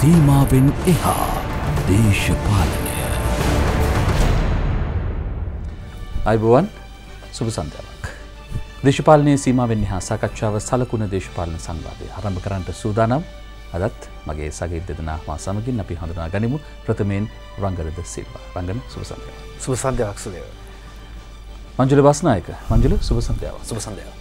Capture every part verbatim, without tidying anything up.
සීමාවෙන් එහා දේශපාලනය. අයිබෝවන් සුබ සන්ධ්‍යාවක්. දේශපාලනයේ සීමාවෙන් එහා සාකච්ඡාව සලකුණ දේශපාලන සංවාදය ආරම්භ කරන්නට සූදානම්. අදත් මගේ සගයේ දෙදෙනා මා සමගින් අපි හඳුනා ගනිමු. ප්‍රථමයෙන් රංගන ද සිල්වා. රංගන සුබ සන්ධ්‍යාවක්. සුබ සන්ධ්‍යාවක් සුදේව. මංජුල බස්නායක. මංජුල සුබ සන්ධ්‍යාවක්. සුබ සන්ධ්‍යාවක්.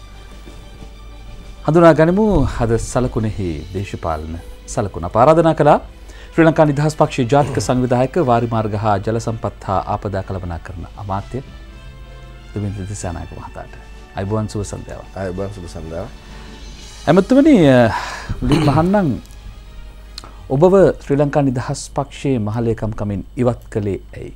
හඳුනා ගනිමු අද සලකුණෙහි දේශපාලන සලකුණ. අප ආරාධනා කළා ශ්‍රී ලංකා නිදහස් පක්ෂයේ ජාතික සංවිධායක වාරිමාර්ග හා ජල සම්පත් හා ආපදා කළමනාකරණ අමාත්‍ය දුමින්ද දිසානායක මහතාට. අයිබෝවන් සුබ සන්ධ්‍යාවක්. අයිබෝවන් සුබ සන්ධ්‍යාවක්. එමෙතුමනි මුලින්ම අහන්නම් ඔබව ශ්‍රී ලංකා නිදහස් පක්ෂයේ මහලේකම් කමින් ඉවත් කළේ ඇයි?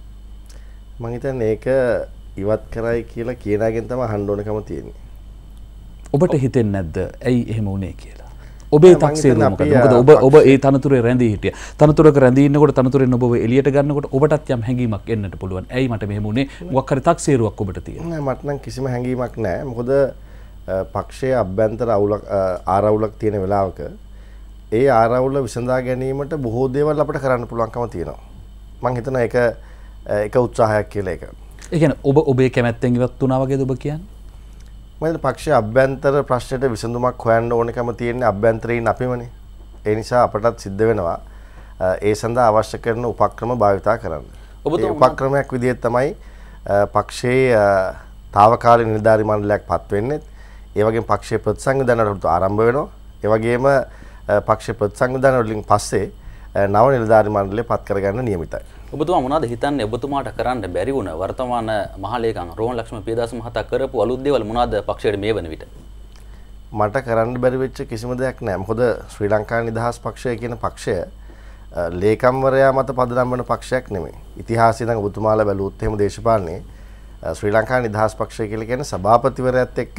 මම හිතන්නේ ඒක ඉවත් කරයි කියලා කියනාගෙන් තමයි අහන්න ඕනකම තියෙන්නේ. ඔබට හිතෙන්නේ නැද්ද ඇයි එහෙම වුනේ කියලා? ඔබේ තක්සේරුව මොකද? මොකද ඔබ ඔබ ඒ තනතුරේ රැඳී හිටියා. තනතුරක රැඳී ඉන්නකොට තනතුරෙන් ඔබව එළියට ගන්නකොට ඔබටත් යම් හැඟීමක් එන්නට පුළුවන්. ඇයි මට මෙහෙම වුනේ? මොකක් හරි තක්සේරුවක් ඔබට තියෙනවා. නෑ මට නම් කිසිම හැඟීමක් නෑ. මොකද පක්ෂයේ අභ්‍යන්තර අවුලක් ආරවුලක් තියෙන වෙලාවක ඒ ආරවුල විසඳා ගැනීමට බොහෝ දේවල් අපිට කරන්න පුළුවන්කම තියෙනවා. මම හිතනවා ඒක එක උත්සාහයක් කියලා ඒක. ඒ කියන්නේ ඔබ ඔබේ කැමැත්තෙන් ඉවත් වුණා වගේද ඔබ කියන්නේ? මම පක්ෂයේ අභ්‍යන්තර ප්‍රශ්නයට විසඳුමක් හොයන්න ඕනකම තියෙන්නේ අභ්‍යන්තරයෙන් අපිමනේ. ඒ නිසා අපටත් සිද්ධ වෙනවා ඒ සඳහා අවශ්‍ය කරන උපක්‍රම භාවිතා කරන්න. ඒ උපක්‍රමයක් විදිහට තමයි පක්ෂයේ තාවකාලික නිලධාරි මණ්ඩලයක් පත් වෙන්නේ. ඒ වගේම පක්ෂයේ ප්‍රතිසංවිධානවලට ආරම්භ වෙනවා. ඒ වගේම පක්ෂයේ ප්‍රතිසංවිධාන වලින් පස්සේ නව නිලධාරි මණ්ඩලය පත් කරගන්න නියමිතයි. ඔබතුමා මොනවද හිතන්නේ ඔබතුමාට කරන්න බැරි වුණ වර්තමාන මහලේකම් රෝහණ ලක්ෂ්මන් පියදාස මහතා කරපු අලුත් දේවල් මොනවද පක්ෂයට මේ වන විට? මට කරන්න බැරි වෙච්ච කිසිම දෙයක් නැහැ. මොකද ශ්‍රී ලංකා නිදහස් පක්ෂය කියන පක්ෂය ලේකම්වරයා මත පදනම් වන පක්ෂයක් නෙමෙයි. ඉතිහාසයේ නම් ඔබතුමාලා බැලුවොත් එහෙම දේශපාලනේ ශ්‍රී ලංකා නිදහස් පක්ෂය කියලා කියන්නේ සභාපතිවරයාත් එක්ක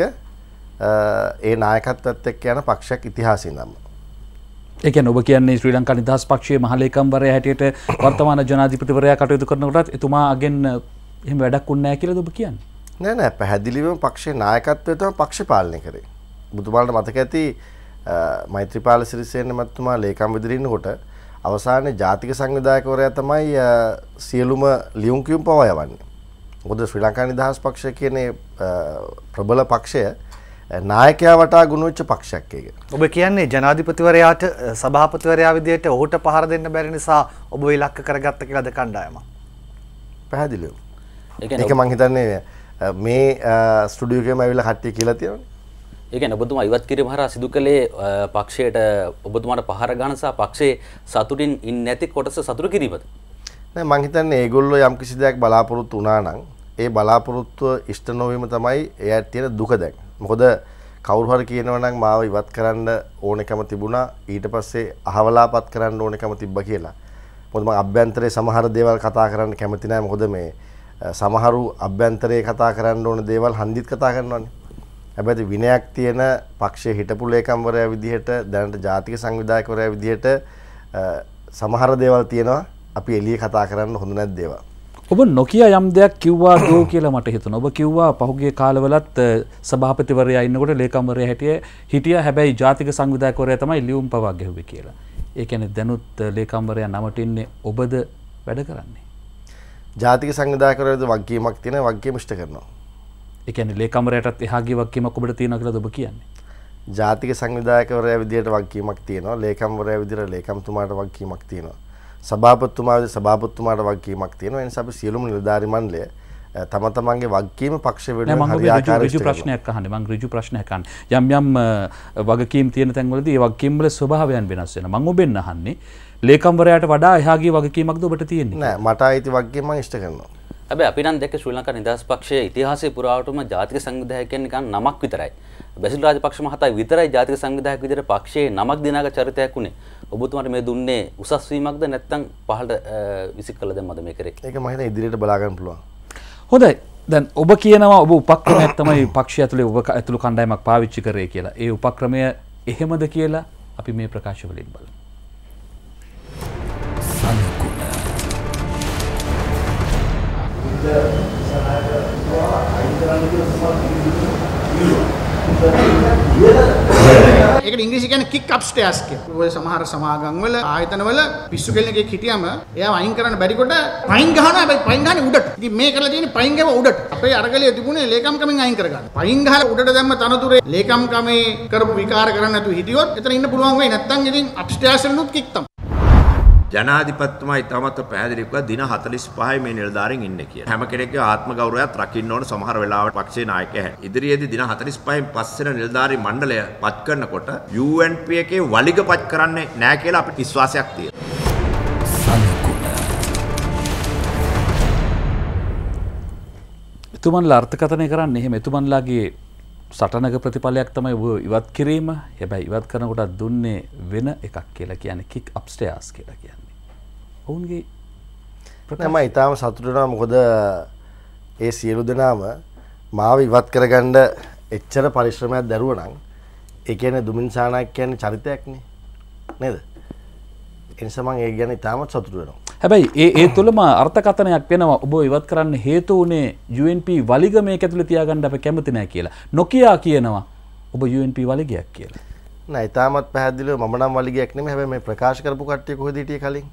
ඒ නායකත්වයත් එක්ක යන පක්ෂයක් ඉතිහාසයේ නම්. ඒ කියන්නේ ඔබ කියන්නේ ශ්‍රී ලංකා නිදහස් පක්ෂයේ මහලේකම්වරයා හැටියට වර්තමාන ජනාධිපතිවරයා කටයුතු කරනකොටත් එතුමාගෙන් එහෙම වැඩක් වුණ නැහැ කියලාද ඔබ කියන්නේ? නෑ නෑ පැහැදිලිවම පක්ෂයේ නායකත්වය තමයි පක්ෂ පාලනය කරේ. ඔබතුමාලට මතක ඇති මෛත්‍රීපාල සිරිසේන මහත්මයා ලේකම් විදිහට ඉන්නකොට අවසානයේ ජාතික සංවිධායකවරයා තමයි සියලුම ලියුම් කියුම් පවා යවන්නේ. මොකද ශ්‍රී ලංකා නිදහස් පක්ෂය කියන්නේ ප්‍රබල පක්ෂය නායකයා වටා ගුණ වෙච්ච පක්ෂයක් ඒක. ඔබ කියන්නේ ජනාධිපතිවරයාට සභාපතිවරයා විදියට ඔහුට පහර දෙන්න බැරි නිසා ඔබ ඉලක්ක කරගත්ත කියලාද කණ්ඩායම? පැහැදිලිව. ඒක මං හිතන්නේ මේ ස්ටුඩියෝ එකේම ඇවිල්ලා කට්ටිය කියලා තියෙනවනේ. ඒ කියන්නේ ඔබතුමා ඉවත් කිරීම හරහා සිදු කළේ පක්ෂයට ඔබතුමාට පහර ගන්න සහ පක්ෂයේ සතුටින් ඉන්නේ නැති කොටස සතුටු කිරීමද? නෑ මං හිතන්නේ ඒගොල්ලෝ යම් කිසි දෙයක් බලාපොරොත්තු වුණා නම් ඒ බලාපොරොත්තුව ඉෂ්ට නොවීම තමයි එයාට තියෙන දුක දැන්. මොකද කවුරු හරි කියනවා නම් මාව ඉවත් කරන්න ඕනකම තිබුණා ඊට පස්සේ අහවලාපත් කරන්න ඕනකම තිබ්බා කියලා. මොකද මම අභ්‍යන්තරයේ සමහර දේවල් කතා කරන්න කැමති නැහැ. මොකද මේ සමහරු අභ්‍යන්තරයේ කතා කරන්න ඕන දේවල් හන්දිත් කතා කරනවානේ. හැබැයි විනයක් තියෙන පක්ෂයේ හිටපු ලේකම්වරයා විදිහට දැනට ජාතික සංවිධායකවරයා විදිහට සමහර දේවල් තියෙනවා අපි එළියේ කතා කරන්න හොඳ නැත් දේවල්. ඔබ නොකිය යම් දෙයක් කිව්වා දෝ කියලා මට හිතුණා. ඔබ කිව්වා පහුගිය කාලවලත් සභාපතිවරයා ඉන්නකොට ලේකම්වරයා හිටියේ හිටියා හැබැයි ජාතික සංවිධායකවරයා තමයි ලියුම් පවා ගැහුවේ කියලා. ඒ කියන්නේ දැනුත් ලේකම්වරයා නමට ඉන්නේ ඔබද වැඩ කරන්නේ? ජාතික සංවිධායකවරයාද වගකීමක් තියෙන වගකීම ඉෂ්ට කරනවා. ඒ කියන්නේ ලේකම්වරයාටත් එහා ගිය වගකීමක් ඔබට තියෙනවා කියලාද ඔබ කියන්නේ? ජාතික සංවිධායකවරයා විදියට වගකීමක් තියෙනවා. ලේකම්වරයා විදියට ලේකම්තුමාට වගකීමක් තියෙනවා. සභාපතිතුමාගේ සභාපතිතුමාට වගකීමක් තියෙනවා. ඒ නිසා අපි සියලුම නිලධාරි මණ්ඩලය තම තමන්ගේ වගකීම පක්ෂ වෙනුවෙන් හරියාකාරව ඍජු ප්‍රශ්නයක් අහන්නේ. මම ඍජු ප්‍රශ්නයක් අහන්නේ. යම් යම් වගකීම් තියෙන තැන්වලදී ඒ වගකීම් වල ස්වභාවයන් වෙනස් වෙනවා. මම ඔබෙන් අහන්නේ ලේකම්වරයාට වඩා එහා ගිය වගකීමක්ද ඔබට තියෙන්නේ? නෑ මට ආйти වගකීම මම ඉෂ්ට කරනවා. හැබැයි අපි නම් දැක්ක ශ්‍රී ලංකා නිදහස් පක්ෂයේ ඉතිහාසයේ පුරාවටම ජාතික සංවිධායකයන් නිකන් නමක් විතරයි. බැසිල් රාජපක්ෂ මහතා විතරයි ජාතික සංවිධායක විදිහට පක්ෂයේ නමක් දිනාග චරිතයක් උනේ. ඔබතුමාට මේ දුන්නේ උසස් වීමක්ද නැත්නම් පහළට විසික් කළ දැම්මද මේ කරේ? ඒක මම හිතන්නේ ඉදිරියට බලා ගන්න පුළුවන්. හොඳයි. දැන් ඔබ කියනවා ඔබ උපක්‍රමයක් තමයි පක්ෂය ඇතුලේ ඔබ ඇතුළු කණ්ඩායමක් පාවිච්චි කරේ කියලා. ඒ උපක්‍රමය එහෙමද කියලා අපි මේ ප්‍රකාශ වලින් බලමු. ඒකට ඉංග්‍රීසි කියන්නේ kick upstairs කියලා. ඔය සමහර සමාගම් වල ආයතන වල පිස්සු කෙල්ලෙක් හිටියම එයා වයින් කරන්න බැරි කොට පයින් ගහනවා. හැබැයි පයින් ගහන්නේ උඩට. ඉතින් මේ කරලා තියෙන්නේ පයින් ගව උඩට. අපේ අරගලිය තිබුණේ ලේකම් කමෙන් අයින් කරගන්න. පයින් ගහලා උඩට දැම්ම තනතුරේ ලේකම් කමේ කරපු විකාර කරන්න නැතුව හිටියොත් එතන ඉන්න පුළුවන් වෙයි. නැත්තම් ඉතින් upstairs වලුත් kick තමයි. ජනාධිපතිතුමා ඉතාමත් පැහැදිලි කළා දින හතළිස් පහයි මේ නිලධාරීන් ඉන්නේ කියලා. හැම කෙනෙක්ගේ ආත්ම ගෞරවයත් රකින්න ඕන සමහර වෙලාවට පක්ෂේ නායකයා හැ. ඉදිරියේදී දින හතළිස් පහෙන් පස්සේ නිලධාරී මණ්ඩලය පත් කරනකොට යූ එන් පී එකේ වලිග පත් කරන්නේ නැහැ කියලා අපිට විශ්වාසයක් තියෙනවා. එතුමන්ලා අර්ථකථනය කරන්නේ එහෙම එතුමන්ලාගේ සටනක ප්‍රතිඵලයක් තමයි ඔබ ඉවත් කිරීම. හැබැයි ඉවත් කරනකොට දුන්නේ වෙන එකක් කියලා කියන්නේ kick upstairs කියලා කියන්නේ. ඔවුන්ගේ මම ඊටාම සතුටු වෙනවා මොකද ඒ සියලු දෙනාම මාව ඉවත් කරගන්න එච්චර පරිශ්‍රමයක් දරුවා නම් ඒ කියන්නේ දුමින් සානායක කියන්නේ චරිතයක්නේ නේද? ඒ නිසා මම ඒ ගැන ඊටාම සතුටු වෙනවා. හැබැයි ඒ ඒ තුළම අර්ථකථනයක් වෙනවා ඔබ ඉවත් කරන්න හේතු වුණේ යූ එන් පී වලිග මේක ඇතුළේ තියාගන්න අපි කැමති නැහැ කියලා. නොකියා කියනවා ඔබ යූ එන් පී වලිගයක් කියලා. නෑ ඊටාමත් පැහැදිලිව මම නම් වලිගයක් නෙමෙයි. හැබැයි මේ ප්‍රකාශ කරපු කට්ටිය කොහෙද හිටියේ කලින්?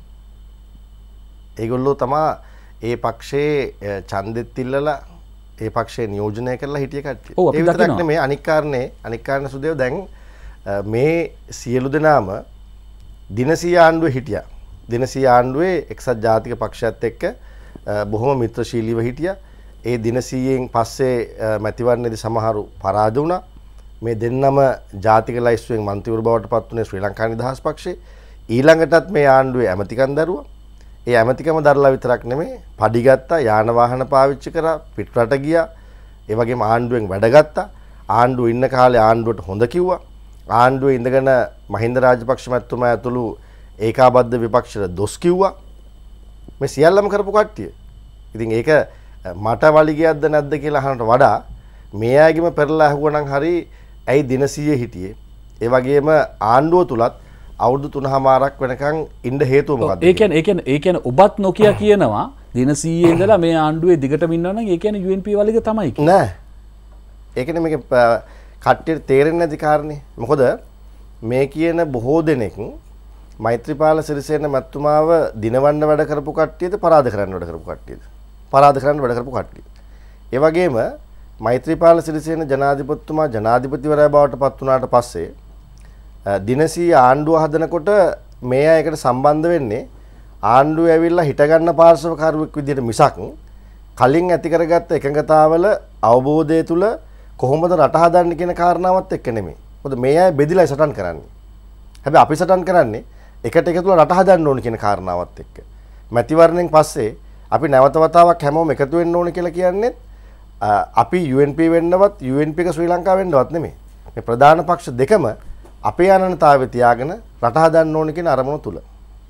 ඒගොල්ලෝ තමා ඒ පක්ෂයේ ඡන්දෙත් ඉල්ලලා ඒ පක්ෂයේ නියෝජනය කරලා හිටිය කට්ටිය. ඒ විතරක් නෙමෙයි අනික් කාරණේ අනික් කාරණේ සුදේව දැන් මේ සියලු දෙනාම දිනසී ආණ්ඩුවේ හිටියා. දිනසී ආණ්ඩුවේ එක්සත් ජාතික පක්ෂයත් එක්ක බොහොම මිත්‍රශීලීව හිටියා. ඒ දිනසීයෙන් පස්සේ මැතිවරණයේදී සමහරු පරාජය වුණා. මේ දෙන්නම ජාතික ලයිස්තුවෙන් මන්ත්‍රීවරු බවට පත් වුණේ ශ්‍රී ලංකා නිදහස් පක්ෂේ. ඊළඟටත් මේ ආණ්ඩුවේ ඇමතිකම් දරුවා. ඒ ඇමතිකම දරලා විතරක් නෙමෙයි පඩි ගත්තා, යාන වාහන පාවිච්චි කරා, පිටරට ගියා. ඒ වගේම ආණ්ඩුවෙන් වැඩ ගත්තා. ආණ්ඩුව ඉන්න කාලේ ආණ්ඩුවට හොඳ කිව්වා. ආණ්ඩුවේ ඉඳගෙන මහින්ද රාජපක්ෂ මැතිතුමා ඇතුළු ඒකාබද්ධ විපක්ෂයට දොස් කිව්වා. මේ සියල්ලම කරපු කට්ටිය. ඉතින් ඒක මට වලිගයක්ද නැද්ද කියලා අහනට වඩා මේ අයගෙම පෙරලා ඇහුවනම් හරි ඇයි දිනසීයේ හිටියේ. ඒ වගේම ආණ්ඩුව තුලත් අවුරුදු තුනමාරක් වෙනකන් ඉන්න හේතුව මොකක්ද? ඒ කියන්නේ ඒ කියන්නේ ඒ කියන්නේ ඔබත් නොකිය කියනවා දිනසීයේ ඉඳලා මේ ආණ්ඩුවේ දිගටම ඉන්නවා නම් ඒ කියන්නේ යූ එන් පී වලිග තමයි කියන්නේ. නෑ. ඒකනේ මේක කට්ටියට තේරෙන්නේ නැති කාරණේ. මොකද මේ කියන බොහෝ දෙනෙක් මෛත්‍රීපාල සිරිසේන මැතිතුමාව දිනවන්න වැඩ කරපු කට්ටියද පරාද කරන්න වැඩ කරපු කට්ටියද? පරාද කරන්න වැඩ කරපු කට්ටිය. ඒ වගේම මෛත්‍රීපාල සිරිසේන ජනාධිපතිතුමා ජනාධිපතිවරයා බවට පත් වුණාට පස්සේ දිනසී ආණ්ඩුව හදනකොට මේ අයකට සම්බන්ධ වෙන්නේ ආණ්ඩුවේ ඇවිල්ලා හිටගන්න පාර්ශවකාරයෙක් විදිහට මිසක් කලින් ඇති කරගත්ත එකඟතාවල අවබෝධය තුල කොහොමද රට හදන්නේ කියන කාරණාවත් එක්ක නෙමෙයි. මොකද මේ අය බෙදිලා සටන් කරන්නේ. හැබැයි අපි සටන් කරන්නේ එකට එකතුව රට හදන්න ඕන කියන කාරණාවත් එක්ක. මැතිවරණයෙන් පස්සේ අපි නැවත වතාවක් හැමෝම එකතු වෙන්න ඕන කියලා කියන්නේ අපි යූ එන් පී වෙන්නවත් යූ එන් පී එක ශ්‍රී ලංකාව වෙන්නවත් නෙමෙයි. මේ ප්‍රධාන පක්ෂ දෙකම අපේ අනන්‍යතාවය තියාගෙන රට හදන්න ඕන කියන අරමුණ තුල.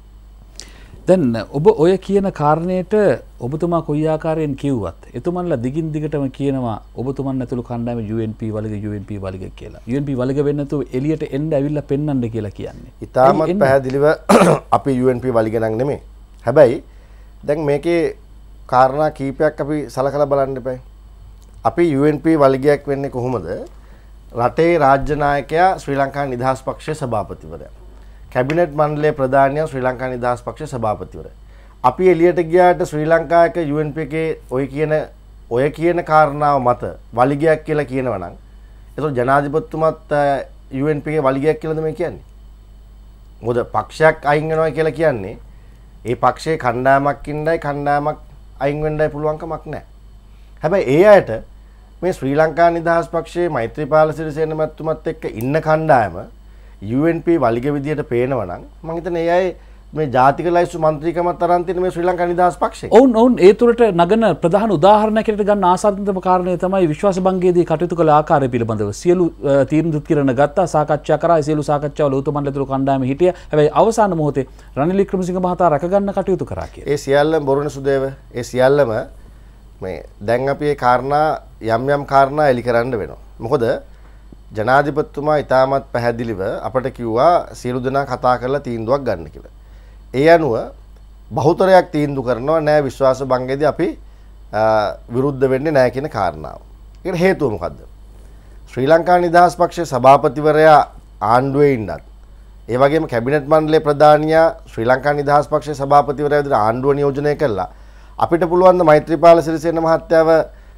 දැන් ඔබ ඔය කියන කාරණේට ඔබතුමා කොයි ආකාරයෙන් කිව්වත් එතුමන්ලා දිගින් දිගටම කියනවා ඔබතුමන් ඇතුළු කණ්ඩායම යූ එන් පී වලිග යූ එන් පී වලිග කියලා. යූ එන් පී වලිග වෙන්නේ නැතුව එළියට එන්න ඇවිල්ලා පෙන්වන්න කියලා කියන්නේ. ඉතාමත් පැහැදිලිව අපි යූ එන් පී වලිග නම් නෙමෙයි. හැබැයි දැන් මේකේ කාරණා කීපයක් අපි සලකලා බලන්න එපා. අපි යූ එන් පී වලිගයක් වෙන්නේ කොහොමද? රටේ රාජ්‍ය නායකයා ශ්‍රී ලංකා නිදහස් පක්ෂයේ සභාපතිවරයා. කැබිනට් මණ්ඩලයේ ප්‍රධානියා ශ්‍රී ලංකා නිදහස් පක්ෂයේ සභාපතිවරයා. අපි එළියට ගියාට ශ්‍රී ලංකාවක යූ එන් පී එකේ ඔය කියන ඔය කියන කාරණාව මත වලිගයක් කියලා කියනවා නම් ඒතකොට ජනාධිපතිතුමත් යූ එන් පී එකේ වලිගයක් කියලාද මේ කියන්නේ? මොකද පක්ෂයක් අයින් වෙනවා කියලා කියන්නේ ඒ පක්ෂයේ කණ්ඩායමක් ඉන්නයි කණ්ඩායමක් අයින් වෙන්නයි පුළුවන් කමක් නැහැ. හැබැයි ඒ අයට මේ ශ්‍රී ලංකා නිදහස් පක්ෂයේ මෛත්‍රීපාල සිරිසේන මැතිතුමත් එක්ක ඉන්න කණ්ඩායම යූ එන් පී වලිග විදියට පේනවා නම් මම හිතන්නේ ඒ අය මේ ජාතික ලයිස්තු මන්ත්‍රීකමත් තරම් තියෙන මේ ශ්‍රී ලංකා නිදහස් පක්ෂේ. ඔවුන් ඔවුන් ඒ තුරට නගන ප්‍රධාන උදාහරණයක් හැටියට ගන්න ආසන්නතම කාරණය තමයි විශ්වාස භංගයේදී කටයුතු කළ ආකාරය පිළිබඳව. සියලු තීරණ කිරණ ගත්තා, සාකච්ඡා කරා, සියලු සාකච්ඡාවල උතුමන්ලා ඇතුළු කණ්ඩායම හිටිය. හැබැයි අවසාන මොහොතේ රනිල් වික්‍රමසිංහ මහතා රැකගන්න කටයුතු කරා කියලා. ඒ සියල්ලම බොරුනේ සුදේව. ඒ සියල්ලම මේ දැන් අපි ඒ කාරණා යම් යම් කාරණා එලි කරන්න වෙනවා. මොකද ජනාධිපතිතුමා ඉතාමත් පැහැදිලිව අපට කිව්වා සියලු දෙනා කතා කරලා තීන්දුවක් ගන්න කියලා. ඒ අනුව බහුතරයක් තීන්දුව කරනවා නෑ විශ්වාස භංගයේදී අපි විරුද්ධ වෙන්නේ නෑ කියන කාරණාව. ඒකට හේතුව මොකද්ද? ශ්‍රී ලංකා නිදහස් පක්ෂයේ සභාපතිවරයා ආණ්ඩුවේ ඉන්නත් ඒ වගේම කැබිනට් මණ්ඩලයේ ප්‍රධානියා ශ්‍රී ලංකා නිදහස් පක්ෂයේ සභාපතිවරයා විදිහට ආණ්ඩුව නියෝජනය කළා. අපිට පුළුවන් ද මෛත්‍රීපාල සිරිසේන මහත්තයාව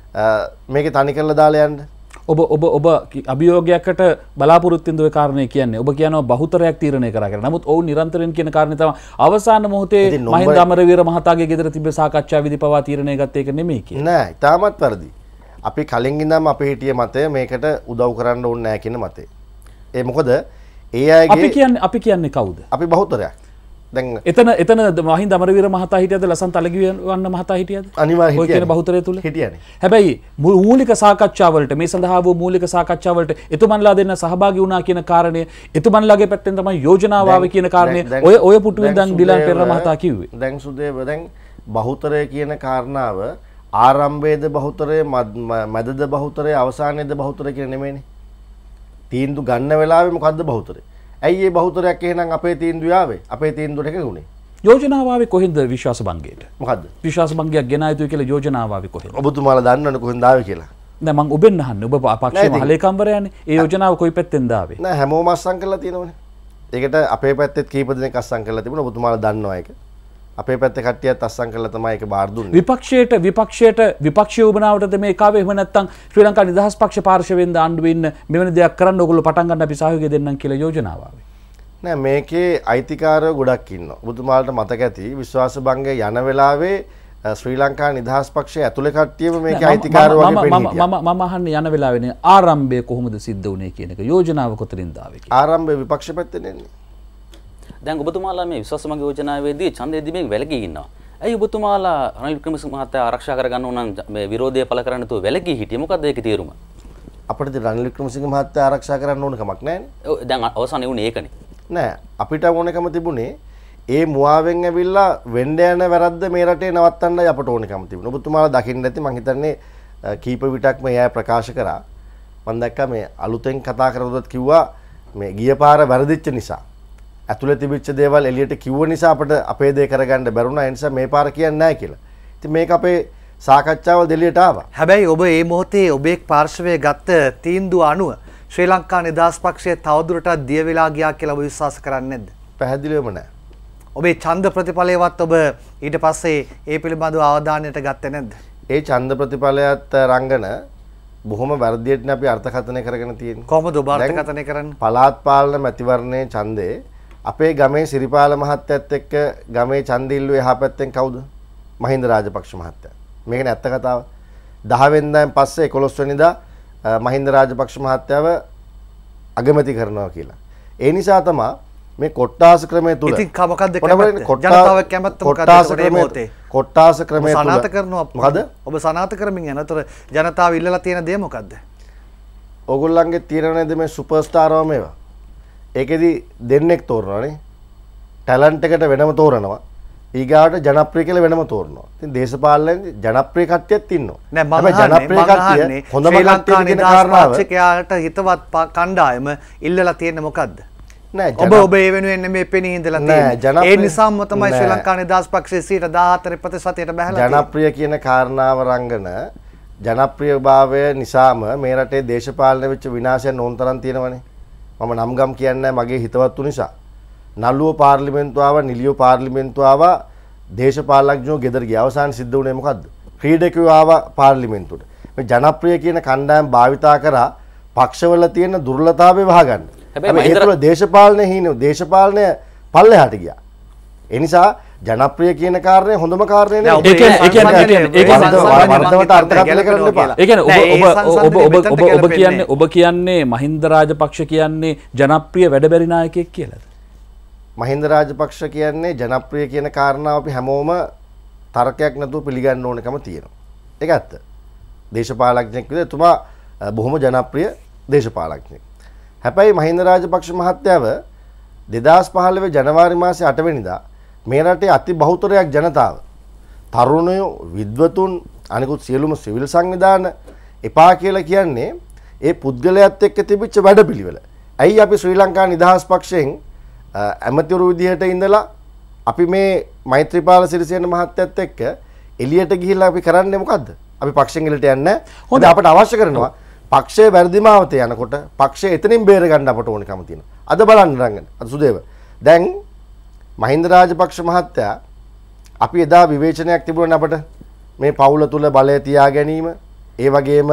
මේකේ තනි කරලා දාලා යන්න? ඔබ ඔබ ඔබ අභියෝගයකට බලාපොරොත්තු වෙන දේ කාරණේ කියන්නේ ඔබ කියනවා බහුතරයක් තීරණය කරා කියලා. නමුත් ඔවුන් නිරන්තරයෙන් කියන කාරණේ තමයි අවසාන මොහොතේ මහින්ද අමරවීර මහතාගේ ගෙදර තිබ්බ සාකච්ඡා විදි පවා තීරණය ගත්ත එක නෙමෙයි කියන්නේ. නෑ, ඊටමත් වැරදි. අපි කලින් ඉඳන්ම අපේ හිටිය මතය මේකට උදව් කරන්න ඕනේ නෑ කියන මතය. ඒ මොකද ඒ අයගේ අපි කියන්නේ අපි කියන්නේ කවුද? අපි බහුතරයක්. දැන් එතන එතන මහින්ද අමරවීර මහතා හිටියද ලසන්ත අලගිවන්න මහතා හිටියද? අනිවාර්යයෙන් ඔය කියන බහුතරය තුල හිටියනේ. හැබැයි මූලික සාකච්ඡාවලට මේ සඳහා වූ මූලික සාකච්ඡාවලට එතුමන්ලා දෙන්න සහභාගී වුණා කියන කාරණය එතුමන්ලාගේ පැත්තෙන් තමයි යෝජනාව ආවේ කියන කාරණය ඔය ඔය පුටුවෙන් දැන් ඩිලාන් පෙරේරා මහතා කිව්වේ. දැන් සුදේව දැන් බහුතරය කියන කාරණාව ආරම්භයේද බහුතරය මැදද බහුතරය අවසානයේද බහුතරය කියන නෙමෙයිනේ. තීන්දුව ගන්න වෙලාවේ මොකද්ද බහුතරය? ඇයි ඒ බහුතරයක් එහෙනම් අපේ තීන්දුව ආවේ? අපේ තීන්දුවට එකගුණේ. යෝජනාව ආවේ කොහෙන්ද විශ්වාස භංගයට? මොකද්ද? විශ්වාස භංගයක් ගෙන ආයුතුයි කියලා යෝජනාව ආවේ කොහෙන්ද? ඔබතුමාලා දන්නවනේ කොහෙන්ද ආවේ කියලා. නෑ මං ඔබෙන් අහන්නේ. ඔබ පක්ෂයේ මහලේකම්වරයානේ. ඒ යෝජනාව කොයි පැත්තෙන්ද ආවේ? නෑ හැමෝම අස්සම් කරලා තියෙනවනේ. ඒකට අපේ පැත්තෙත් කීප දෙනෙක් අස්සම් කරලා තිබුණා. ඔබතුමාලා දන්නවා ඒක. අපේ පැත්තේ කට්ටියත් අස්සම් කරලා තමයි ඒක බාර දුන්නේ. විපක්ෂයට විපක්ෂයට විපක්ෂීය උබනාවටද මේ කාවේ එහෙම නැත්නම් ශ්‍රී ලංකා නිදහස් පක්ෂ පාර්ශවයෙන් ද ආණ්ඩුවේ ඉන්න මෙවැනි දෙයක් කරන්න ඕගොල්ලෝ පටන් ගන්න අපි සහයෝගය දෙන්නම් කියලා යෝජනාව ආවේ. නෑ මේකේ අයිතිකාරයෝ ගොඩක් ඉන්නවා. ඔබතුමාලට මතක ඇති විශ්වාස භංගය යන වෙලාවේ ශ්‍රී ලංකා නිදහස් පක්ෂයේ ඇතුළේ කට්ටියම මේකේ අයිතිකාරයෝ වගේ පෙනී හිටියා. මම මම අහන්නේ යන වෙලාවේනේ ආරම්භය කොහොමද සිද්ධ වුනේ කියන එක. යෝජනාව කොතනින්ද ආවේ කියලා. ආරම්භය විපක්ෂ පැත්තෙන් එන්නේ. දැන් ඔබතුමාලා මේ විශ්වාස භංග යෝජනාවේදී ඡන්දෙදී මේ වැළකී ඉන්නවා. ඇයි ඔබතුමාලා රනිල් වික්‍රමසිංහ මහත්තයා ආරක්ෂා කරගන්න ඕන නම් මේ විරෝධය පළ කරන්න තු වැළකී හිටියේ මොකද්ද ඒකේ තේරුම? අපිට රනිල් වික්‍රමසිංහ මහත්තයා ආරක්ෂා කරන්න ඕන කමක් නැහැ නේ. ඔව් දැන් අවසානයේ උනේ ඒකනේ. නෑ අපිට ඕනකම තිබුණේ ඒ මුවාවෙන් ඇවිල්ලා වෙන්න යන වැරද්ද මේ රටේ නවත්තන්නයි අපට ඕනකම තිබුණේ. ඔබතුමාලා දකින්න ඇති මං හිතන්නේ කීප විටක් මේ අය ප්‍රකාශ කරා. මම දැක්කා මේ අලුතෙන් කතා කරවුවත් කිව්වා මේ ගිය පාර වැරදිච්ච නිසා ඇතුළේ තිබිච්ච දේවල් එළියට කිව්ව නිසා අපිට අපේ දේ කරගන්න බැරුණා. ඒ නිසා මේ පාර කියන්නේ නැහැ කියලා. ඉතින් මේක අපේ සාකච්ඡාවල් දෙලියට ආවා. හැබැයි ඔබ මේ මොහොතේ ඔබේ පාර්ශවයේ ගත්ත තීන්දුව අනුව ශ්‍රී ලංකා නිදහස් පක්ෂයේ තවදුරටත් දිය වෙලා ගියා කියලා ඔබ විශ්වාස කරන්නේ නැද්ද? පැහැදිලිවම නැහැ. ඔබේ ඡන්ද ප්‍රතිඵලයවත් ඔබ ඊට පස්සේ ඒ පිළිබඳව අවධානයට ගත්තේ නැද්ද? ඒ ඡන්ද ප්‍රතිඵලයත් රංගන බොහොම වැරදියටනේ අපි අර්ථකථනය කරගෙන තියෙන්නේ. කොහොමද ඔබ අර්ථකථනය කරන්නේ? පළාත් පාලන මැතිවරණයේ ඡන්දේ අපේ ගමේ සිරිපාල මහත්තයත් එක්ක ගමේ ඡන්ද ඉල්ලුවේ එහා පැත්තෙන් කවුද? මහින්ද රාජපක්ෂ මහත්තයා. මේකනේ ඇත්ත කතාව. දහ වෙනිදාන් පස්සේ එකොළොස් වෙනිදා මහින්ද රාජපක්ෂ මහත්තයාව අගමැති කරනවා කියලා. ඒ නිසා තමයි මේ කොට්ටාස ක්‍රමය තුල ඉතින් මොකක්ද ජනතාව කැමැත්ත මොකක්ද මේ මොහොතේ කොට්ටාස ක්‍රමය තුල සනාථ කරනවා මොකද? ඔබ සනාථ කරමින් යන. ඒතර ජනතාව ඉල්ලලා තියෙන දේ මොකද්ද? ඕගොල්ලන්ගේ තීරණ නේද මේ සුපර්ස්ටාර්ව මේවා. ඒකෙදි දෙන්නෙක් තෝරනවානේ. ටැලන්ට් එකට වෙනම තෝරනවා. ඊගාවට ජනප්‍රිය කියලා වෙනම තෝරනවා. ඉතින් දේශපාලනයේ ජනප්‍රිය කට්ටියත් ඉන්නවා. නෑ මම ජනප්‍රිය කට්ටිය හොඳම කට්ටිය කියන කාරණාව ශික්ෂකයාට හිතවත් කණ්ඩායම ඉල්ලලා තියෙන්නේ මොකද්ද? නෑ ඔබ ඔබ ඒ වෙනුවෙන් මේ පෙනී ඉඳලා තියෙන්නේ. ඒ නිසාම තමයි ශ්‍රී ලංකා නිදහස් පක්ෂයේ සිට දාහතර ප්‍රතිශතයට බැහැලා තියෙන්නේ. ජනප්‍රිය කියන කාරණාව රංගන ජනප්‍රියභාවය නිසාම මේ රටේ දේශපාලන වෙච්ච විනාශයන් ඕනතරම් තියෙනවනේ. මම නම් ගම් කියන්නේ මගේ හිතවත්තු නිසා. නළුව පාර්ලිමේන්තුව ආවා, නිලියෝ පාර්ලිමේන්තුව ආවා, දේශපාලඥයෝ ගෙදර ගියා. අවසාන සිද්ධ වුණේ මොකද්ද? ක්‍රීඩකයෝ ආවා පාර්ලිමේන්තුවට. මේ ජනප්‍රිය කියන කණ්ඩායම් භාවිතා කරා පක්ෂවල තියෙන දුර්වලතාවය වහගන්න. හැබැයි ඒ තුළ දේශපාලනයේ හිණු දේශපාලනය පල්ලෙහාට ගියා. ඒ නිසා ජනප්‍රිය කියන කාරණේ හොඳම කාරණේ නේ. ඒ කියන්නේ ඒ කියන්නේ ඒ කියන්නේ වර්ධවට අර්ථකථනය කරන්න එපා. ඒ කියන්නේ ඔබ ඔබ ඔබ ඔබ ඔබ කියන්නේ ඔබ කියන්නේ මහින්ද රාජපක්ෂ කියන්නේ ජනප්‍රිය වැඩබැරි නායකයෙක් කියලාද? මහින්ද රාජපක්ෂ කියන්නේ ජනප්‍රිය කියන කාරණාව අපි හැමෝම තර්කයක් නැතුව පිළිගන්න ඕනකම තියෙනවා. ඒක ඇත්ත. දේශපාලඥයෙක් විදිහට එතුමා බොහොම ජනප්‍රිය දේශපාලඥයෙක්. හැබැයි මහින්ද රාජපක්ෂ මහත්තයාව දෙදාස් පහළොව ජනවාරි මාසේ අට වෙනිදා මේ රටේ අති බහුතරයක් ජනතාව තරුණයෝ විද්වතුන් අනිකුත් සියලුම සිවිල් සංවිධාන එපා කියලා කියන්නේ ඒ පුද්ගලයාත් එක්ක තිබිච්ච වැඩපිළිවෙල. ඇයි අපි ශ්‍රී ලංකා නිදහස් පක්ෂයෙන් ඇමතිවරු විදිහට ඉඳලා අපි මේ මෛත්‍රීපාල සිරිසේන මහත්තයත් එක්ක එළියට ගිහිල්ලා අපි කරන්නේ මොකද්ද? අපි පක්ෂයෙන් එළියට යන්නේ නැහැ. හොඳ අපට අවශ්‍ය කරනවා පක්ෂයේ වැඩිමාවතේ යනකොට පක්ෂය එතනින් බේර ගන්න අපට ඕනකම තියෙනවා. අද බලන්න රංගන. අද සුදේව. දැන් මහින්ද රාජපක්ෂ මහත්තයා අපි එදා විවේචනයක් තිබුණා අපට මේ පවුල තුල බලය තියා ගැනීම, ඒ වගේම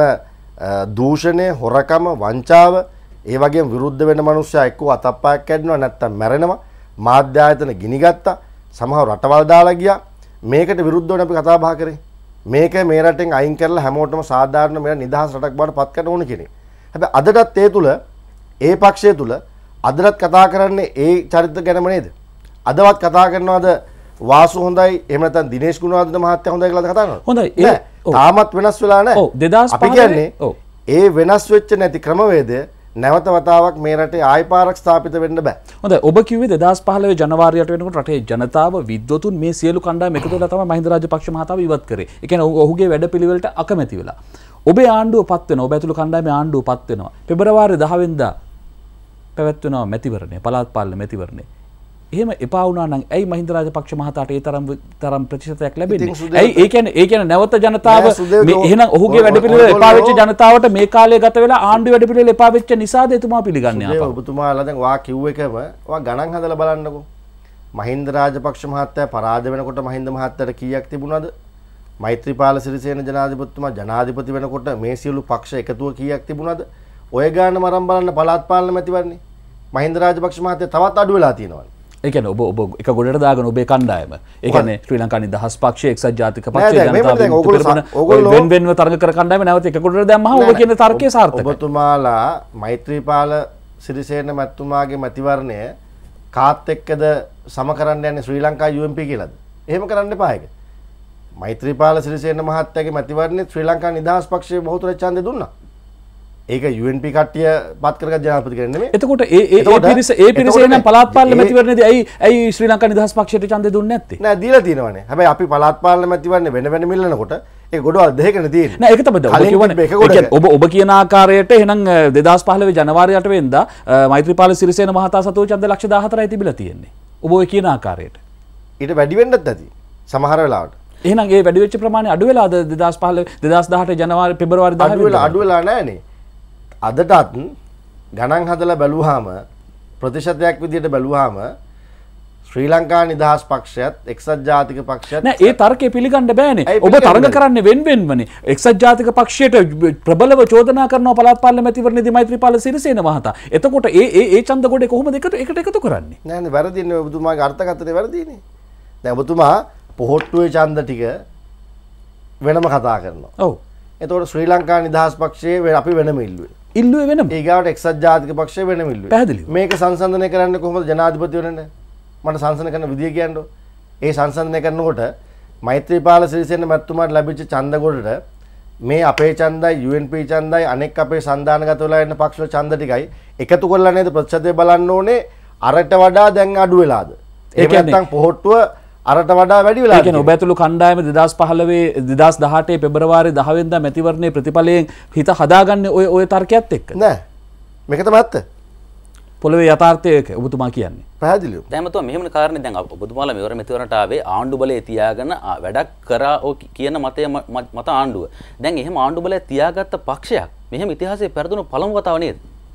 දූෂණය, හොරකම, වංචාව, ඒ වගේම විරුද්ධ වෙන මිනිස්සයා එක්කෝ අතප්පයක් කැඩෙනවා නැත්තම් මැරෙනවා, මාධ්‍ය ආයතන ගිනිගත්තා, සමහර රටවල් දාලා ගියා. මේකට විරුද්ධව අපි කතා බහ කරේ. මේක මේ රටෙන් අයින් කරලා හැමෝටම සාධාරණ මේ නිදහස් රටක් බවට පත් කරන්න ඕන කෙනෙක්. හැබැයි අදටත් ඒ තුල ඒ පක්ෂය තුල අදටත් කතා කරන්නේ ඒ චරිත ගැනම නේද? අදවත් කතා කරනවාද වාසු හොඳයි එහෙම නැත්නම් දිනේෂ් ගුණවර්ධන මහත්තයා හොඳයි කියලා කතා කරනවා. හොඳයි. ඒ තාමත් වෙනස් වෙලා නැහැ. ඔව් දෙදාස් පහ අපි කියන්නේ ඒ වෙනස් වෙච්ච නැති ක්‍රමවේදය නැවත වතාවක් මේ රටේ ආයි පාරක් ස්ථාපිත වෙන්න බෑ. හොඳයි. ඔබ කිව්වේ දෙදාස් පහළොව ජනවාරියට වෙනකොට රටේ ජනතාව විද්වතුන් මේ සියලු කණ්ඩායම් එකතු වෙලා තමයි මහින්ද රාජපක්ෂ මහතාව ඉවත් කරේ. ඒ කියන්නේ ඔහුගේ වැඩපිළිවෙලට අකමැති වෙලා. ඔබේ ආණ්ඩුව පත් වෙනවා. ඔබ ඇතුළු කණ්ඩායමේ ආණ්ඩුව පත් වෙනවා. පෙබරවාරි දහ වෙනිදා පැවැත්වෙනවා මැතිවරණය, පළාත් පාලන මැතිවරණය. එහෙම එපා වුණා නම් ඇයි මහින්ද රාජපක්ෂ මහතාට ඒ තරම් තරම් ප්‍රතිශතයක් ලැබෙන්නේ? ඇයි ඒ කියන්නේ ඒ කියන්නේ නැවත ජනතාව එහෙනම් ඔහුගේ වැඩපිළිවෙල එපා වෙච්ච ජනතාවට මේ කාලය ගත වෙලා ආණ්ඩු වැඩපිළිවෙල එපා වෙච්ච නිසාද එතුමා පිළිගන්නේ ආපහු? ඔබතුමාලා දැන් වා කිව්ව එකම වා ගණන් හදලා බලන්නකෝ. මහින්ද රාජපක්ෂ මහත්තයා පරාද වෙනකොට මහින්ද මහත්තයාට කීයක් තිබුණාද? මෛත්‍රීපාල සිරිසේන ජනාධිපතිතුමා ජනාධිපති වෙනකොට මේ සියලු පක්ෂ එකතුව කීයක් තිබුණාද? ඔය ගානම අරන් බලන්න පළාත් පාලන මැතිවරණේ මහින්ද රාජපක්ෂ මහත්තයා තවත් අඩු වෙලා තියෙනවා. ඒ කියන්නේ ඔබ ඔබ එක ගොඩට දාගෙන ඔබේ කණ්ඩායම ඒ කියන්නේ ශ්‍රී ලංකා නිදහස් පක්ෂය, එක්සත් ජාතික පක්ෂය, ජනතාව වෙන වෙනම තරඟ කර කණ්ඩායම නැවත එක ගොඩට දැම්මහම ඔබ කියන තර්කය සාර්ථකයි. ඔබතුමාලා මෛත්‍රීපාල සිරිසේන මැතිතුමාගේ මැතිවරණය කාත් එක්කද සම කරන්න යන්නේ Sri Lanka U M P කියලාද? එහෙම කරන්න එපා ඒක. මෛත්‍රීපාල සිරිසේන මහත්තයාගේ මැතිවරණේ ශ්‍රී ලංකා නිදහස් පක්ෂයේ බහුතර ඡන්දය දුන්නා. ඒක යූ එන් පී කට්ටිය පත් කරගත් ජනාධිපති කෙනෙක් නෙමෙයි. එතකොට ඒ ඒ ඒ පිරිස ඒ පිරිස එනම් පළාත් පාලන මැතිවරණයේදී ඇයි ඇයි ශ්‍රී ලංකා නිදහස් පක්ෂයට ඡන්දය දුන්නේ නැත්තේ? නෑ දීලා තියෙනවනේ. හැබැයි අපි පළාත් පාලන මැතිවරණේ වෙන වෙන මිල්ලනකොට ඒ ගොඩවල් දෙකකනේ තියෙන්නේ. නෑ ඒක තමයි ඔබ කියන්නේ. ඔබ ඔබ කියන ආකාරයට එහෙනම් දෙදාස් පහළොව ජනවාරි අට වෙනිදා මෛත්‍රීපාල සිරිසේන මහතා සතුව ඡන්ද ලක්ෂ දාහතරයි තිබිලා තියෙන්නේ. ඔබ ඔය කියන ආකාරයට. ඊට වැඩි වෙන්නත් ඇති. සමහර වෙලාවට. එහෙනම් ඒ වැඩි වෙච්ච ප්‍රමාණය අඩු වෙලාද දෙදාස් පහළොව දෙදාස් දහඅට ජනවාරි පෙබරවාරි දහ අඩු වෙලා අඩු වෙලා නෑනේ. අදටත් ගණන් හදලා බැලුවාම ප්‍රතිශතයක් විදිහට බැලුවාම ශ්‍රී ලංකා නිදහස් පක්ෂයත් එක්සත් ජාතික පක්ෂයත් නෑ ඒ තර්කය පිළිගන්න බෑනේ. ඔබ තරඟ කරන්නේ වෙන වෙනමනේ. එක්සත් ජාතික පක්ෂයට ප්‍රබලව චෝදනා කරනවා පළාත් පාලන මැතිවරණයේදී මෛත්‍රීපාල සිරිසේන මහතා. එතකොට ඒ ඒ ඒ ඡන්ද ගොඩේ කොහොමද එකට එකට එකතු කරන්නේ? නෑනේ වැරදින්නේ ඔබතුමාගේ අර්ථකථනය වැරදිනේ. දැන් ඔබතුමා පොහොට්ටුවේ ඡන්ද ටික වෙනම කතා කරනවා. ඔව්. එතකොට ශ්‍රී ලංකා නිදහස් පක්ෂයේ අපි වෙනම ඉල්ලුවේ. ඉල්ලුවේ වෙනම. ඊගාවට එක්සත් ජාතික පක්ෂය වෙනම ඉල්ලුවේ. පැහැදිලිව. මේක සංසන්දනය කරන්න කොහොමද ජනාධිපති වෙන්නේ? මට සංසන්දනය කරන විදිය කියන්නකො. ඒ සංසන්දනය කරනකොට මෛත්‍රීපාල සිරිසේන මැතිතුමාට ලැබිච්ච ඡන්ද ගොඩට මේ අපේ ඡන්දයි යූ එන් පී ඡන්දයි අනෙක් අපේ සන්දානගත වෙලා ඉන්න පක්ෂ ඡන්ද ටිකයි එකතු කරලා නේද ප්‍රතිශතය බලන්න ඕනේ. අරට වඩා දැන් අඩු වෙලාද? ඒක නැත්තම් පොහොට්ටුව අරට වඩා වැඩි වෙලා. ඒ කියන්නේ ඔබ ඇතුළු කණ්ඩායම දෙදාස් පහළොව දෙදාස් දහඅට පෙබරවාරි දහ වෙනිදා මැතිවරණයේ ප්‍රතිඵලයෙන් හිත හදාගන්නේ ඔය ඔය තර්කයේත් එක්ක. නෑ. මේක තමයි ඇත්ත. පොළවේ යථාර්ථය ඔබතුමා කියන්නේ. පැහැදිලිව. දැන් මතුවා මෙහෙමනේ කාරණේ දැන් ඔබතුමාලා මෙවර මෙතිවරණට ආවේ ආණ්ඩු බලය තියාගෙන වැඩක් කරා ඔය කියන මතය මත ආණ්ඩුව. දැන් එහෙම ආණ්ඩු බලය තියාගත්ත පක්ෂයක් මෙහෙම ඉතිහාසයේ පෙරදුණු පළමු වතාව නේද?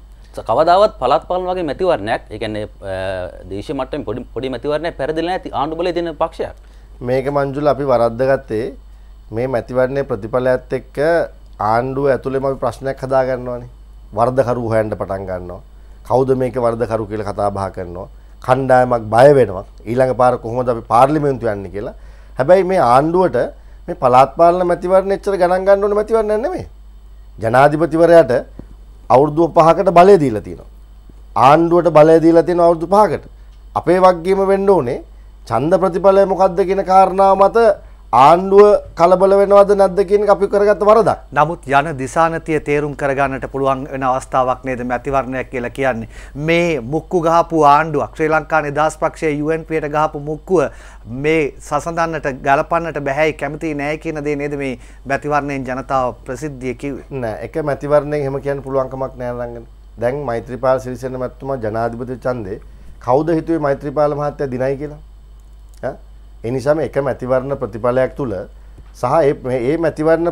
කවදාවත් පළාත් පාලන වගේ මැතිවරණයක් ඒ කියන්නේ දේශීය මට්ටමේ පොඩි පොඩි මැතිවරණයක් පෙරදිලා නැති ආණ්ඩු බලය තියෙන පක්ෂයක්. මේක මංජුල අපි වරද්දගත්තේ මේ මැතිවරණයේ ප්‍රතිඵලයත් එක්ක ආණ්ඩුව ඇතුළේම අපි ප්‍රශ්නයක් හදා ගන්නවානේ. වරදකරු හොයන්න පටන් ගන්නවා. කවුද මේක වරදකරු කියලා කතා බහ කරනවා. කණ්ඩායමක් බය වෙනවා. ඊළඟ පාර කොහොමද අපි පාර්ලිමේන්තුව යන්නේ කියලා. හැබැයි මේ ආණ්ඩුවට මේ පළාත් පාලන මැතිවරණ එච්චර ගණන් ගන්න ඕනේ මැතිවරණයක් නෙමෙයි. ජනාධිපතිවරයාට අවුරුදු පහකට බලය දීලා තියෙනවා. ආණ්ඩුවට බලය දීලා තියෙනවා අවුරුදු පහකට. අපේ වගකීම වෙන්න ඕනේ ඡන්ද ප්‍රතිඵලය මොකද්ද කියන කාරණාව මත ආණ්ඩුව කලබල වෙනවද නැද්ද කියන එක අපි කරගත්ත වරදක්. නමුත් යන දිසානතිය තේරුම් කරගන්නට පුළුවන් වෙන අවස්ථාවක් නේද මැතිවරණයක් කියලා කියන්නේ. මේ මුක්කු ගහපු ආණ්ඩුවක් ශ්‍රී ලංකා නිදහස් පක්ෂයේ යූ එන් පීට ගහපු මුක්කුව මේ සසඳන්නට ගලපන්නට බැහැයි කැමති නෑ කියන දේ නේද මේ මැතිවරණයෙන් ජනතාව ප්‍රසිද්ධිය කිව්වේ. නෑ එක මැතිවරණයෙන් එහෙම කියන්න පුළුවන් කමක් නෑ රංගන. දැන් මෛත්‍රීපාල සිරිසේන මැතිතුමා ජනාධිපති ඡන්දේ කවුද හිතුවේ මෛත්‍රීපාල මහත්තයා දිනයි කියලා? ඈ ඒ නිසාම එක මැතිවරණ ප්‍රතිඵලයක් තුල සහ ඒ මේ මැතිවරණ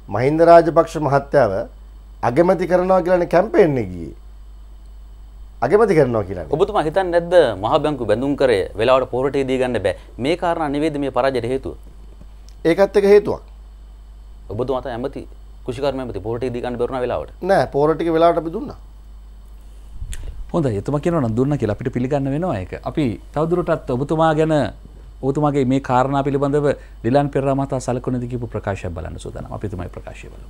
මහින්ද රාජපක්ෂ මහත්තයාව අගමැති කරනවා කියලානේ කැම්පේන් එක ගියේ. අගමැති කරනවා කියලානේ. ඔබතුමා හිතන්නේ නැද්ද මහ බැංකු බැඳුම් කරේ වෙලාවට පොරටේ දී ගන්න බෑ. මේ කාරණා නෙවෙයිද මේ පරාජයට හේතුව? ඒකත් එක හේතුවක්. ඔබතුමා තමයි ඇමති කුෂිකර්ම ඇමති පොරටේ දී ගන්න බැරුණා වෙලාවට. නෑ පොර ටික වෙලාවට අපි දුන්නා. හොඳයි එතුමා කියනවා නම් දුන්නා කියලා අපිට පිළිගන්න වෙනවා ඒක. අපි තවදුරටත් ඔබතුමා ගැන ඔබතුමාගේ මේ කාරණා පිළිබඳව ඩිලාන් පෙරේරා මහතා සලකුණේදී කියපු ප්‍රකාශයක් බලන්න සූදානම්. අපි තුමයි ප්‍රකාශය බලමු.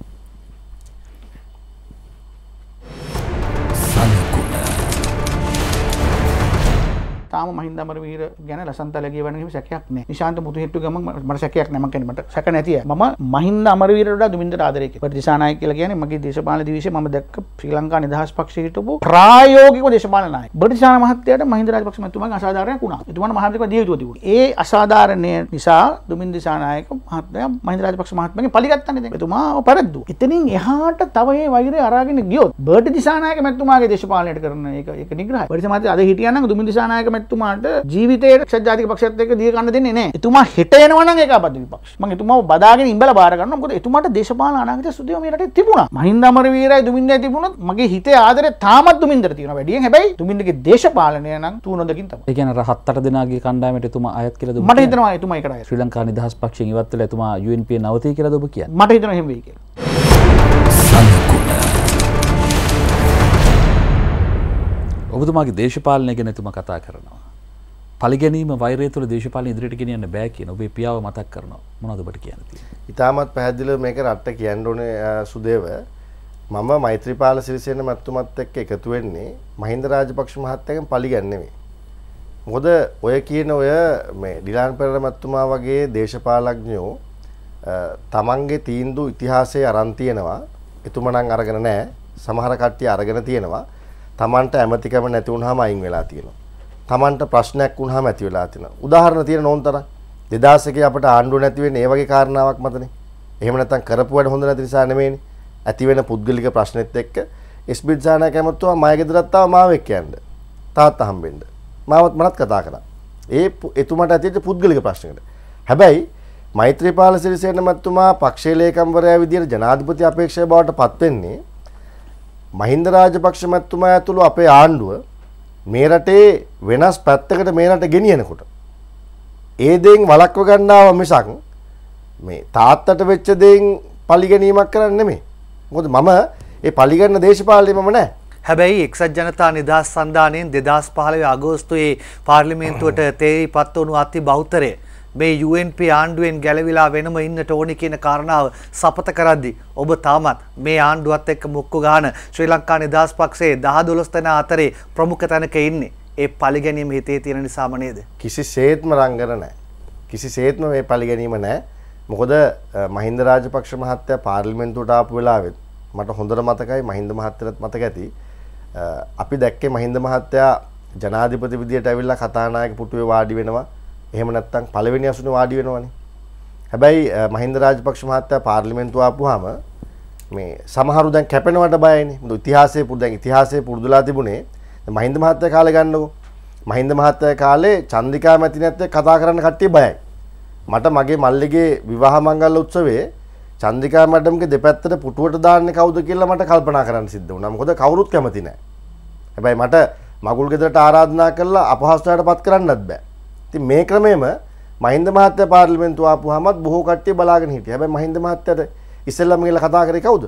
තාම මහින්ද අමරවීර ගැන ලසන්තල කියවන කිසි සැකයක් නැහැ. නිශාන්ත මුතුහෙට්ටු ගම මට සැකයක් නැහැ. මම කියන්නේ මට සැක නැතිය. මම මහින්ද අමරවීරට වඩා දුමින්දට ආදරේ කරනවා. ප්‍රතිසානායක කියලා කියන්නේ මගේ දේශපාලන දිවිසේ මම දැක්ක ශ්‍රී ලංකා නිදහස් පක්ෂයේ හිටපු ප්‍රායෝගික දේශපාලන නායක. ප්‍රතිසාන මහත්තයාට මහින්ද රාජපක්ෂ මහත්මයාගේ අසාධාරණයක් වුණා. එතුමාට මහාධිපති දිය යුතුව තිබුණා. ඒ අසාධාරණය නිසා දුමින්ද දිසානායක මහත්මයා මහින්ද රාජපක්ෂ මහත්මයාගෙන් පලිගත්තනේ දැන්. එතුමා පෙරද්දුවා. එතනින් එහාට තව ඒ වෛරය අරගෙන ගියොත් බර්ඩ් දිසානායක මහත්මයාගේ දේශපාලනයට කරන එක ඒක නිග්‍රහයි. ප්‍රතිසාන මහත්තයා අද හිටියනම් දුමින්ද දිසානායක මහත්මයාට ජීවිතයේ ජාතික පක්ෂයත් එක්ක දිය ගන්න දෙන්නේ නැහැ. එතුමා හෙට එනවා නම් ඒක අපද විපක්ෂ. මම එතුමාව බදාගෙන ඉඹලා බාර ගන්නවා. මොකද එතුමාට දේශපාලන අනාගත සුදුව මේ රටේ තිබුණා. මහින්ද අමරවීරයි දුමින්දයි තිබුණොත් මගේ හිතේ ආදරේ තාමත් දුමින්දට තියෙනවා වැඩියෙන්. හැබැයි දුමින්දගේ දේශපාලනය නම් තුනොදකින් තමයි. ඒ කියන්නේ අර හත් අට දෙනාගේ කණ්ඩායමට එතුමා අයත් කියලා දුන්නා. මට හිතෙනවා එතුමා ඒකට අයත්. ශ්‍රී ලංකා නිදහස් පක්ෂයෙන් ඉවත් වෙලා එතුමා යූ එන් පී නවතී කියලාද ඔබ කියන්නේ? මට හිතෙනවා එහෙම වෙයි කියලා. ඔබතුමාගේ දේශපාලනය ගැන එතුමා කතා කරනවා. පරිගැනීම වෛරය තුළ දේශපාලන ඉදිරියට ගෙනියන්න බෑ කියන ඔබේ පියාව මතක් කරනවා. මොනවද ඔබට කියන්න තියෙන්නේ? ඉතාමත් පැහැදිලිව මේක රට්ට කියන්න ඕනේ සුදේව. මම මෛත්‍රීපාල සිරිසේන මැතිතුමත් එක්ක එකතු වෙන්නේ මහින්ද රාජපක්ෂ මහත්තයාගෙන් පරිගැන නෙමෙයි. මොකද ඔය කියන ඔය මේ ඩිලාන් පෙරේරා මැතිතුමා වගේ දේශපාලඥයෝ තමන්ගේ තීන්දුව ඉතිහාසයේ අරන් තියෙනවා. එතුමා නම් අරගෙන නැහැ. සමහර කට්ටිය අරගෙන තියෙනවා. තමන්ට ඇමතිකම නැති වුනහම අයින් වෙලා තියෙනවා. තමන්ට ප්‍රශ්නයක් වුණාම ඇති වෙලා තියෙනවා. උදාහරණ තියෙන නෝන්තරම් දෙදාස් එකේ අපිට ආණ්ඩුව නැති වෙන්නේ ඒ වගේ කාරණාවක් මතනේ. එහෙම නැත්නම් කරපු වැඩ හොඳ නැති නිසා නෙමෙයිනේ. ඇති වෙන පුද්ගලික ප්‍රශ්නෙත් එක්ක එස්.බී. දිසානායක ඇමතුමා මය ගෙදරත් ආව මාව එක්ක යන්න. තාත්තා හම්බෙන්න. මාවත් මනත් කතා කරා. ඒ එතුමාට ඇතිවෙච්ච පුද්ගලික ප්‍රශ්නකට. හැබැයි මෛත්‍රීපාල සිරිසේන මැතිතුමා පක්ෂයේ ලේකම්වරයා විදියට ජනාධිපති අපේක්ෂක බවට පත් වෙන්නේ මහින්ද රාජපක්ෂ මැතිතුමා ඇතුළු අපේ ආණ්ඩුව මේ රටේ වෙනස් පැත්තකට මේ රට ගෙනියනකොට ඒ දෙයින් වළක්ව ගන්නවා මිසක් මේ තාත්තට වෙච්ච දෙයින් පරිගැනීමක් කරන්නේ නෙමෙයි. මොකද මම ඒ පරිගැන්න දේශපාලනේ මම නැහැ. හැබැයි එක්සත් ජනතා නිදහස් සන්ධානයෙන් දෙදාස් පහළොව අගෝස්තුවේ පාර්ලිමේන්තුවට තේරිපත් වුණු අති බහුතරය මේ යූ එන් පී ආණ්ඩුවෙන් ගැලවිලා වෙනම ඉන්නට ඕනි කියන කාරණාව සපත කරද්දී ඔබ තාමත් මේ ආණ්ඩුවත් එක්ක මුක්කු ගහන ශ්‍රී ලංකා නිදහස් පක්ෂයේ දහ දොළොස් දෙනා අතරේ ප්‍රමුඛ තැනක ඉන්නේ. ඒ පරිගැනීම හිතේ තියෙන නිසාම නේද? කිසිසේත්ම රංගන නැහැ. කිසිසේත්ම මේ පරිගැනීම නැහැ. මොකද මහින්ද රාජපක්ෂ මහත්තයා පාර්ලිමේන්තුවට ආපු වෙලාවෙත් මට හොඳට මතකයි මහින්ද මහත්තයාත් මතක ඇති. අපි දැක්කේ මහින්ද මහත්තයා ජනාධිපති විදියට ඇවිල්ලා කතානායක පුටුවේ වාඩි වෙනවා. එහෙම නැත්නම් පළවෙනි අසුනේ වාඩි වෙනවනේ. හැබැයි මහින්ද රාජපක්ෂ මහත්තයා පාර්ලිමේන්තුව ආපුවාම මේ සමහරු දැන් කැපෙනවට බයයිනේ. මොකද ඉතිහාසයේ පුරු දැන් ඉතිහාසයේ පුරුදුලා තිබුණේ මහින්ද මහත්තයා කාලේ ගන්නකො. මහින්ද මහත්තයා කාලේ චන්දිකා මැතිණියත් එක්ක කතා කරන්න කට්ටිය බයයි. මට මගේ මල්ලිගේ විවාහ මංගල උත්සවයේ චන්දිකා මැඩම්ගේ දෙපැත්තට පුටුවට දාන්නේ කවුද කියලා මට කල්පනා කරන්න සිද්ධ වුණා. මොකද කවුරුත් කැමති නැහැ. හැබැයි මට මගුල් ගෙදරට ආරාධනා කරලා අපහසුතාවයටපත් කරන්නත් බෑ. ඉතින් මේ ක්‍රමෙම මහින්ද මහත්තයා පාර්ලිමේන්තුව ආපුවාමත් බොහෝ කට්ටිය බලාගෙන හිටියා. හැබැයි මහින්ද මහත්තයාට ඉස්සෙල්ලාම ගිහලා කතා කරේ කවුද?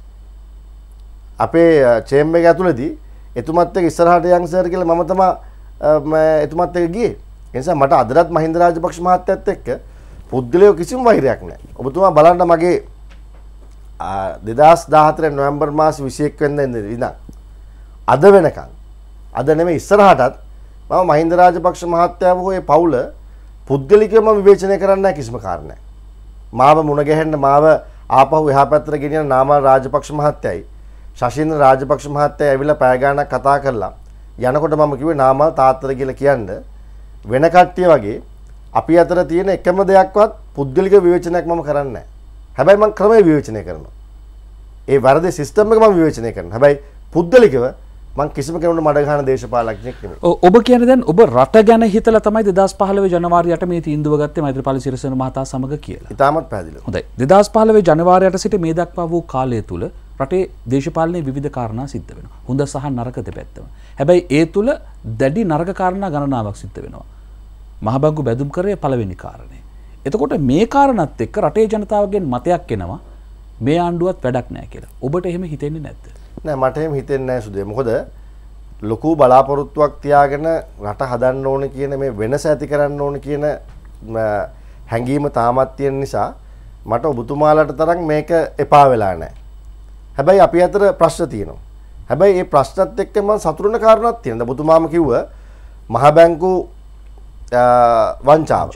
අපේ චේම්බර් එක ඇතුළේදී එතුමත් එක්ක ඉස්සරහට යන් සර් කියලා මම තමයි මම එතුමත් එක්ක ගියේ. ඒ නිසා මට අදටත් මහින්ද රාජපක්ෂ මහත්තයත් එක්ක පුද්ගලයෝ කිසිම වෛරයක් නැහැ. ඔබතුමා බලන්න මගේ දෙදාස් දාහතර නොවැම්බර් මාස විසි එක් වෙනිදා ඉඳන් අද වෙනකන් අද නෙමෙයි ඉස්සරහටත් මම මහින්ද රාජපක්ෂ මහත්තයාව හොය පවුල පුද්ගලිකවම විවේචනය කරන්නේ නැහැ කිසිම කාරණයක්. මාව මුණ ගැහෙන්න මාව ආපහු එහා පැත්තට ගෙනියන නාමල් රාජපක්ෂ මහත්තයයි ශෂීන්ද්‍ර රාජපක්ෂ මහත්තයා ඇවිල්ලා පැය ගාණක් කතා කරලා යනකොට මම කිව්වේ නාමල් තාත්තට කියලා කියන්න වෙන කට්ටිය වගේ අපි අතර තියෙන එකම දෙයක්වත් පුද්ගලික විවේචනයක් මම කරන්නේ නැහැ. හැබැයි මම ක්‍රමයේ විවේචනය කරනවා. ඒ වරදේ සිස්ටම් එක මම විවේචනය කරනවා. හැබැයි පුද්ගලිකව මං කිසිම කෙනෙකුට මඩ ගහන දේශපාලඥයෙක් නෙමෙයි. ඔබ කියන්නේ දැන් ඔබ රට ගැන හිතලා තමයි දෙදාස් පහළොව ජනවාරි අට මේ තීන්දුව ගත්තේ මෛත්‍රීපාල සිරිසේන මහතා සමග කියලා. ඉතාමත් පැහැදිලිව. හොඳයි. දෙදාස් පහළොව ජනවාරි අට සිට මේ දක්වා වූ කාලය තුල රටේ දේශපාලනයේ විවිධ කාරණා සිද්ධ වෙනවා. හොඳ සහ නරක දෙපැත්තම. හැබැයි ඒ තුල දැඩි නරක කාරණා ගණනාවක් සිද්ධ වෙනවා. මහ බංගු බැදුම් කරේ පළවෙනි කාරණේ. එතකොට මේ කාරණාත් එක්ක රටේ ජනතාවගෙන් මතයක් එනවා මේ ආණ්ඩුවත් වැඩක් නැහැ කියලා. ඔබට එහෙම හිතෙන්නේ නැද්ද? නෑ මට එහෙම හිතෙන්නේ නැහැ සුදේ. මොකද ලොකු බලාපොරොත්තුවක් තියාගෙන රට හදන්න ඕන කියන මේ වෙනස ඇති කරන්න ඕන කියන හැඟීම තාමත් තියෙන නිසා මට ඔබතුමාලට තරම් මේක එපා වෙලා නැහැ. හැබැයි අපි අතර ප්‍රශ්න තියෙනවා. හැබැයි මේ ප්‍රශ්නත් එක්ක මම සතුටු වෙන කාරණාවක් තියෙනවා. ඔබතුමාම කිව්ව මහ බැංකු වංචාව.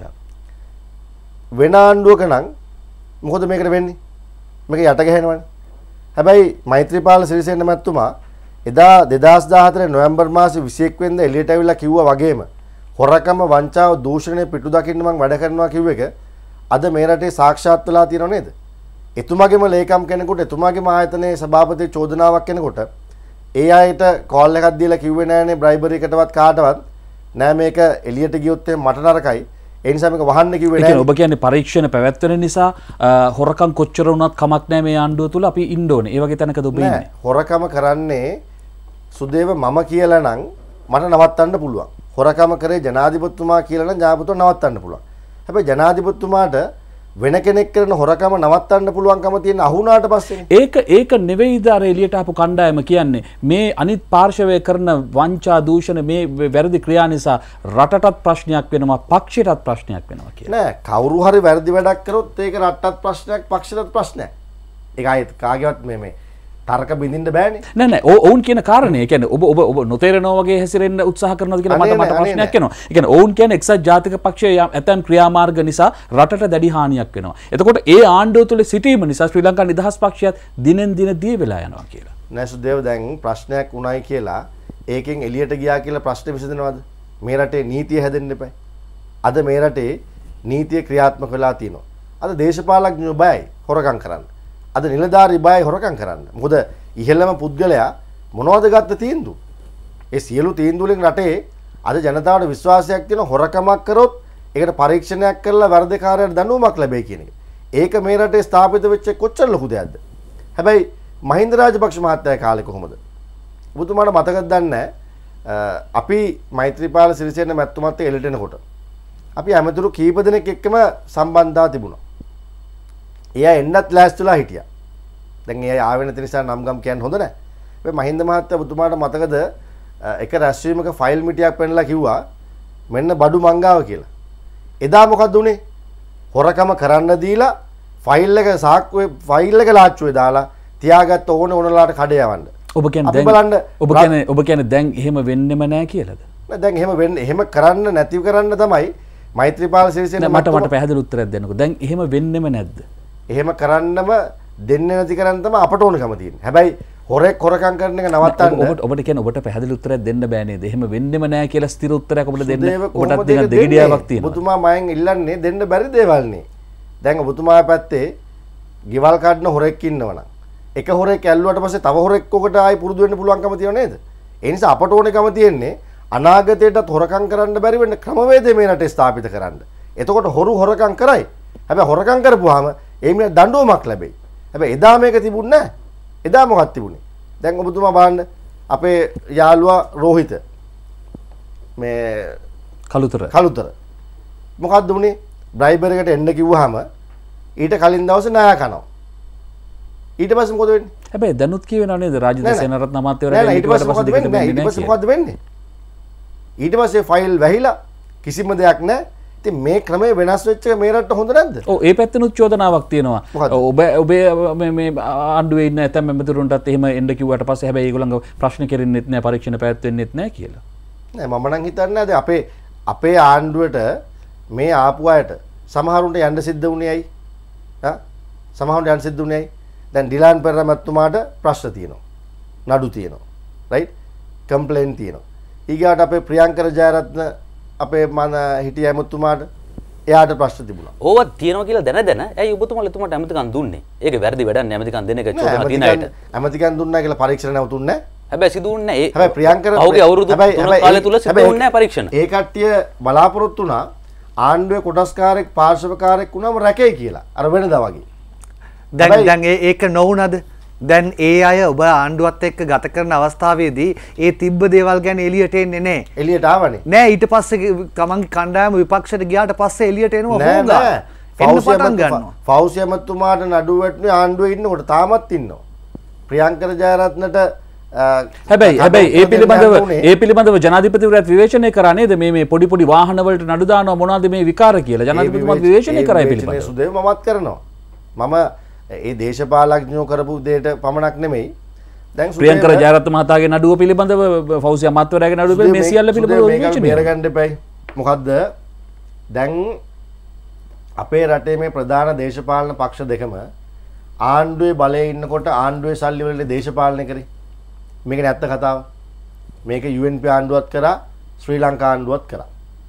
වෙන ආණ්ඩුවක නම් මොකද මේකට වෙන්නේ? මේක යට ගහනවනේ. හැබැයි මෛත්‍රීපාල සිරිසේන මැතිතුමා එදා දෙදාස් දාහතර නොවැම්බර් මාසේ විසි එක් වෙනිදා එළියට ඇවිල්ලා කිව්වා වගේම හොරකම වංචාව දූෂණය පිටු දකින්න මම වැඩ කරනවා කිව්ව එක අද මේ රටේ සාක්ෂාත් වෙලා තියෙනව නේද? එතුමාගේම ලේකම් කෙනෙකුට එතුමාගේම ආයතනයේ සභාපති චෝදනාවක් කෙනෙකුට ඒ අයට කෝල් එකක් දීලා කිව්වේ නෑනේ බ්‍රයිබරි එකටවත් කාටවත් නෑ මේක එළියට ගියොත් මට නරකයි. ඒ නිසා මේක වහන්න කිව්වේ නෑ. ඔබ කියන්නේ පරීක්ෂණ පැවැත්වෙන නිසා හොරකම් කොච්චර වුණත් කමක් නෑ මේ ආණ්ඩුව තුල අපි ඉන්න ඕනේ. ඒ වගේ තැනකද ඔබ ඉන්නේ? හොරකම කරන්නේ සුදේව මම කියලා නම් මට නවත්තන්න පුළුවන්. හොරකම කරේ ජනාධිපතිතුමා කියලා නම් ජනාධිපතිතුමා නවත්තන්න පුළුවන්. හැබැයි ජනාධිපතිතුමාට වෙන කෙනෙක් කරන හොරකම නවත්තන්න පුළුවන්කම තියෙන අහුණාට පස්සේ ඒක ඒක නෙවෙයිද අර එළියට ආපු කණ්ඩායම කියන්නේ මේ අනිත් පාර්ශවය කරන වංචා දූෂණ මේ වැරදි ක්‍රියා නිසා රටටත් ප්‍රශ්නයක් වෙනවා පක්ෂයටත් ප්‍රශ්නයක් වෙනවා කියලා. නෑ කවුරු හරි වැරදි වැඩක් කරොත් ඒක රටටත් ප්‍රශ්නයක් පක්ෂයටත් ප්‍රශ්නයක්. ඒක ආයෙත් කාගේවත් මේ මේ තර්ක බින්දින්න බෑනේ. නෑ නෑ ඔවුන් කියන කාරණේ කියන්නේ ඔබ ඔබ ඔබ නොතේරෙනවා වගේ හැසිරෙන්න උත්සාහ කරනවාද කියලා මට මට ප්‍රශ්නයක් එනවා. ඒ කියන්නේ ඔවුන් කියන්නේ එක්සත් ජාතික පක්ෂයේ ඇතැම් ක්‍රියාමාර්ග නිසා රටට දැඩි හානියක් වෙනවා. එතකොට ඒ ආණ්ඩුව තුළ සිටීම නිසා ශ්‍රී ලංකා නිදහස් පක්ෂයත් දිනෙන් දින දිය වෙලා යනවා කියලා. නෑ සුදේව දැන් ප්‍රශ්නයක් උණයි කියලා ඒකෙන් එළියට ගියා කියලා ප්‍රශ්නේ විසඳනවද? මේ රටේ නීතිය හැදෙන්න එපා. අද මේ රටේ නීතිය ක්‍රියාත්මක වෙලා තියෙනවා. අද දේශපාලඥයෝ බයයි හොරකම් කරන්න. අද නිලධාරි බයයි හොරකම් කරන්න. මොකද ඉහළම පුද්ගලයා මොනවද ගත්ත තීන්දුව? ඒ සියලු තීන්දුව වලින් රටේ අද ජනතාවට විශ්වාසයක් තියෙන හොරකමක් කරොත් ඒකට පරීක්ෂණයක් කරලා වරදකාරයට දඬුවමක් ලැබෙයි කියන එක. ඒක මේ රටේ ස්ථාපිත වෙච්ච කොච්චර ලොකු දෙයක්ද? හැබැයි මහින්ද රාජපක්ෂ මහත්තයා කාලේ කොහොමද? ඔබතුමාට මතකද දන්නේ අපි මෛත්‍රීපාල සිරිසේන මැතිතුමත් එළියට එනකොට අපි ඇමතුරු කීප දෙනෙක් එක්කම සම්බන්ධතා තිබුණා. එයා එන්නත් ලෑස්තිලා හිටියා. දැන් එයා ආවෙ නැති නිසා නම් ගම් කියන්න හොඳ නැහැ. මේ මහින්ද මහත්තයා ඔබතුමාට මතකද එක රැස්වීමක ෆයිල් මිටියක් පෙන්නලා කිව්වා මෙන්න බඩු මංගාව කියලා. එදා මොකද්ද උනේ? හොරකම කරන්න දීලා ෆයිල් එක සාක්කුවේ ෆයිල් එක ලාච්චුවේ දාලා තියාගත්ත ඕන ඕනලාට කඩේ යවන්න. ඔබ කියන්නේ දැන් ඔබ කියන්නේ ඔබ කියන්නේ දැන් එහෙම වෙන්නෙම නැහැ කියලාද? නෑ දැන් එහෙම වෙන්නේ එහෙම කරන්න නැති කරන්න තමයි මෛත්‍රීපාල සිරිසේන මට මට පැහැදිලි උත්තරයක් දෙන්නකෝ. දැන් එහෙම වෙන්නෙම නැද්ද? එහෙම කරන්නම දෙන්නේ නැති කරන්න තමයි අපට ඕනකම තියෙන්නේ. හැබැයි හොරෙක් හොරකම් කරන එක නවත්තන්න ඔබට ඔබට කියන්නේ ඔබට පැහැදිලි උත්තරයක් දෙන්න බෑ නේද? එහෙම වෙන්නෙම නැහැ කියලා ස්ථිර උත්තරයක් ඔබට දෙන්න ඔබටත් දෙන්න දෙගිඩියාවක් තියෙනවා. ඔබතුමා මයෙන් ඉල්ලන්නේ දෙන්න බැරි දේවල් නේ. දැන් ඔබතුමා පැත්තේ ගෙවල් කඩන හොරෙක් ඉන්නවනම් එක හොරෙක් ඇල්ලුවට පස්සේ තව හොරෙක් ඔකට ආයි පුරුදු වෙන්න පුළුවන්කම තියෙනව නේද? ඒ නිසා අපට ඕනකම තියෙන්නේ අනාගතයටත් හොරකම් කරන්න බැරි වෙන්න ක්‍රමවේදය මේ රටේ ස්ථාපිත කරන්න. එතකොට හොරු හොරකම් කරයි. හැබැයි හොරකම් කරපුවාම ඒ මිනිහ දඬුවමක් ලැබෙයි. හැබැයි එදා මේක තිබුණේ නැහැ. එදා මොකක්ද තිබුණේ? දැන් ඔබතුමා බලන්න අපේ යාළුවා රෝහිත මේ කලුතර කලුතර මොකක්ද උනේ? බ්‍රයිබර් එකට එන්න කිව්වහම ඊට කලින් දවසේ ණය කනවා. ඊට පස්සේ මොකද වෙන්නේ? හැබැයි දැනුත් කියවෙනව නේද රාජිත සේනාරත්න අමාත්‍යවරයා ඊට පස්සේ මොකද වෙන්නේ? ඊට පස්සේ මොකද වෙන්නේ? ඊට පස්සේ ෆයිල් වැහිලා කිසිම දෙයක් නැහැ. ඉතින් මේ ක්‍රමය වෙනස් වෙච්ච එක මේ රටට හොඳ නැද්ද? ඔව් ඒ පැත්තෙනුත් චෝදනාවක් තියෙනවා. ඔබ ඔබේ මේ මේ ආණ්ඩුවේ ඉන්න ඇතැම් මෙම්බතුරුන්ටත් එහෙම එන්න කිව්වට පස්සේ හැබැයි ඒගොල්ලන්ව ප්‍රශ්න කෙරෙන්නෙත් නැහැ පරීක්ෂණ පැවැත්වෙන්නෙත් නැහැ කියලා. නෑ මම නම් හිතන්නේ නැහැ අපේ අපේ ආණ්ඩුවට මේ ආපු අයට සමහරුන්ට යන්න සිද්ධ වුණේ ඇයි? හා සමහරුන්ට යන්න සිද්ධ වුණේ ඇයි? දැන් ඩිලාන් පෙරේරා මැතිතුමාට ප්‍රශ්න තියෙනවා. නඩු තියෙනවා. රයිට්? කම්ප්ලේන්ට් තියෙනවා. ඊගාට අපේ ප්‍රියංකර ජයරත්න අපේ මන හිටිය ඇමතුමාට එයාට ප්‍රශ්න තිබුණා. ඕවා තියෙනවා කියලා දැන දැන ඇයි ඔබතුමාලා එතුමාට ඇමතිකම් දුන්නේ? ඒක වැරදි වැඩක් නේ ඇමතිකම් දෙන එක චෝදනා තියෙන අයට. ඇමතිකම් දුන්නා කියලා පරීක්ෂණ නැවතුන්නේ නැහැ. හැබැයි සිදු වුණේ නැහැ. හැබැයි ප්‍රියංකර පහුගිය අවුරුදු තුනක කාලය තුල සිදු වුණේ නැහැ පරීක්ෂණ. ඒ කට්ටිය බලාපොරොත්තු වුණා ආණ්ඩුවේ කොටස්කාරයෙක් පාර්ශවකාරයෙක් වුණාම රැකේ කියලා. අර වෙනදා වගේ. දැන් දැන් ඒක නොවුනද? දැන් ඒ අය ඔබ ආණ්ඩුවත් එක්ක ගත කරන අවස්ථාවේදී ඒ තිබ්බ දේවල් ගැන එළියට එන්නේ නැහැ. එළියට ආවනේ. නෑ ඊට පස්සේ තමන්ගේ කණ්ඩායම විපක්ෂයට ගියාට පස්සේ එළියට එනවා නෑ හොඟා. නෑ. එන්න පටන් ගන්නවා. ෆෞසි අමතුමාට නඩුව වැටුනේ ආණ්ඩුවේ ඉන්නකොට තාමත් ඉන්නවා. ප්‍රියංකර ජයරත්නට හැබැයි හැබැයි ඒ පිළිබඳව ඒ පිළිබඳව ජනාධිපතිවරයාත් විවේචනය කරා නේද මේ මේ පොඩි පොඩි වාහන වලට නඩු දානවා මොනවද මේ විකාර කියලා ජනාධිපතිතුමාත් විවේචනය කරා ඒ පිළිබඳව. සුදේව මමත් කරනවා. මම ඒ දේශපාලඥයෝ කරපු දෙයට පමණක් නෙමෙයි. දැන් ප්‍රියංකර ජයරත්න මහතාගේ නඩුව පිළිබඳව ෆෞසි අමාත්‍යවරයාගේ නඩුව පිළිබඳව මේ සියල්ල පිළිබඳව විවේචනය බේරගන්න එපයි. මොකද්ද? දැන් අපේ රටේ මේ ප්‍රධාන දේශපාලන පක්ෂ දෙකම ආණ්ඩුවේ බලයේ ඉන්නකොට ආණ්ඩුවේ සල්ලි වලට දේශපාලනය කරේ. මේක නැත්ත කතාව. මේක යූ එන් පී ආණ්ඩුවත් කරා ශ්‍රී ලංකා ආණ්ඩුවත් කරා.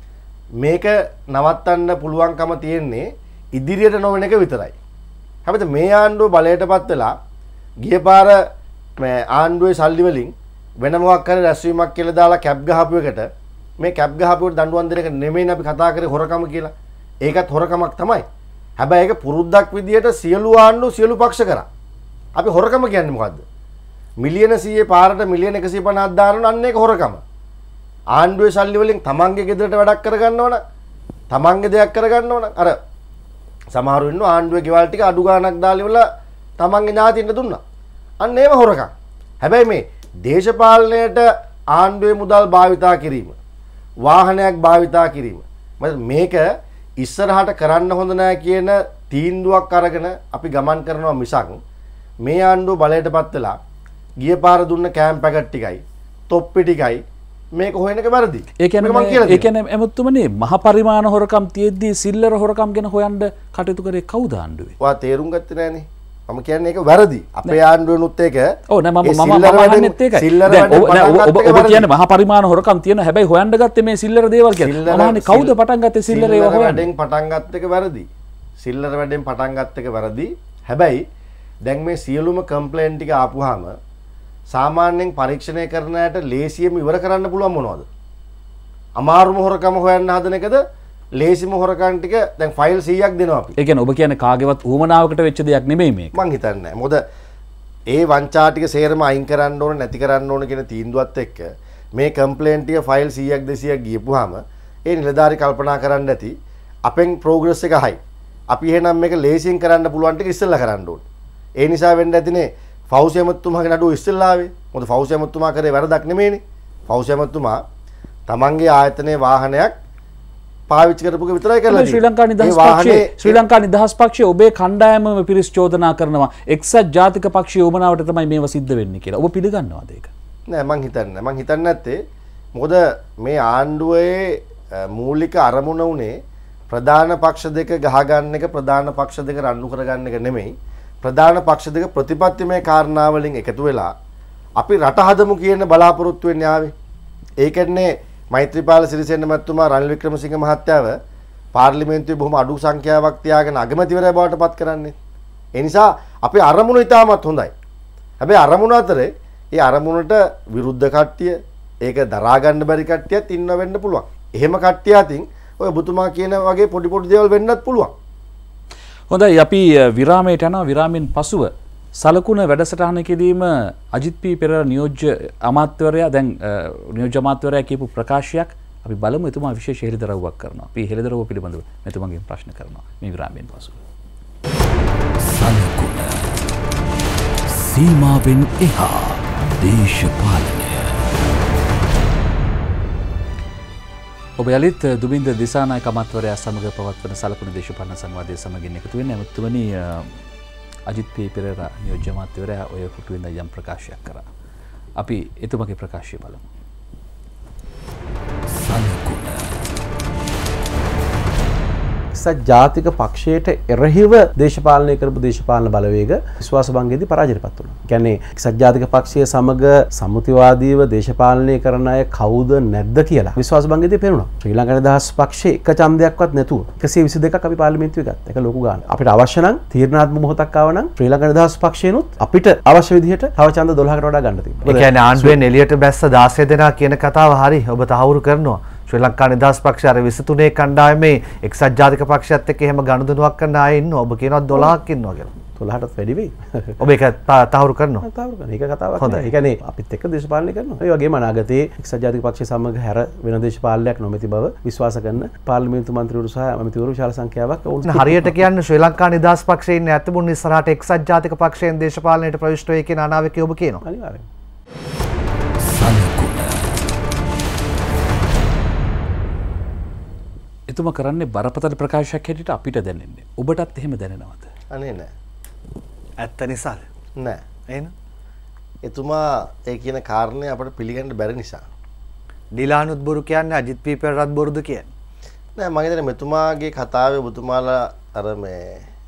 මේක නවත්තන්න පුළුවන්කම තියෙන්නේ ඉදිරියට නොවන එක විතරයි. හැබැයි මේ ආණ්ඩුව බලයටපත් වෙලා ගිය පාර මේ ආණ්ඩුවේ සල්ලි වලින් වෙන මොකක් හරි රැස්වීමක් කියලා දාලා කැප් ගහපු එකට මේ කැප් ගහපු එකට දඬුවම් දෙන එක නෙමෙයිනේ අපි කතා කරේ හොරකම කියලා. ඒකත් හොරකමක් තමයි. හැබැයි ඒක පුරුද්දක් විදියට සියලු ආණ්ඩු සියලු පක්ෂ කරා. අපි හොරකම කියන්නේ මොකද්ද? මිලියන සීයේ පාරට මිලියන එකසිය පනහක් දානවා අන්න ඒක හොරකම. ආණ්ඩුවේ සල්ලි වලින් තමන්ගේ ගෙදරට වැඩක් කරගන්නව නම් තමන්ගේ දෙයක් කරගන්නව නම් අර සමහරු ඉන්නවා ආණ්ඩුවේ ගෙවල් ටික අඩු ගාණක් දාලා ඉවලා තමන්ගේ ඥාතින්ට දුන්නා. අන්න ඒව හොරකම්. හැබැයි මේ දේශපාලනයට ආණ්ඩුවේ මුදල් භාවිතා කිරීම, වාහනයක් භාවිතා කිරීම. මේක ඉස්සරහට කරන්න හොඳ නැහැ කියන තීන්දුවක් අරගෙන අපි ගමන් කරනවා මිසක් මේ ආණ්ඩුව බලයටපත් වෙලා ගිය පාර දුන්න කෑම් පැකට් ටිකයි තොප්පි ටිකයි මේක හොයන එක වැරදි. ඒ කියන්නේ ඒ කියන්නේ එමුතුමනේ මහ පරිමාණ හොරකම් තියෙද්දි සිල්ලර හොරකම් ගැන හොයන්න කටයුතු කරේ කවුද ආණ්ඩුවේ? ඔයා තේරුම් ගත්තේ නැහනේ. මම කියන්නේ ඒක වැරදි. අපේ ආණ්ඩුවනුත් ඒක ඔව් නෑ මම මම මම අහන්නෙත් ඒකයි. දැන් ඔබ ඔබ කියන්නේ මහ පරිමාණ හොරකම් තියෙන හැබැයි හොයන්න ගත්තේ මේ සිල්ලර දේවල් කියලා. මම අහන්නේ කවුද පටන් ගත්තේ සිල්ලර ඒවා හොයන්න? වැඩෙන් පටන් ගත්ත එක වැරදි. සිල්ලර වැඩෙන් පටන් ගත්ත එක වැරදි. හැබැයි දැන් මේ සියලුම කම්ප්ලේන්ට් ටික ආපුවාම සාමාන්‍යයෙන් පරීක්ෂණය කරන අයට ලේසියෙම ඉවර කරන්න පුළුවන් මොනවද? අමාරුම හොරකම හොයන්න හදන එකද ලේසිම හොරකම් ටික දැන් ෆයිල් සීයක් දෙනවා අපි. ඒ කියන්නේ ඔබ කියන්නේ කාගේවත් ඌමනාවකට වෙච්ච දෙයක් නෙමෙයි මේක. මං හිතන්නේ නැහැ. මොකද ඒ වංචා ටික සේරම අයින් කරන්න ඕන නැති කරන්න ඕන කියන තීන්දුවත් එක්ක මේ කම්ප්ලේන්ට් ටික ෆයිල් සීයක් දෙසීයක් ගියපුවාම ඒ නිලධාරි කල්පනා කරන්න ඇති අපෙන් ප්‍රෝග්‍රස් එක හයි. අපි එහෙනම් මේක ලේසියෙන් කරන්න පුළුවන් ටික ඉස්සෙල්ලා කරන්න ඕනේ. ඒ නිසා වෙන්න ඇතිනේ ෆෞසි අමතුමාගේ නඩුව ඉස්සෙල්ලා ආවේ. මොකද ෆෞසි අමතුමා කරේ වැරදක් නෙමෙයිනේ. ෆෞසි අමතුමා තමන්ගේ ආයතනයේ වාහනයක් පාවිච්චි කරපු එක විතරයි කරලා ශ්‍රී ලංකා නිදහස් පක්ෂයේ ශ්‍රී ලංකා නිදහස් පක්ෂයේ ඔබේ කණ්ඩායමම පිරිස් චෝදනා කරනවා එක්සත් ජාතික පක්ෂයේ උමනාවට තමයි මේව සිද්ධ වෙන්නේ කියලා. ඔබ පිළිගන්නවද ඒක? නෑ මං හිතන්නේ මං හිතන්නේ නැත්තේ මොකද මේ ආණ්ඩුවේ මූලික අරමුණ උනේ ප්‍රධාන පක්ෂ දෙක ගහගන්න එක ප්‍රධාන පක්ෂ දෙක රණ්ඩු කරගන්න එක නෙමෙයි. ප්‍රධාන පක්ෂ දෙක ප්‍රතිපත්තිමය කාරණා වලින් එකතු වෙලා අපි රට හදමු කියන බලාපොරොත්තු වෙන්නේ ආවේ. ඒකනේ මෛත්‍රීපාල සිරිසේන මහත්මයා රනිල් වික්‍රමසිංහ මහත්තයාව පාර්ලිමේන්තුවේ බොහොම අඩු සංඛ්‍යාවක් තියාගෙන අගමැතිවරයා බවට පත් කරන්නේ. ඒ නිසා අපේ අරමුණ ඉතාමත් හොඳයි. හැබැයි අරමුණ අතරේ ඒ අරමුණට විරුද්ධ කට්ටිය ඒක දරා ගන්න බැරි කට්ටියත් ඉන්න වෙන්න පුළුවන්. එහෙම කට්ටිය අතින් ඔය ඔබතුමා කියන වගේ පොඩි පොඩි දේවල් වෙන්නත් පුළුවන්. හොඳයි අපි විරාමයට යනවා. විරාමයෙන් පසුව සලකුණ වැඩසටහනකදීම අජිත් පී පෙරේරා නියෝජ්‍ය අමාත්‍යවරයා දැන් නියෝජ්‍ය අමාත්‍යවරයා කියපු ප්‍රකාශයක් අපි බලමු. එතුමා විශේෂ හෙළිදරව්වක් කරනවා. අපි හෙළිදරව්ව පිළිබඳව මෙතුමාගෙන් ප්‍රශ්න කරනවා මේ විරාමයෙන් පසුව. සලකුණ සීමාවෙන් එහා දේශපාලනය. ඔබ යලිත් දුමින්ද දිසානායක අමාත්‍යවරයා සමග පවත්වන සලකුණ දේශපාලන සංවාදයේ සමගින් එකතු වෙන්නේ. එතුමනි අජිත් පී පෙරේරා නියෝජ්‍ය අමාත්‍යවරයා ඔය පුටුවෙන්ද යම් ප්‍රකාශයක් කරා. අපි එතුමගේ ප්‍රකාශය බලමු. සලකුණ එක්සත් ජාතික පක්ෂයට එරෙහිව දේශපාලනය කරපු දේශපාලන බලවේග විශ්වාස භංගයේදී පරාජයටපත් වුණා. කියන්නේ එක්සත් ජාතික පක්ෂය සමග සම්මුතිවාදීව දේශපාලනය කරන අය කවුද නැද්ද කියලා විශ්වාස භංගයේදී පේනවා. ශ්‍රී ලංකා නිදහස් පක්ෂයේ එක ඡන්දයක්වත් නැතුව එකසිය විසි දෙකක් අපි පාර්ලිමේන්තුවේ ගත්තා. ඒක ලොකු ගාණක්. අපිට අවශ්‍ය නම් තීරණාත්මක මොහොතක් ආව නම් ශ්‍රී ලංකා නිදහස් පක්ෂයනොත් අපිට අවශ්‍ය විදිහට තව ඡන්ද දොළහකට වඩා ගන්න තිබ්බා. ඒ කියන්නේ ආණ්ඩුවෙන් එළියට බැස්ස දාසය දෙනා කියන කතාව හරි. ඔබ තහවුරු කරනවා. ශ්‍රී ලංකා නිදහස් පක්ෂය අර විසි තුනේ කණ්ඩායමේ එක්සත් ජාතික පක්ෂයත් එක්ක එහෙම ගනුදෙනුවක් කරන අය ඉන්නවා. ඔබ කියනවා දොළහක් ඉන්නවා කියලා. දොළහටත් වැඩි වෙයි. ඔබ ඒක තහවුරු කරනවා. තහවුරු කරනවා. ඒක කතාවක් නෑ. ඒ කියන්නේ අපිත් එක්ක දේශපාලනය කරනවා. ඒ වගේම අනාගතයේ එක්සත් ජාතික පක්ෂය සමග හැර වෙන දේශපාලනයක් නොමැති බව විශ්වාස කරන පාර්ලිමේන්තු මන්ත්‍රීවරු සහ ඇමතිවරු විශාල සංඛ්‍යාවක් වුණා. හරියට කියන්නේ ශ්‍රී ලංකා නිදහස් පක්ෂයේ ඉන්න ඇතමුන් ඉස්සරහට එක්සත් ජාතික පක්ෂයෙන් දේශපාලනයට ප්‍රවිෂ්ඨ වෙයි කියන අනාවකේ ඔබ කියනවා. අනිවාර්යයෙන්. එතුමා කරන්නේ බරපතල ප්‍රකාශයක් හැටියට අපිට දැනෙන්නේ. ඔබටත් එහෙම දැනෙනවද? අනේ නෑ. ඇත්ත නිසාද? නෑ. එහෙනම් එතුමා ඒ කියන කාරණේ අපිට පිළිගන්න බැරි නිසා. ඩිලානුත් බොරු කියන්නේ අජිත් පීපල්රත් බොරුද කියන්නේ? නෑ මම හිතන්නේ මෙතුමාගේ කතාවේ ඔබතුමාලා අර මේ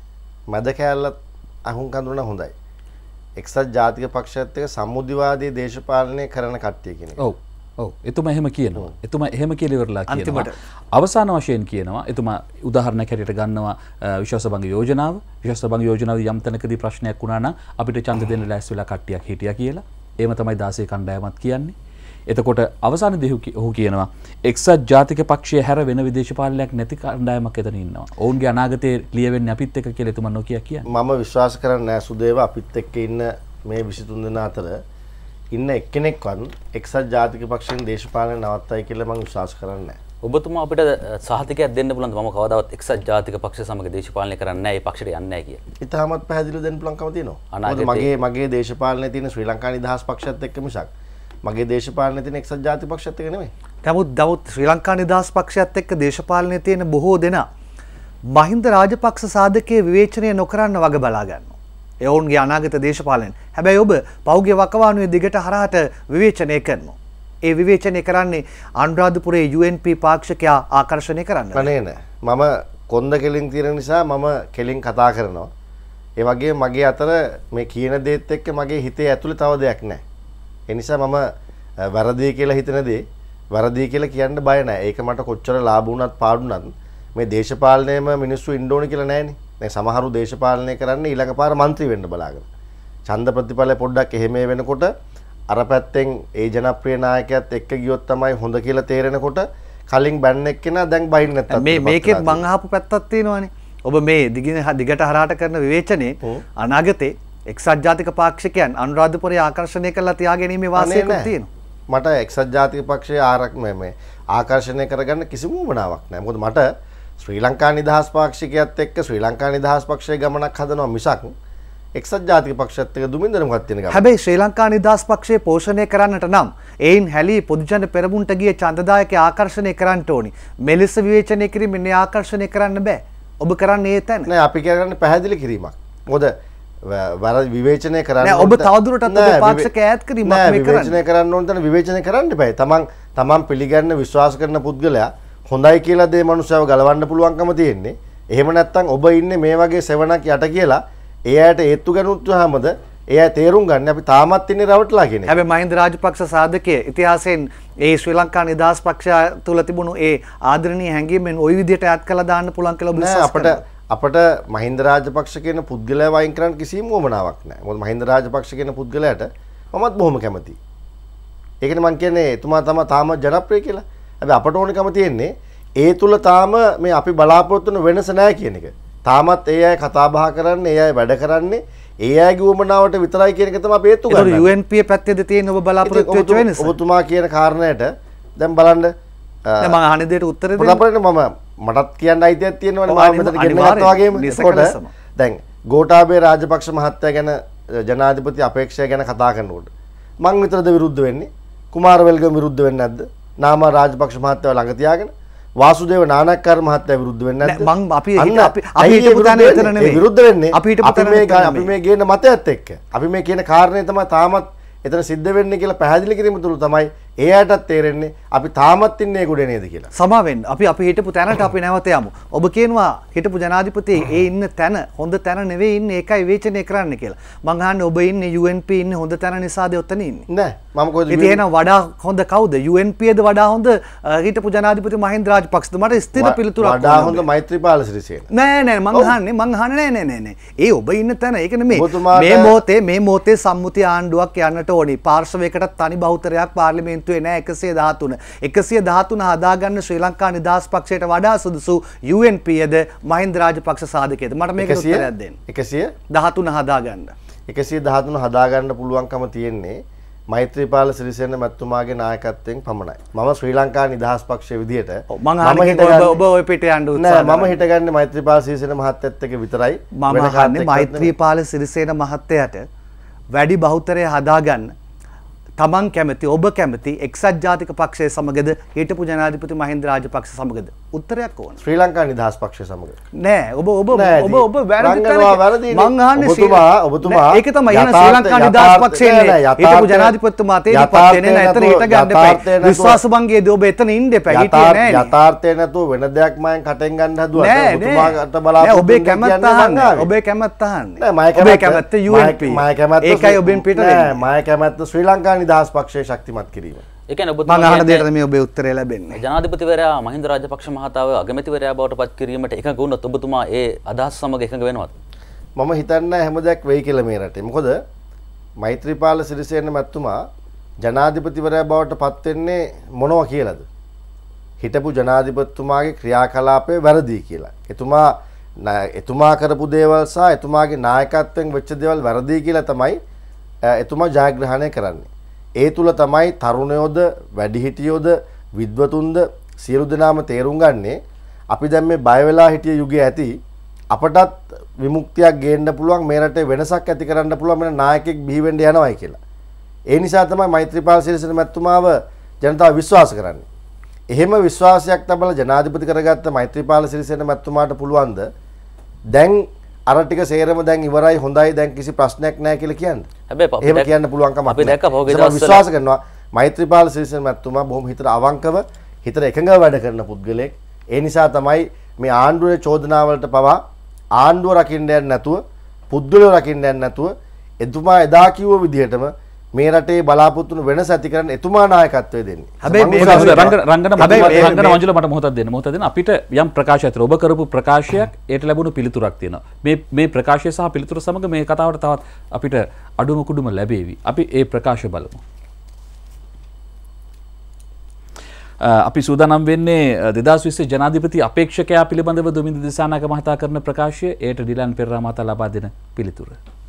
මැද කැලලත් අහුන් කඳුන හොඳයි. එක්සත් ජාතික පක්ෂයත් එක්ක සම්මුතිවාදී දේශපාලනය කරන කට්ටිය කියන එක. ඔව්. ඔව් එතුමා එහෙම කියනවා. එතුමා එහෙම කියලා ඉවරලා කියනවා. අවසාන වශයෙන් කියනවා එතුමා උදාහරණයක් හැටියට ගන්නවා විශ්වාස භංග යෝජනාව. විශ්වාස භංග යෝජනාවේ යම් තැනකදී ප්‍රශ්නයක් වුණා නම් අපිට ඡන්ද දෙන්න ලෑස්ති වෙලා කට්ටියක් හිටියා කියලා. එහෙම තමයි දාසේ කණ්ඩායමත් කියන්නේ. එතකොට අවසානයේදී ඔහු කියනවා එක්සත් ජාතික පක්ෂය හැර වෙන විදේශපාලනයක් නැති කණ්ඩායමක් එතන ඉන්නවා. ඔවුන්ගේ අනාගතේ ලියවෙන්නේ අපිත් එක්ක කියලා එතුමා නොකිය කියන්නේ. මම විශ්වාස කරන්නේ නැහැ සුදේව අපිත් එක්ක ඉන්න මේ විසි තුන් දෙනා අතර ඉන්න එක්කෙනෙක්වත් එක්සත් ජාතික පක්ෂයෙන් දේශපාලනය නවත්තයි කියලා මම විශ්වාස කරන්නේ නැහැ. ඔබතුමා අපිට සහතිකයක් දෙන්න පුළුවන්ද මම කවදාවත් එක්සත් ජාතික පක්ෂ සමග දේශපාලනය කරන්නේ නැහැ, ඒ පක්ෂයට යන්නේ නැහැ කියලා? ඊටමත් පැහැදිලිව දෙන්න පුළුවන්කම තියෙනවා. මොකද මගේ මගේ දේශපාලනයේ තියෙන ශ්‍රී ලංකා නිදහස් පක්ෂයත් එක්ක මිසක් මගේ දේශපාලනයේ තියෙන එක්සත් ජාතික පක්ෂයත් එක්ක නෙමෙයි. නමුත් නමුත් ශ්‍රී ලංකා නිදහස් පක්ෂයත් එක්ක දේශපාලනයේ තියෙන බොහෝ දෙනා මහින්ද රාජපක්ෂ සාධකයේ විවේචනය නොකරන්න වග බලා ගන්නවා. ඒ ඔවුන්ගේ අනාගත දේශපාලනය. හැබැයි ඔබ පෞගේ වකවානුවේ දිගට හරහට විවේචනය කරනවා. ඒ විවේචනය කරන්නේ අනුරාධපුරයේ යූ එන් පී පාක්ෂිකයා ආකර්ෂණය කරන්න. අනේ නෑ. මම කොන්ද කෙලින් තියෙන නිසා මම කෙලින් කතා කරනවා. ඒ වගේම මගේ අතර මේ කියන දේත් එක්ක මගේ හිතේ ඇතුලේ තව දෙයක් නෑ. ඒ නිසා මම වැරදි කියලා හිතන දේ වැරදි කියලා කියන්න බය නෑ. ඒක මට කොච්චර ලාභ වුණත් පාඩුණත් මේ දේශපාලනයේම මිනිස්සු ඉන්න ඕනේ කියලා නෑනේ. දැන් සමහරු දේශපාලනය කරන්නේ ඊළඟ පාර മന്ത്രി වෙන්න බලාගෙන. ඡන්ද ප්‍රතිඵල පොඩ්ඩක් එහෙම වෙනකොට අර පැත්තෙන් ඒ ජනප්‍රිය නායකයාත් එක්ක ගියොත් තමයි හොඳ කියලා තේරෙනකොට කලින් බැන්න එක්කෙනා දැන් බයින් නැත්තත් මේ මේකෙත් මං අහපු පැත්තක් තියෙනවානේ. ඔබ මේ දිගින් දිගට හරහට කරන විවේචනයේ අනාගතේ එක්සත් ජාතික පාක්ෂිකයන් අනුරාධපුරය ආකර්ෂණය කරලා තියාගැනීමේ වාසියකුත් තියෙනවා. මට එක්සත් ජාතික පක්ෂයේ ආරක් මේ ආකර්ෂණය කරගන්න කිසිම උවමනාවක් නැහැ. මොකද මට ශ්‍රී ලංකා නිදහස් පාක්ෂිකයත් එක්ක ශ්‍රී ලංකා නිදහස් පක්ෂයේ ගමනක් හදනවා මිසක් එක්සත් ජාතික පක්ෂයත් එක්ක දුමින්දර මොකක්ද තියෙන ගමන. හැබැයි ශ්‍රී ලංකා නිදහස් පක්ෂයේ පෝෂණය කරන්නට නම් ඒයින් හැලී පොදුජන පෙරමුණට ගිය ඡන්දදායකය ආකර්ෂණය කරන්න ඕනි. මෙලෙස විවේචනය කිරීමෙන් ඒ ආකර්ෂණය කරන්න බෑ. ඔබ කරන්නේ ඒ තැන. නෑ අපි කරන්නේ පැහැදිලි කිරීමක්. මොකද වර විවේචනය කරන්න නෑ ඔබ තවදුරටත් ඔබේ පාක්ෂික ඈත් කිරීමක් මේ කරන්නේ. විවේචනය කරන්න ඕන තැන විවේචනය කරන්න බෑ. තමන් තමන් පිළිගන්න විශ්වාස කරන පුද්ගලයා හොඳයි කියලා දේ මනුස්සයව ගලවන්න පුළුවන්කම තියෙන්නේ. එහෙම නැත්නම් ඔබ ඉන්නේ මේ වගේ සෙවණක් යට කියලා ඒ අයට ඒත්තු ගනුත් වහමද ඒ අය තේරුම් ගන්න අපි තාමත් ඉන්නේ රවට්ලා කියන එක. හැබැයි මහින්ද රාජපක්ෂ සාධකයේ ඉතිහාසයෙන් ඒ ශ්‍රී ලංකා නිදහස් පක්ෂය තුල තිබුණු ඒ ආදරණීය හැඟීමෙන් ওই විදිහට ඈත් කළා දාන්න පුළුවන් කියලා ඔබ විශ්වාස කරනවා. අපිට අපිට මහින්ද රාජපක්ෂ කියන පුද්ගලයා වයින් කරන්න කිසිම උවමනාවක් නැහැ. මොකද මහින්ද රාජපක්ෂ කියන පුද්ගලයාට මමත් බොහොම කැමතියි. ඒකනේ මම කියන්නේ එතුමා තමයි තාම ජනප්‍රිය කියලා. හැබැයි අපට ඕනකම තියෙන්නේ ඒ තුල තාම මේ අපි බලාපොරොත්තු වෙන වෙනස නැහැ කියන එක. තාමත් ඒ අය කතා බහ කරන්නේ, ඒ අය වැඩ කරන්නේ ඒ අයගේ උවමනාවට විතරයි කියන එක තමයි අපි හේතු ගන්න. ඒක යූ එන් පී පැත්තේද තියෙන ඔබ බලාපොරොත්තු වෙච්ච වෙනස. ඔබතුමා කියන කාරණයට දැන් බලන්න දැන් මම අහන දෙයට උත්තර දෙන්න. පොඩ්ඩක් මම මටත් කියන්න අයිතියක් තියෙනවනේ මම මෙතන ගෙන්න ගත්තා වගේම. ඒකට දැන් ගෝඨාභය රාජපක්ෂ මහත්තයා ගැන ජනාධිපති අපේක්ෂය ගැන කතා කරනකොට මං විතරද විරුද්ධ වෙන්නේ? කුමාරවැල්ගම විරුද්ධ වෙන්නේ නැද්ද? නාමා රාජපක්ෂ මහත්තයා ළඟ තියාගෙන වාසුදේව නානක්කාර මහත්තයා විරුද්ධ වෙන්නේ නැද්ද? මං අපි අපි අපි හිතපු තැන එතන නෙමෙයි. විරුද්ධ වෙන්නේ අපි හිතපු තැන මේ අපි මේ ගේන මතයත් එක්ක. අපි මේ කියන කාරණේ තමයි තාමත් එතන සිද්ධ වෙන්නේ කියලා පැහැදිලි කිරීම තුළ තමයි එයාටත් තේරෙන්නේ අපි තාමත් ඉන්නේ ගොඩේ නේද කියලා. සමාවෙන්න. අපි අපි හිටපු තැනට අපි නැවත යමු. ඔබ කියනවා හිටපු ජනාධිපති ඒ ඉන්න තැන හොඳ තැන නෙවෙයි ඉන්නේ ඒකයි විවේචනය කරන්න කියලා. මං අහන්නේ ඔබ ඉන්නේ යූ එන් පී ඉන්නේ හොඳ තැන නිසාද ඔතන ඉන්නේ? නෑ. මම කොහෙද ඉතින් එහෙනම් වඩා හොඳ කවුද? යූ එන් පී ද වඩා හොඳ හිටපු ජනාධිපති මහින්ද රාජපක්ෂද? මට ස්ථිර පිළිතුරක් වඩා හොඳ මෛත්‍රීපාල සිරිසේන. නෑ නෑ මං අහන්නේ මං අහන්නේ නෑ නෑ නෑ. ඒ ඔබ ඉන්න තැන ඒක නෙමෙයි. මේ මොහොතේ මේ මොහොතේ සම්මුති ආණ්ඩුවක් යන්නට ඕනි. පාර්ශවයකට තනි බහුතරයක් පාර්ලිමේන්තුවේ නෑ එකසිය දහතුන. එකසිය දහතුන හදාගන්න ශ්‍රී ලංකා නිදහස් පක්ෂයට වඩා සුදුසු යූ එන් පී ද මහින්ද රාජපක්ෂ සාධකයේද? මට මේකට උත්තරයක් දෙන්න. එකසිය දහතුන හදාගන්න. එකසිය දහතුන හදාගන්න පුළුවන්කම තියෙන්නේ මෛත්‍රීපාල සිරිසේන මැතිතුමාගේ නායකත්වයෙන් පමණයි. මම ශ්‍රී ලංකා නිදහස් පක්ෂයේ විදියට මම අහන්නේ ඔබ ඔය පිට යන්න උත්සාහ නෑ මම හිටගන්නේ මෛත්‍රීපාල සිරිසේන මහත්තයත් එක්ක විතරයි. මම අහන්නේ මෛත්‍රීපාල සිරිසේන මහත්තයාට වැඩි බහුතරය හදාගන්න තමන් කැමති ඔබ කැමති එක්සත් ජාතික පක්ෂය සමගද හිටපු ජනාධිපති මහින්ද රාජපක්ෂ සමගද? උත්තරයක් ඕන. ශ්‍රී ලංකා නිදහස් පක්ෂය සමග. නෑ ඔබ ඔබ ඔබ ඔබ වැරදි තැනක මං අහන්නේ ඔබතුමා ඔබතුමා ඒක තමයි එහෙනම් ශ්‍රී ලංකා නිදහස් පක්ෂයේ හිටපු ජනාධිපතිතුමා තේරිපත් වෙන්නේ නැහැ. එතන හිට ගන්න එපා. විශ්වාස භංගයේදී ඔබ එතන ඉන්න එපා. හිටියේ නෑ. යථාර්ථය නැතුව වෙන දෙයක් මයන් කටෙන් ගන්න හදුවා. ඔබතුමාට බලාපොරොත්තු ඔබේ කැමැත්ත අහන්නේ. ඔබේ කැමැත්ත අහන්නේ. ඔබේ කැමැත්ත යූ එන් පී. ඒකයි ඔබෙන් පිට වෙන්නේ. නෑ මම කැමැත්ත ශ්‍රී ලංකා නිදහස් පක්ෂයේ ශක්තිමත් කිරීම. ඒ කියන්නේ ඔබතුමා මම අහන දෙයට මේ ඔබේ උත්තරය ලැබෙන්නේ. ජනාධිපතිවරයා මහින්ද රාජපක්ෂ මහතාව අගමැතිවරයා බවට පත් කිරීමට එකඟ වුණොත් ඔබතුමා ඒ අදහස් සමග එකඟ වෙනවද? මම හිතන්නේ හැම දෙයක් වෙයි කියලා මේ රටේ. මොකද මෛත්‍රීපාල සිරිසේන මැතිතුමා ජනාධිපතිවරයා බවට පත් වෙන්නේ මොනවා කියලාද? හිටපු ජනාධිපතිතුමාගේ ක්‍රියාකලාපය වැරදි කියලා. එතුමා එතුමා කරපු දේවල් සහ එතුමාගේ නායකත්වයෙන් වෙච්ච දේවල් වැරදි කියලා තමයි එතුමා ජයග්‍රහණය කරන්නේ. ඒ තුල තමයි තරුණයෝද වැඩිහිටියෝද විද්වතුන්ද සියලු දෙනාම තේරුම් ගන්නේ අපි දැන් මේ බය වෙලා හිටිය යුගයේ ඇති අපටත් විමුක්තියක් ගේන්න පුළුවන් මේ රටේ වෙනසක් ඇති කරන්න පුළුවන් වෙන නායකයෙක් බිහි වෙන්න යනවායි කියලා. ඒ නිසා තමයි මෛත්‍රීපාල සිරිසේන මැතිතුමාව ජනතාව විශ්වාස කරන්නේ. එහෙම විශ්වාසයක් තබලා ජනාධිපති කරගත්ත මෛත්‍රීපාල සිරිසේන මැතිතුමාට පුළුවන්ද දැන් අර ටික සේරම දැන් ඉවරයි හොඳයි දැන් කිසි ප්‍රශ්නයක් නැහැ කියලා කියන්නේ. හැබැයි එහෙම කියන්න පුළුවන් කමක් අපි දැක්ක පහුගිය දවස්වල විශ්වාස කරනවා මෛත්‍රීපාල සිරිසේන මැතිතුමා බොහොම හිතට අවංකව හිතට එකඟව වැඩ කරන පුද්ගලයෙක්. ඒ නිසා තමයි මේ ආණ්ඩුවේ චෝදනාවලට පවා ආණ්ඩුව රකින්න යන්නේ නැතුව පුද්ගලයෝ රකින්න යන්නේ නැතුව එතුමා එදා කිව්ව විදිහටම මේ රටේ බලාපොරොත්තු වෙනස ඇති කරන්න එතුමා නායකත්වය දෙන්නේ. හැබැයි මේ රංගන රංගන රංගන මංජුල මට මොහොතක් දෙන්න. මොහොතක් දෙන්න. අපිට යම් ප්‍රකාශයක් ඔබ කරපු ප්‍රකාශයක් ඒට ලැබුණු පිළිතුරක් තියෙනවා. මේ මේ ප්‍රකාශය සහ පිළිතුර සමග මේ කතාවට තවත් අපිට අඩුම කුඩුම ලැබෙවි. අපි ඒ ප්‍රකාශය බලමු. අපි සූදානම් වෙන්නේ දෙදහස් විස්සේ ජනාධිපති අපේක්ෂකයා පිළිබඳව දුමින්ද දිසානායක මහතා කරන ප්‍රකාශය. ඒට ඩිලන් පෙරේරා මහතා ලබා දෙන පිළිතුර.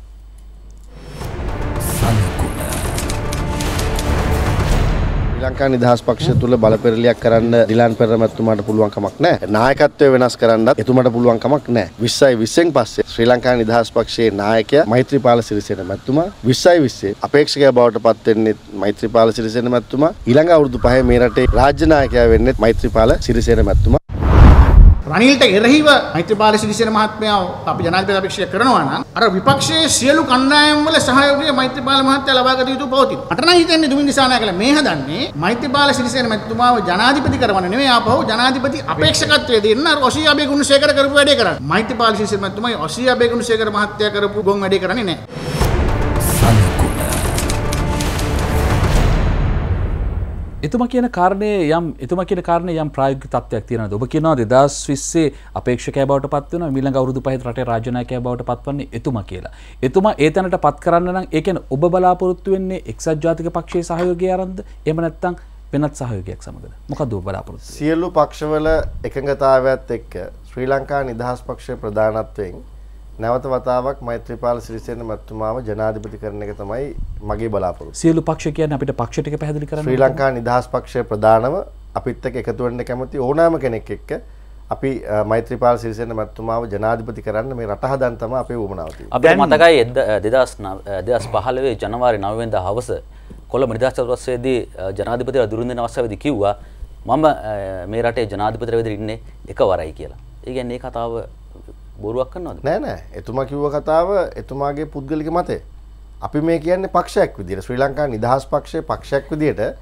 ශ්‍රී ලංකා නිදහස් පක්ෂය තුල බලපෙරලියක් කරන්න ඩිලන් පෙරේරා මැතිතුමාට පුළුවන් කමක් නැහැ. නායකත්වය වෙනස් කරන්නත් එතුමාට පුළුවන් කමක් නැහැ. විස්සයි විස්සෙන් පස්සේ ශ්‍රී ලංකා නිදහස් පක්ෂයේ නායකයා මෛත්‍රීපාල සිරිසේන මැතිතුමා විස්සයි විස්සේ අපේක්ෂකයා බවට පත් වෙන්නේ මෛත්‍රීපාල සිරිසේන මැතිතුමා. ඊළඟ අවුරුදු පහේ මේ රටේ රාජ්‍ය නායකයා වෙන්නේ මෛත්‍රීපාල සිරිසේන මැතිතුමා. රනිල්ට එරෙහිව මෛත්‍රීපාල සිරිසේන මහත්මයා අපි ජනාධිපති අපේක්ෂා කරනවා නම් අර විපක්ෂයේ සියලු කණ්ඩායම් වල සහයෝගය මෛත්‍රීපාල මහත්තයා ලබා ගත යුතු පවතින. මට නම් හිතෙන්නේ දුමින්ද දිසානායකලා මේ හදන්නේ මෛත්‍රීපාල සිරිසේන මහත්මයාව ජනාධිපති කරවන්න නෙමෙයි ආපහු ජනාධිපති අපේක්ෂකත්වයේ දෙන්න අර ඔසී අබේගුණසේකර කරපු වැඩේ කරන්නේ. මෛත්‍රීපාල සිරිසේන මහත්මයා ඔසී අබේගුණසේකර මහත්තයා කරපු ගොන් වැඩේ කරන්නේ නැහැ. එතුමා කියන කාරණේ යම් එතුමා කියන කාරණේ යම් ප්‍රායෝගික තත්ත්වයක් තියෙනවද? ඔබ කියනවා දෙදහස් විස්සේ අපේක්ෂකයා බවට පත් වෙනවා ඊළඟ අවුරුදු පහේ රටේ රාජ්‍ය නායකයා බවට පත්වන්නේ එතුමා කියලා. එතුමා ඒ තැනට පත් කරන්න නම් ඒ කියන්නේ ඔබ බලාපොරොත්තු වෙන්නේ එක්සත් ජාතික පක්ෂයේ සහයෝගය ආරම්භද? එහෙම නැත්නම් වෙනත් සහයෝගයක් සමගද? මොකද්ද ඔබ බලාපොරොත්තු වෙන්නේ? සියලු පක්ෂවල එකඟතාවයත් එක්ක ශ්‍රී ලංකා නිදහස් පක්ෂයේ ප්‍රධානත්වයෙන් නැවත වතාවක් මෛත්‍රීපාල සිරිසේන මැතිතුමාව ජනාධිපති කරන එක තමයි මගේ බලාපොරොත්තුව. සියලු පක්ෂ කියන්නේ අපිට පක්ෂ ටික පැහැදිලි කරන්න. ශ්‍රී ලංකා නිදහස් පක්ෂයේ ප්‍රධානව අපිත් එක්ක එකතු වෙන්න කැමති ඕනෑම කෙනෙක් එක්ක අපි මෛත්‍රීපාල සිරිසේන මැතිතුමාව ජනාධිපති කරන්න මේ රට හදන්න තමයි අපේ උවමනාව තියෙන්නේ. අපිට මතකයි දෙදහස් පහළොව ජනවාරි නවය වෙනිදා හවස කොළඹ නිදහස් චතුරස්‍රයේදී ජනාධිපතිලා දුරුන් දෙන අවස්ථාවේදී කිව්වා මම මේ රටේ ජනාධිපතිලා විදිහට ඉන්නේ එකවරයි කියලා. ඒ කියන්නේ මේ කතාව බොරුවක් කරනවද? නෑ නෑ. එතුමා කිව්ව කතාව එතුමාගේ පුද්ගලික මතය. අපි මේ කියන්නේ පක්ෂයක් විදියට ශ්‍රී ලංකා නිදහස් පක්ෂයේ පක්ෂයක් විදියට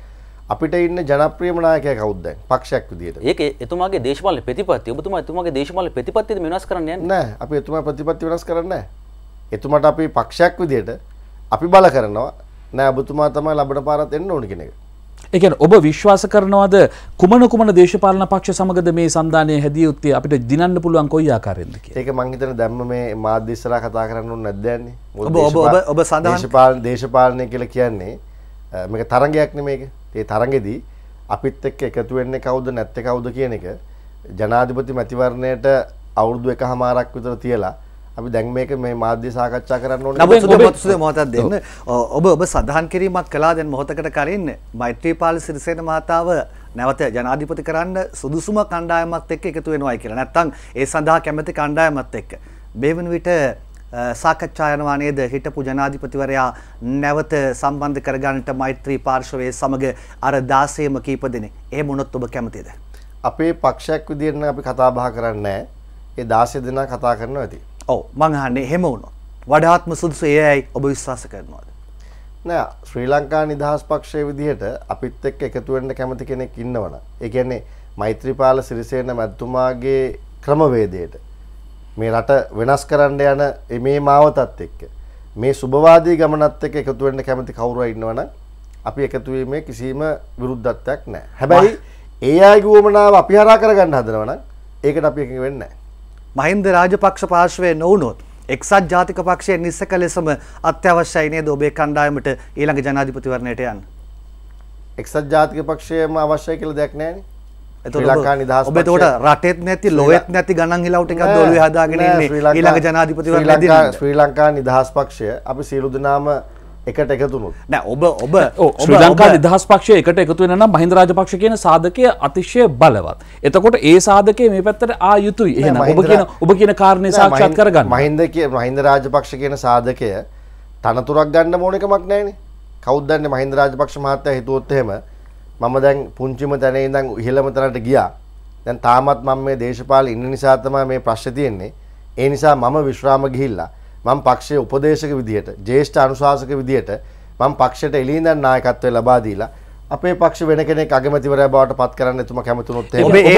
අපිට ඉන්න ජනප්‍රියම නායකයා කවුද දැන් පක්ෂයක් විදියට? ඒක එතුමාගේ දේශපාලන ප්‍රතිපත්තිය. ඔබතුමා එතුමාගේ දේශපාලන ප්‍රතිපත්තියද වෙනස් කරන්න යන්නේ? නෑ, අපි එතුමාගේ ප්‍රතිපත්තිය වෙනස් කරන්නේ නෑ. එතුමාට අපි පක්ෂයක් විදියට අපි බල කරනවා. නෑ, ඔබතුමා තමයි ලබන පාරත් එන්න ඕන කියන එක. ඒ කියන්නේ ඔබ විශ්වාස කරනවද කුමන කුමන දේශපාලන පක්ෂ සමගද මේ සම්දානයේ හැදිය යුත්තේ අපිට දිනන්න පුළුවන් කොයි ආකාරයෙන්ද කියලා? ඒක මං හිතන්නේ දැම්ම මේ මාධ්‍ය ඉස්සරහා කතා කරන්න ඕනේ නැද්ද යන්නේ? ඔබ ඔබ ඔබ ඔබ සඳහන් දේශපාලන දේශපාලනය කියලා කියන්නේ මේක තරංගයක් නෙමේක. ඒ තරංගෙදී අපිත් එක්ක එකතු වෙන්නේ කවුද නැත්තේ කවුද කියන එක ජනාධිපති මැතිවරණයට අවුරුදු එකහමාරක් විතර තියලා අපි දැන් මේක මේ මාධ්‍ය සාකච්ඡා කරන්න ඕනේ. නමුත් සුදු සුදු මොහොතක් දෙන්න. ඔබ ඔබ සඳහන් කිරීමක් කළා දැන් මොහොතකට කලින් මෛත්‍රීපාල සිරිසේන මහතාව නැවත ජනාධිපති කරන්න සුදුසුම කණ්ඩායමත් එක්ක එකතු වෙනවායි කියලා. නැත්තම් ඒ සඳහා කැමති කණ්ඩායමත් එක්ක. මේ වෙන විට සාකච්ඡා යනවා නේද හිටපු ජනාධිපතිවරයා නැවත සම්බන්ධ කරගන්නට මෛත්‍රී පාර්ශවයේ සමග අර දාසයේම කීප දෙනෙක්. එහෙම වුණොත් ඔබ කැමතිද? අපේ පක්ෂයක් විදියට නම් අපි කතා බහ කරන්නේ නැහැ. ඒ දාසය දෙනා කතා කරනවා ඇති. ඔව් මං අහන්නේ එහෙම වුණොත් වඩාත්ම සුදුසු එයයි ඔබ විශ්වාස කරනවද? නෑ, ශ්‍රී ලංකා නිදහස් පක්ෂයේ විදිහට අපිත් එක්ක එකතු වෙන්න කැමති කෙනෙක් ඉන්නවනම් ඒ කියන්නේ මෛත්‍රීපාල සිරිසේන මැතිතුමාගේ ක්‍රමවේදයට මේ රට වෙනස් කරන්න යන මේ මාවතත් එක්ක මේ සුබවාදී ගමනත් එක්ක එකතු වෙන්න කැමති කවුරු ඉන්නවනම් අපි එකතු වීමේ කිසිම විරුද්ධත්වයක් නැහැ. හැබැයි ඒ අයගේ වමනාව අපි හරහා කරගන්න හදනවනම් ඒකට අපි එකඟ වෙන්නේ නැහැ. මහින්ද රාජපක්ෂ පාර්ශවයේ නොවුනොත් එක්සත් ජාතික පක්ෂයේ නිස්සක ලෙසම අත්‍යවශ්‍යයි නේද ඔබේ කණ්ඩායමට ඊළඟ ජනාධිපතිවරණයට යන්න? එක්සත් ජාතික පක්ෂයම අවශ්‍යයි කියලා දෙයක් නැහැනේ. ශ්‍රී ලංකා නිදහස් ඔබ එතකොට රටෙත් නැති ලොවෙත් නැති ගණන් හිලව් ටිකක් දොළුවේ හදාගෙන ඉන්නේ ඊළඟ ජනාධිපතිවරණය දෙන්න. ශ්‍රී ලංකා නිදහස් පක්ෂය අපි සියලු දෙනාම එකට එකතු වුණොත් නෑ ඔබ ඔබ ශ්‍රී ලංකා නිදහස් පක්ෂය එකට එකතු වෙන නම් මහින්ද රාජපක්ෂ කියන සාධකය අතිශය බලවත්. එතකොට ඒ සාධකය මේ පැත්තට ආ යුතුයි. එහෙනම් ඔබ කියන ඔබ කියන කාරණේ සාක්ෂාත් කරගන්න. මහින්ද කිය මහින්ද රාජපක්ෂ කියන සාධකය තනතුරක් ගන්න ඕන එකමක් නැහැනේ. කවුද දන්නේ මහින්ද රාජපක්ෂ මහත්තයා හිතුවොත් එහෙම මම දැන් පුංචිම තැනේ ඉඳන් ඉහළම තැනට ගියා. දැන් තාමත් මම මේ දේශපාලන ඉන්න නිසා තමයි මේ ප්‍රශ්නේ තියෙන්නේ. ඒ නිසා මම විශ්‍රාම ගිහිල්ලා මම පක්ෂයේ උපදේශක විදියට, ජ්‍යෙෂ්ඨ අනුශාසක විදියට මම පක්ෂයට එළියෙන් නායකත්වය ලබා දීලා අපේ පක්ෂ වෙන කෙනෙක් අගමැතිවරයා බවට පත් කරන්න එතුමා කැමතුනොත් එහෙම. ඔබ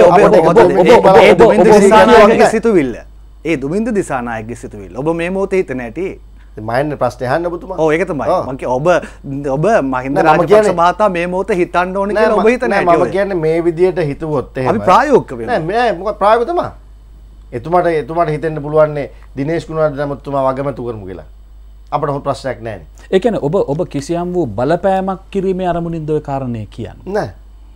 ඒ ඔබ දුමින්ද දිසානායකගේ සිතුවිල්ල. ඒ දුමින්ද දිසානායකගේ සිතුවිල්ල. ඔබ මේ මොහොතේ හිතන ඇටි මයන්නේ ප්‍රශ්නේ අහන්න ඔබතුමා. ඔව් ඒක තමයි. මම කිය ඔබ ඔබ මහින්ද රාජපක්ෂ මහතා මේ මොහොතේ හිතන්න ඕනේ කියලා ඔබ හිතන ඇටි. මම කියන්නේ මේ විදියට හිතුවොත් එහෙම. අපි ප්‍රායෝගික වෙනවා. නෑ මම මොකක් ප්‍රායෝගික තමයි. එතුමාට එතුමාට හිතෙන්න පුළුවන් දිනේෂ් කුමාරවර්ධන මහතුමා වගමතු කරමු කියලා. අපිට හොත් ප්‍රශ්නයක් නැහැ. ඒ කියන්නේ ඔබ ඔබ කිසියම් වූ බලපෑමක් කිරීමේ අරමුණින්ද ඔය කාරණේ කියන්නේ? නෑ.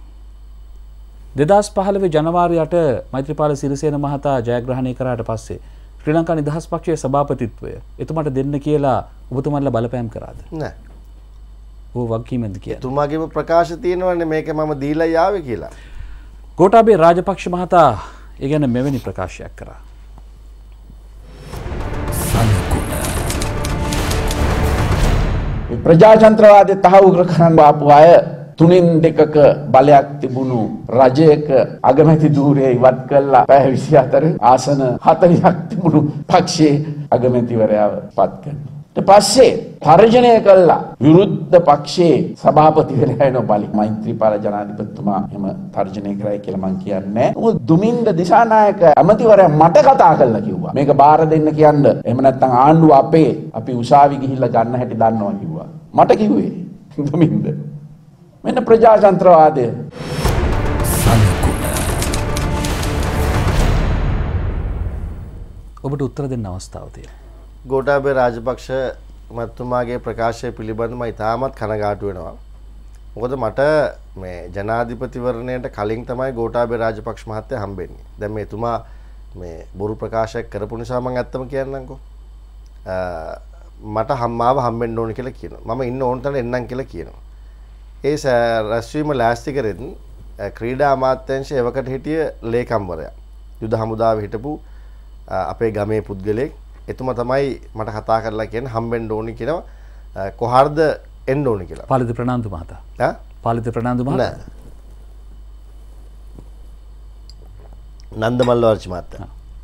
දෙදහස් පහළොව ජනවාරි අට මෛත්‍රීපාල සිරිසේන මහතා ජයග්‍රහණය කරාට පස්සේ ශ්‍රී ලංකා නිදහස් පක්ෂයේ සභාපතිත්වය එතුමාට දෙන්න කියලා ඔබතුමාලා බලපෑම් කරාද? නෑ. ඔව් වගකීමෙන්ද කියලා. එතුමාගේම ප්‍රකාශ තියෙනවනේ මේක මම දීලා යාවේ කියලා. ගෝඨාභය රාජපක්ෂ මහතා ඒ ගැන මෙවැනි ප්‍රකාශයක් කරා. ප්‍රජාතන්ත්‍රවාදය තහවුරු කරන්න ආපු අය තුනින් දෙකක බලයක් තිබුණු රජයක අගමැති ධූරය ඉවත් කළා පැය විසිහතර ආසන හතළිහක් තිබුණු පක්ෂයේ අගමැතිවරයාව පත් කරනවා. ඊට පස්සේ තර්ජනය කළා විරුද්ධ පක්ෂයේ සභාපති වෙලා යන බලි මෛත්‍රීපාල ජනාධිපතිතුමා එහෙම තර්ජනය කරයි කියලා මම කියන්නේ. මොකද දුමින්ද දිසානායක ඇමතිවරයා මට කතා කරලා කිව්වා. මේක බාර දෙන්න කියන්න. එහෙම නැත්නම් ආණ්ඩුව අපේ අපි උසාවි ගිහිල්ලා ගන්න හැටි දන්නවා කිව්වා. මට කිව්වේ දුමින්ද. මෙන්න ප්‍රජාතන්ත්‍රවාදය. ඔබට උත්තර දෙන්න අවස්ථාව තියෙනවා. ගෝඨාභය රාජපක්ෂ මහත්මයාගේ ප්‍රකාශය පිළිබඳව ඉතාමත් කනගාටු වෙනවා. මොකද මට මේ ජනාධිපතිවරණයට කලින් තමයි ගෝඨාභය රාජපක්ෂ මහත්තයා හම්බෙන්නේ. දැන් මේ එතුමා මේ බොරු ප්‍රකාශයක් කරපු නිසා මම ඇත්තම කියන්නම්කෝ. මට හම්මාව හම්බෙන්න ඕන කියලා කියනවා. මම ඉන්න ඕන තැන එන්නම් කියලා කියනවා. ඒ රැස්වීම ලෑස්ති කරෙන් ක්‍රීඩා අමාත්‍යාංශයේ එවකට හිටිය ලේකම්වරයා. යුද හමුදාවේ හිටපු අපේ ගමේ පුද්ගලෙක් එතුමා තමයි මට කතා කරලා කියන්නේ හම්බෙන්න ඕනි කියනවා කොහරද එන්න ඕනි කියලා. පාලිත ප්‍රනාන්දු මහතා. ඈ? පාලිත ප්‍රනාන්දු මහතා. නන්දමල්ල වර්චි මහතා.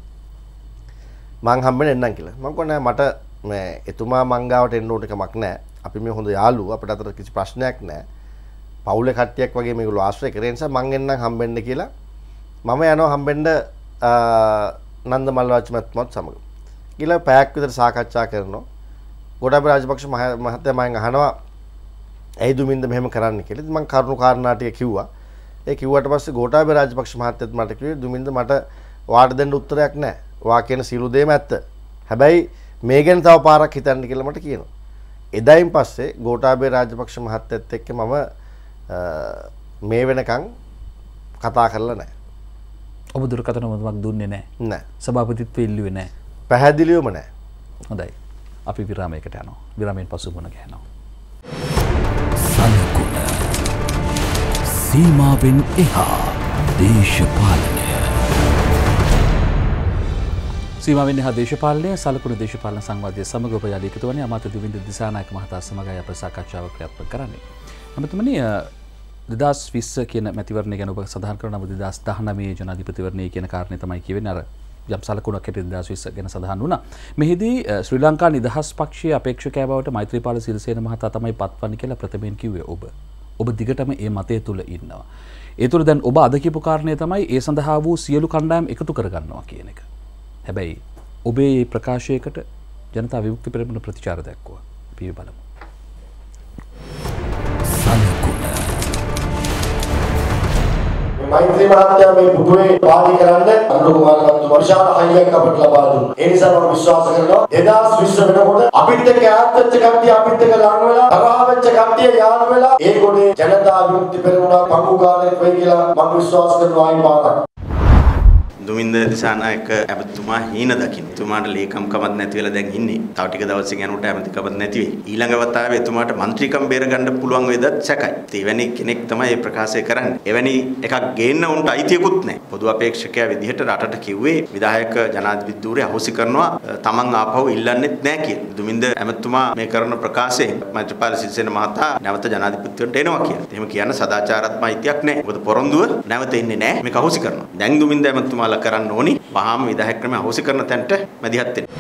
මං හම්බෙන්න එන්නම් කියලා. මං කොහොනේ මට මේ එතුමා මං ගාවට එන්න ඕන කමක් නැහැ. අපි මේ හොඳ යාළුවෝ අපිට අතර කිසි ප්‍රශ්නයක් නැහැ. පවුලේ කට්ටියක් වගේ මේගොල්ලෝ ආශ්‍රය කරේ නිසා මං එන්නම් හම්බෙන්න කියලා මම යනවා හම්බෙන්න නන්ද මල්වාච්චි මහත්මයාත් සමග. ගිහලා පැයක් විතර සාකච්ඡා කරනවා. ගෝඨාභය රාජපක්ෂ මහත්තයා මම අහනවා ඇයි දුමින්ද මෙහෙම කරන්න කියලා. ඉතින් මං කරුණු කාරණා ටික කිව්වා. ඒ කිව්වට පස්සේ ගෝඨාභය රාජපක්ෂ මහත්තයත් මට කිව්වේ දුමින්ද මට වාට දෙන්න උත්තරයක් නැහැ. වා කියන සියලු දේම ඇත්ත. හැබැයි මේ ගැන තව පාරක් හිතන්න කියලා මට කියනවා. එදායින් පස්සේ ගෝඨාභය රාජපක්ෂ මහත්තයත් එක්ක මම මේ වෙනකන් කතා කරලා නැහැ. ඔබ දුරකථන මොකක් දුන්නේ නැහැ. නැහැ. සභාපතිත්වය ඉල්ලුවේ නැහැ. පැහැදිලිවම නැහැ. හොඳයි. අපි විරාමයකට යනවා. විරාමයෙන් පසු මුණ ගැහෙනවා. සලකුණ සීමාවෙන් එහා දේශපාලනය. සීමාවෙන් එහා දේශපාලනය සලකුණ දේශපාලන සංවාදයේ සමග ඔබ යාලි එකතු වන්නේ අමාත්‍ය දිවින්ද දිසානායක මහතා සමගයි අප සාකච්ඡාවක් ක්‍රියාත්මක කරන්නේ. අමතුමනි දෙදහස් විස්ස කියන මැතිවරණය ගැන ඔබ සඳහන් කරන නමුත් දෙදහස් දහනවය ජනාධිපතිවරණය කියන කාරණේ තමයි කියවෙන්නේ. අර යම් සලකුණක් හැටියට දෙදහස් විස්ස ගැන සඳහන් වුණා. මෙහිදී ශ්‍රී ලංකා නිදහස් පක්ෂයේ අපේක්ෂකයා බවට මෛත්‍රීපාල සිරිසේන මහතා තමයි පත්වන්නේ කියලා ප්‍රථමයෙන් කිව්වේ ඔබ. ඔබ දිගටම ඒ මතය තුල ඉන්නවා. ඒ තුල දැන් ඔබ අද කියපු කාරණේ තමයි ඒ සඳහා වූ සියලු කණ්ඩායම් එකතු කරගන්නවා කියන එක. හැබැයි ඔබේ මේ ප්‍රකාශයකට ජනතා විමුක්ති පෙරමුණ ප්‍රතිචාර දක්වුවා. අපි බලමු. මෛත්‍රී මහත්තයා මේ පුටුවේ වාඩි කරන්න අනුකුමාරකත්තු වර්ෂාන හයියක් අපට ලබා දුන්නා. ඒ නිසා මම විශ්වාස කරනවා දෙදහස් විස්ස වෙනකොට අපිට එක්ක ඈත් වෙච්ච කට්ටිය අපිත් එක්ක ලං වෙලා තරහ වෙච්ච කට්ටිය යාළු වෙලා ඒ ගොඩේ ජනතා විමුක්ති පෙරමුණ පංගුකාරයෙක් වෙයි කියලා මම විශ්වාස කරනවා ආයි පාරක්. දුමින්ද දිසානායක ඇමතිතුමා හීන දකින්න. එතුමාට ලේකම්කමක් නැති වෙලා දැන් ඉන්නේ. තව ටික දවසකින් යනකොට ඇමතිකමක් නැති වෙයි. ඊළඟ වතාවේ එතුමාට മന്ത്രിකම් බේර ගන්න පුළුවන් වේදත් සැකයි. එවැනි කෙනෙක් තමයි මේ ප්‍රකාශය කරන්නේ. එවැනි එකක් ගේන්න උන්ට අයිතියකුත් නැහැ. පොදු අපේක්ෂකයා විදිහට රටට කිව්වේ විධායක ජනාධිපති ධූරය අහෝසි කරනවා තමන් ආපහු ඉල්ලන්නෙත් නැහැ කියලා. දුමින්ද ඇමතිතුමා මේ කරන ප්‍රකාශයෙන් මෛත්‍රීපාල සිරිසේන මහතා නැවත ජනාධිපතිවරට එනවා කියලා. එහෙම කියන්න සදාචාරාත්මක අයිතියක් නැහැ. මොකද පොරොන්දුව නැවත එන්නේ නැහැ. මේක අහෝසි කරනවා. දැන් දුමින්ද ඇමතිතුමා කරන්න ඕනි වහාම විධායක ක්‍රමය අහෝසි කරන තැනට මැදිහත් වෙන්න.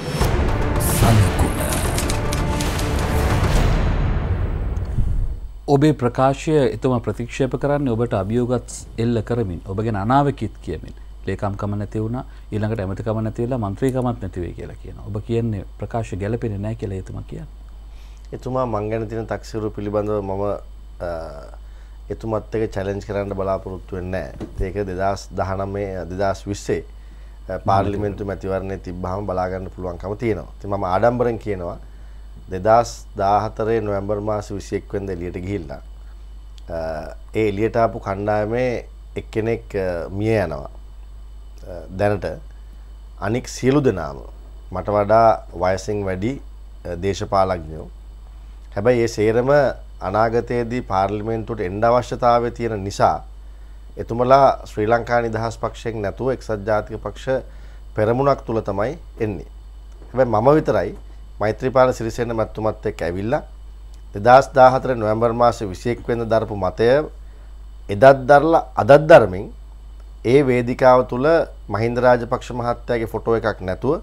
ඔබේ ප්‍රකාශය එතුමා ප්‍රතික්ෂේප කරන්නේ ඔබට අභියෝගත් එල්ල කරමින් ඔබගෙන අනාවකිත් කියමින් ලේකම්කම නැති වුණා ඊළඟට ඇමතිකම නැති වෙලා മന്ത്രിකමත් නැති වෙයි කියලා කියනවා. ඔබ කියන්නේ ප්‍රකාශය ගැළපෙන්නේ නැහැ කියලා එතුමා කියන්නේ. එතුමා මං ගැන තියෙන තක්සේරු පිළිබඳව මම එතුමත් එක්ක චැලෙන්ජ් කරන්න බලාපොරොත්තු වෙන්නේ නැහැ. ඒක දෙදහස් දහනවය දෙදහස් විස්සේ පාර්ලිමේන්තු මැතිවරණයේ තිබ්බහම බලා ගන්න පුළුවන්කම තියෙනවා. ඉතින් මම ආඩම්බරෙන් කියනවා දෙදහස් දාහතරේ නොවැම්බර් මාස විසි එක් වෙනිදා එළියට ගිහිල්ලා ඒ එළියට ආපු කණ්ඩායමේ එක්කෙනෙක් මිය යනවා. දැනට අනික් සියලු දෙනාම මට වඩා වයසින් වැඩි දේශපාලඥයෝ. හැබැයි ඒ සේරම අනාගතයේදී පාර්ලිමේන්තුවට එන්න අවශ්‍යතාවය තියෙන නිසා එතුමලා ශ්‍රී ලංකා නිදහස් පක්ෂයෙන් නැතුව එක්සත් ජාතික පක්ෂ පෙරමුණක් තුල තමයි එන්නේ. හැබැයි මම විතරයි මෛත්‍රීපාල සිරිසේන මැතිතුමත් එක්ක ඇවිල්ලා දෙදහස් දාහතර නොවැම්බර් මාසේ විසි එක් වෙනිදා දරපු මතය එදත් දරලා අදත් දරමින් ඒ වේදිකාව තුල මහින්ද රාජපක්ෂ මහත්තයාගේ ෆොටෝ එකක් නැතුව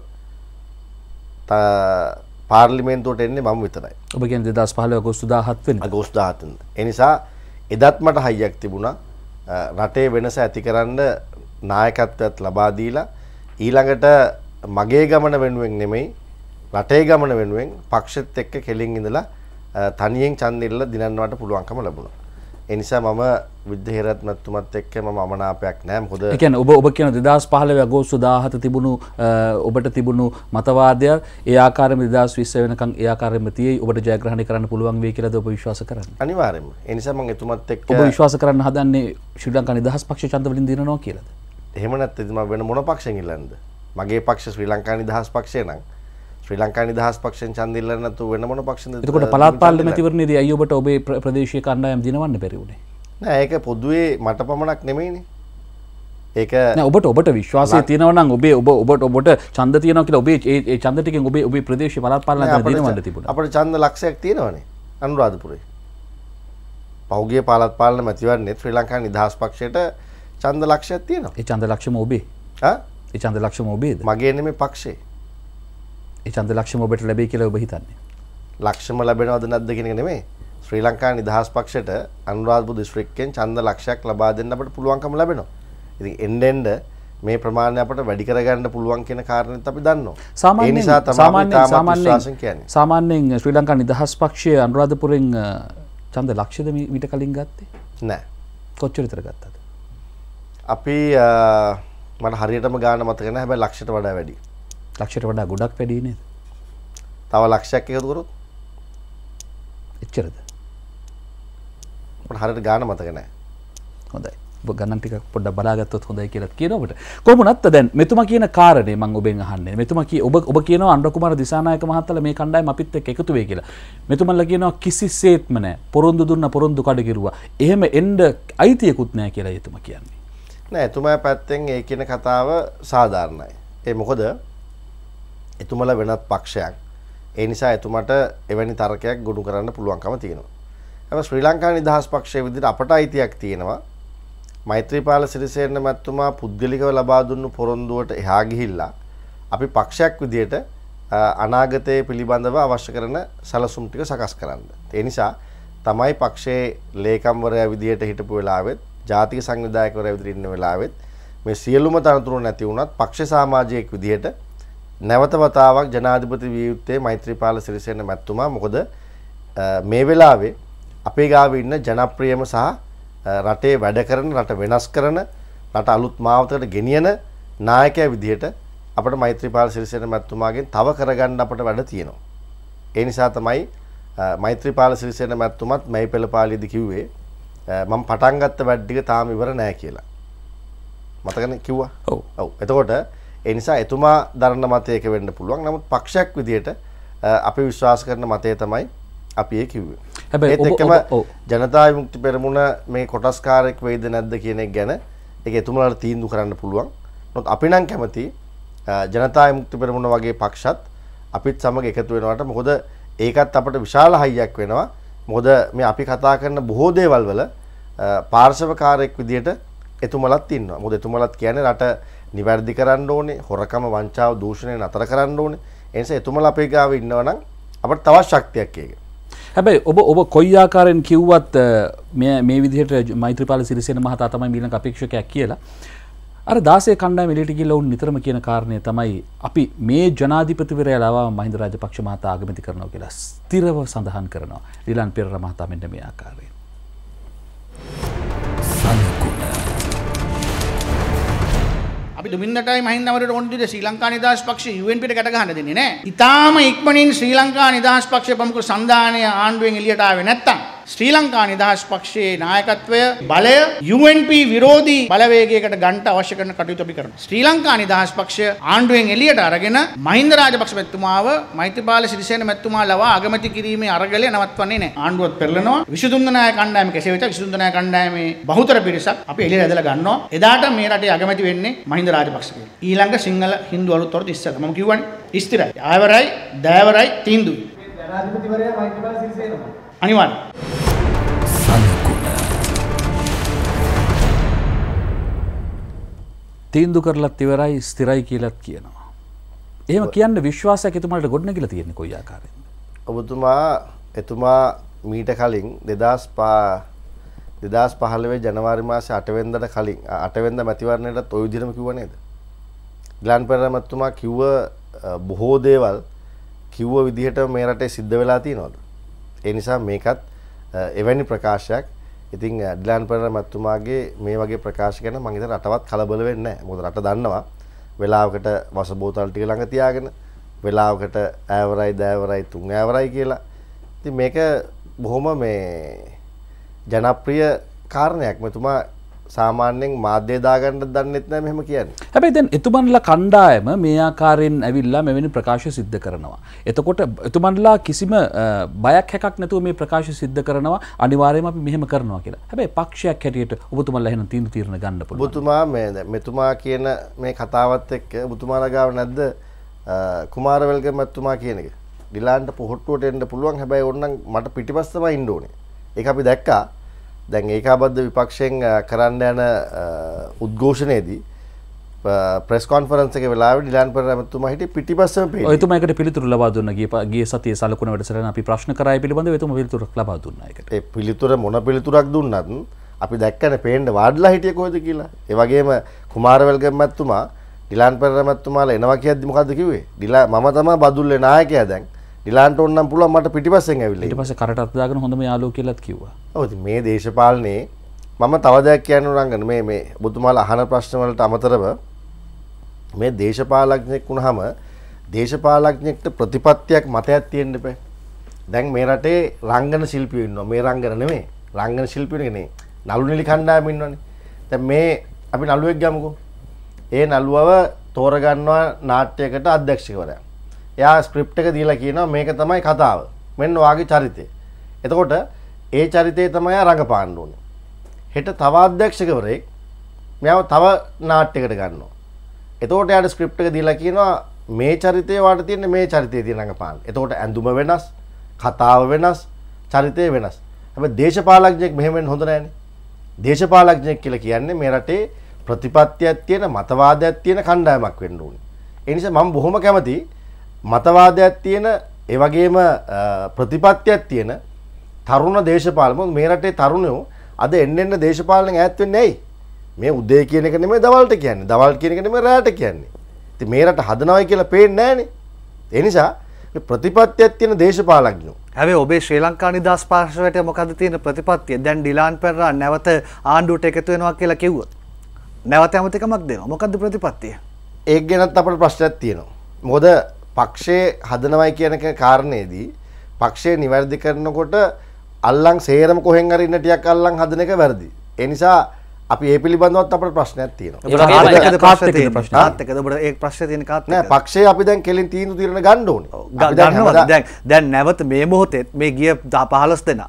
පාර්ලිමේන්තුවට එන්නේ මම විතරයි. ඔබ කියන්නේ දෙදහස් පහළොව අගෝස්තු දාහත් වෙනිදා. අගෝස්තු දාහත් වෙනිදා. ඒ නිසා එදත් මට හයියක් තිබුණා. රටේ වෙනස ඇතිකරන්න නායකත්වයක් ලබා දීලා ඊළඟට මගේ ගමන වෙනුවෙන් නෙමෙයි රටේ ගමන වෙනුවෙන් පක්ෂෙත් එක්ක කෙලින් ඉඳලා තනියෙන් ඡන්දෙ ඉල්ල දිනන්නවට පුළුවන්කම ලැබුණා. ඒ නිසා මම විද්‍යාහේරත් මැතිතුමත් එක්ක මම අමනාපයක් නැහැ. මොකද ඒ කියන්නේ ඔබ ඔබ කියන දෙදහස් පහළොව අගෝස්තු දාහත තිබුණු ඔබට තිබුණු මතවාදය ඒ ආකාරයෙන්ම දෙදහස් විස්ස වෙනකන් ඒ ආකාරයෙන්ම තියෙයි ඔබට ජයග්‍රහණය කරන්න පුළුවන් වෙයි කියලාද ඔබ විශ්වාස කරන්නේ? අනිවාර්යයෙන්ම. ඒ නිසා මම එතුමත් එක්ක ඔබ විශ්වාස කරන්න හදන්නේ ශ්‍රී ලංකා නිදහස් පක්ෂ ඡන්ද වලින් දිනනවා කියලාද? එහෙම නැත්නම් මම වෙන මොන පක්ෂෙන් ඉල්ලන්නද? මගේ පක්ෂ ශ්‍රී ලංකා නිදහස් පක්ෂය නම් ශ්‍රී ලංකා නිදහස් පක්ෂයෙන් ඡන්ද ඉල්ලන්න නැතුව වෙන මොන පක්ෂෙන්ද? එතකොට පළාත් පාර්ලිමේන්තු මැතිවරණයේදී අයියෝ ඔබට ඔබේ ප්‍රදේශීය කණ්ඩායම් දිනවන්න බැරි වුණේ? නෑ ඒක පොදුවේ මට පමණක් නෙමෙයිනේ. ඒක නෑ ඔබට ඔබට විශ්වාසය තියෙනවා නම් ඔබේ ඔබ ඔබට ඔබට ඡන්ද තියෙනවා කියලා ඔබේ ඒ ඒ ඡන්ද ටිකෙන් ඔබේ ඔබේ ප්‍රදේශීය පළාත් පාර්ලිමේන්තුවට දිනවන්න තිබුණා. අපිට ඡන්ද ලක්ෂයක් තියෙනවනේ අනුරාධපුරේ. පහුගිය පළාත් පාලන මැතිවරණයේ ශ්‍රී ලංකා නිදහස් පක්ෂයට ඡන්ද ලක්ෂයක් තියෙනවා. ඒ ඡන්ද ලක්ෂම ඔබේ. හා? ඒ ඡන්ද ලක්ෂම ඔබේද? මගේ නෙමෙයි පක්ෂේ. ඒ ඡන්ද ලක්ෂම ඔබට ලැබෙයි කියලා ඔබ හිතන්නේ? ලක්ෂම ලැබෙනවද නැද්ද කියන එක නෙමෙයි. ශ්‍රී ලංකා නිදහස් පක්ෂයට අනුරාධපුර දිස්ත්‍රික්කයෙන් ඡන්ද ලක්ෂයක් ලබා දෙන්න අපිට පුළුවන්කම ලැබෙනවා. ඉතින් එන්න එන්න මේ ප්‍රමාණය අපිට වැඩි කරගන්න පුළුවන් කියන කාරණේත් අපි දන්නවා. ඒ නිසා තමයි තාමත් විශ්වාසයෙන් කියන්නේ. සාමාන්‍යයෙන් ශ්‍රී ලංකා නිදහස් පක්ෂය අනුරාධපුරෙන් ඡන්ද ලක්ෂද මීට කලින් ගත්තේ? නෑ. කොච්චර විතර ගත්තද? අපි මට හරියටම ගාන මතක නැහැ. හැබැයි ලක්ෂයට වඩා වැඩි. ලක්ෂයට වඩා ගොඩක් වැඩි නේද? තව ලක්ෂයක් එකතු කරොත් එච්චරද? මට හරියට ගාන මතක නැහැ. හොඳයි. ඔබ ගණන් ටිකක් පොඩ්ඩක් බලාගත්තොත් හොඳයි කියලා කියනවා ඔබට. කොහොම නැත්ද දැන් මෙතුමා කියන කාරණේ මම ඔබෙන් අහන්නේ. මෙතුමා කී ඔබ ඔබ කියනවා අනුර කුමාර දිසානායක මහත්තයලා මේ කණ්ඩායම අපිත් එක්ක එකතු වෙයි කියලා. මෙතුමන්ලා කියනවා කිසිසේත්ම නැහැ. පොරොන්දු දුන්න පොරොන්දු කඩ කිරුවා. එහෙම එන්න අයිතියකුත් නැහැ කියලා එතුමා කියන්නේ. නෑ එතුමා පැත්තෙන් ඒ කියන කතාව සාධාරණයි. ඒ මොකද එතුමලා වෙනත් පක්ෂයක්. ඒ නිසා එතුමට එවැනි තර්කයක් ගොනු කරන්න පුළුවන්කම තියෙනවා. හැබැයි ශ්‍රී ලංකා නිදහස් පක්ෂයේ විදිහට අපට අයිතියක් තියෙනවා. මෛත්‍රීපාල සිරිසේන මැතිතුමා පුද්ගලිකව ලබා දුන්නු පොරොන්දුවට එහා ගිහිල්ලා අපි පක්ෂයක් විදිහට අනාගතයේ පිළිබඳව අවශ්‍ය කරන සැලසුම් ටික සකස් කරන්න. ඒ නිසා තමයි පක්ෂයේ ලේකම්වරයා විදිහට හිටපු වෙලාවෙත් ජාතික සංවිධායකවරයා විදිහට ඉන්න වෙලාවෙත් මේ සියලුම තනතුරු නැති වුණත් පක්ෂ සමාජිකයෙක් විදිහට නැවත වතාවක් ජනාධිපති විය යුත්තේ මෛත්‍රීපාල සිරිසේන මැතිතුමා. මොකද මේ වෙලාවේ අපේ ගාව ඉන්න ජනප්‍රියම සහ රටේ වැඩ කරන රට වෙනස් කරන රට අලුත් මාවතකට ගෙනියන නායකයා විදිහට අපිට මෛත්‍රීපාල සිරිසේන මැතිතුමාගෙන් තව කරගන්න අපිට වැඩ තියෙනවා. ඒ නිසා තමයි මෛත්‍රීපාල සිරිසේන මැතිතුමත් මේ පෙළපාලියේදී කිව්වේ මම පටන් ගත්ත වැඩ ටික තාම ඉවර නෑ කියලා. මතකනේ කිව්වා? ඔව්. ඔව්. එතකොට ඒ නිසා එතුමා දරන මතයක වෙන්න පුළුවන්. නමුත් පක්ෂයක් විදිහට අපි විශ්වාස කරන මතය තමයි අපි ඒ කිව්වේ. හැබැයි ඒත් එක්කම ජනතා විමුක්ති පෙරමුණ මේ කොටස්කාරයෙක් වෙයිද නැද්ද කියන එක ගැන ඒක එතුමාලාට තීන්දුව කරන්න පුළුවන්. නමුත් අපි නම් කැමති ජනතා විමුක්ති පෙරමුණ වගේ පක්ෂත් අපිත් සමග එකතු වෙනවට. මොකද ඒකත් අපිට විශාල හයියක් වෙනවා. මොකද මේ අපි කතා කරන බොහෝ දේවල් වල පාර්ශවකාරයෙක් විදිහට එතුමාලත් ඉන්නවා. මොකද එතුමාලත් කියන්නේ රට නිවැරදි කරන්න ඕනේ, හොරකම වංචාව දූෂණය නතර කරන්න ඕනේ. ඒ නිසා එතුමාලා අපේ ගාව ඉන්නවා නම් අපිට තවත් ශක්තියක් ඒක. හැබැයි ඔබ ඔබ කොයි ආකාරයෙන් කිව්වත් මේ මේ විදිහට මෛත්‍රීපාල සිරිසේන මහතා තමයි ඊළඟ අපේක්ෂකයා කියලා. අර දාසේ කණ්ඩායම එළියට ගිහලා උන් නිතරම කියන කාරණය තමයි අපි මේ ජනාධිපතිවරයා ලවා මහින්ද රාජපක්ෂ මහතා ආගමති කරනවා කියලා ස්ථිරව සඳහන් කරනවා. ඩිලන් පෙරේරා මහතා මෙන්න මේ ආකාරයෙන්. අපි දුමින්දටයි මහින්ද අමරට ඕන විදිහට ශ්‍රී ලංකා නිදහස් පක්ෂය යූ එන් පීට ගැට ගන්න දෙන්නේ නැහැ. ඊටාම ඉක්මනින් ශ්‍රී ලංකා නිදහස් පක්ෂයේ ප්‍රමුඛ සංධානය ආණ්ඩුවෙන් එළියට ආවේ නැත්තම් ශ්‍රී ලංකා නිදහස් පක්ෂයේ නායකත්වය බලය යූ එන් පී විරෝධී බලවේගයකට ගන්න අවශ්‍ය කරන කටයුතු අපි කරනවා. ශ්‍රී ලංකා නිදහස් පක්ෂය ආණ්ඩුවෙන් එළියට අරගෙන මහින්ද රාජපක්ෂ මැතිතුමාව මෛත්‍රීපාල සිරිසේන මැතිතුමා ලවා අගමැති කිරීමේ අරගලය නවත්වන්නේ නැහැ. ආණ්ඩුවත් පෙරලනවා. විසුතුන් දෙනා කණ්ඩායම කෙසේ වෙතත් විසුතුන් දෙනා කණ්ඩායමේ බහුතර පිරිසක් අපි එළියට ඇදලා ගන්නවා. එදාට මේ රටේ අගමැති වෙන්නේ මහින්ද රාජපක්ෂ කියලා. ඊළඟ සිංහල හින්දු අලුත් වරුත් ඉස්සර මම කියවනේ ස්ථිරයි. ආයවරයි, දෑවරයි, තීන්දුවයි. ජනාධිපතිවරයා මෛත්‍රීපාල සිරිසේන අනිවාර්යයෙන් තීන්දුව කරලත් ඉවරයි ස්ථිරයි කියලාත් කියනවා. එහෙම කියන්න විශ්වාසයක් එතුමාට ගොඩනැගිලා තියෙන්නේ කොයි ආකාරයෙන්ද? ඔබතුමා එතුමා මීට කලින් දෙදාස් පහළොව ජනවාරි මාසේ අට වෙනිදාට කලින් අට වෙනිදා මැතිවරණයටත් ওই විදිහටම කිව්ව නේද? ඩිලන් පෙරේරා මැතිතුමා කිව්ව බොහෝ දේවල් කිව්ව විදිහට මේ රටේ සිද්ධ වෙලා තියෙනවද? ඒ නිසා මේකත් එවැනි ප්‍රකාශයක්. ඉතින් ඩිලන් පෙරේරා මැතිතුමාගේ මේ වගේ ප්‍රකාශ ගැන මම හිතන රටවත් කලබල වෙන්නේ නැහැ. මොකද රට දන්නවා වෙලාවකට වස බෝතල් ටික ළඟ තියාගෙන වෙලාවකට ඈවරයි දෑවරයි තුන් ඈවරයි කියලා. ඉතින් මේක බොහොම මේ ජනප්‍රිය කාරණයක්. මෙතුමා සාමාන්‍යයෙන් මාධ්‍ය දාගන්න දන්නෙත් නැහැ මෙහෙම කියන්නේ. හැබැයි දැන් එතුමන්ලා කණ්ඩායම මේ ආකාරයෙන් ඇවිල්ලා මෙවැනි ප්‍රකාශ සිද්ධ කරනවා. එතකොට එතුමන්ලා කිසිම බයක් හැකක් නැතුව මේ ප්‍රකාශ සිද්ධ කරනවා අනිවාර්යයෙන්ම අපි මෙහෙම කරනවා කියලා. හැබැයි පක්ෂයක් හැටියට ඔබතුමන්ලා එහෙනම් තීන්දුව తీරන ගන්න පුළුවන්. ඔබතුමා මේ මෙතුමා කියන මේ කතාවත් එක්ක ඔබතුමාලා ගාව නැද්ද කුමාරවැල්ගම මැතිතුමා කියන එක? ඩිලාන්ට පොහොට්ටුවට එන්න පුළුවන්. හැබැයි ඕනනම් මට පිටිපස්සම ඉන්න ඕනේ. ඒක අපි දැක්කා. දැන් ඒකාබද්ධ විපක්ෂයෙන් කරන්න යන උද්ඝෝෂණයේදී ප්‍රෙස් කොන්ෆරන්ස් එකේ වෙලාවේ ඩිලාන් පෙරේරා මැතිතුමා හිටියේ පිටිපස්සම පේන්නේ. ඔය එතුමා ඒකට පිළිතුරු ලබා දුන්නා. ගිය ගිය සතියේ සලකුණ වැඩසටහන අපි ප්‍රශ්න කරා ඒ පිළිබඳව එතුමා පිළිතුරක් ලබා දුන්නා ඒකට. ඒ පිළිතුර මොන පිළිතුරක් දුන්නත් අපි දැක්කනේ පේන්න වාඩිලා හිටියේ කොහෙද කියලා. ඒ වගේම කුමාරවැල්ගම මැතිතුමා ඩිලාන් පෙරේරා මැතිතුමාලා එනවා කියද්දි මොකද්ද කිව්වේ? ඩිලා මම තමයි බදුල්ලේ නායකයා දැන්. ඩිලාන්ට ඕන නම් පුළුවන් මට පිටිපස්සෙන් ඇවිල්ලා. ඊට පස්සේ කරටත් දාගෙන හොඳම යාළුවෝ කියලාත් කිව්වා. ඔව් ඉතින් මේ දේශපාලනේ මම තව දෙයක් කියන්න උනංගන මේ මේ ඔබතුමාලා අහන ප්‍රශ්න වලට අමතරව මේ දේශපාලඥෙක් වුණාම දේශපාලඥෙක්ට ප්‍රතිපත්තියක් මතයක් තියෙන්න බෑ. දැන් මේ රටේ රංගන ශිල්පියෝ ඉන්නවා. මේ රංගන නෙමෙයි. රංගන ශිල්පියෝ නෙමෙයි. නළු නිලි කණ්ඩායම ඉන්නවනේ. දැන් මේ අපි නළුවෙක් ගමුකෝ. ඒ නළුවව තෝරගන්නවා නාට්‍යයකට අධ්‍යක්ෂකවරයා. එයා ස්ක්‍රිප්ට් එක දීලා කියනවා මේක තමයි කතාව. මෙන්න වාගේ චරිතය. එතකොට ඒ චරිතය තමයි රඟපාන්න ඕනේ. හෙට තව අධ්‍යක්ෂකවරයෙක් මෙයාව තව නාට්‍යයකට ගන්නවා. එතකොට යාට ස්ක්‍රිප්ට් එක දීලා කියනවා මේ චරිතය වාට තියෙන මේ චරිතය තියෙන රඟපාන්න. එතකොට ඇඳුම වෙනස්, කතාව වෙනස්, චරිතය වෙනස්. හැබැයි දේශපාලඥයෙක් මෙහෙම වෙන්න හොඳ නැහැනේ. දේශපාලඥයෙක් කියලා කියන්නේ මේ රටේ ප්‍රතිපත්තියක් තියෙන, මතවාදයක් තියෙන කණ්ඩායමක් වෙන්න ඕනේ. ඒ නිසා මම බොහොම කැමතියි මතවාදයක් තියෙන, ඒ වගේම ප්‍රතිපත්තියක් තියෙන තරුණ දේශපාලන. මොකද මේ රටේ තරුණයෝ අද එන්න එන්න දේශපාලනෙන් ඈත් වෙන්නේ ඇයි? මේ උදේ කියන එක නෙමෙයි දවල්ට කියන්නේ. දවල් කියන එක නෙමෙයි රාට කියන්නේ. ඉතින් මේ රට හදනවයි කියලා පේන්නේ නැහනේ. ඒ නිසා මේ ප්‍රතිපත්තියක් තියෙන දේශපාලඥයෝ. හැබැයි ඔබේ ශ්‍රී ලංකා නිදහස් පාර්ශවයට මොකද්ද තියෙන ප්‍රතිපත්තිය? දැන් ඩිලාන් පෙරේරා නැවත ආණ්ඩුවට එකතු වෙනවා කියලා කිව්වොත් නැවත ඇමතිකමක් දෙනවා. මොකද්ද ප්‍රතිපත්තිය? ඒක ගැනත් අපිට ප්‍රශ්නයක් තියෙනවා. මොකද පක්ෂයේ හදනවයි කියන එක කාරණේදී පක්ෂය නිවැරදි කරනකොට අල්ලන් සේරම කොහෙන් හරි ඉන්න ටිකක් අල්ලන් හදන එක වැරදි. ඒ නිසා අපි ඒ පිළිබඳවත් අපිට ප්‍රශ්නයක් තියෙනවා. ඒකද ප්‍රශ්නේ තියෙන ප්‍රශ්න. තාත් එකද ඔබට ඒ ප්‍රශ්නේ තියෙන කාත් නෑ පක්ෂය අපි දැන් කෙලින් තීන්දුව తీරන ගන්න ඕනේ. ගන්නවා. දැන් දැන් නැවත මේ මොහොතේ මේ ගිය පහළොස් දෙනා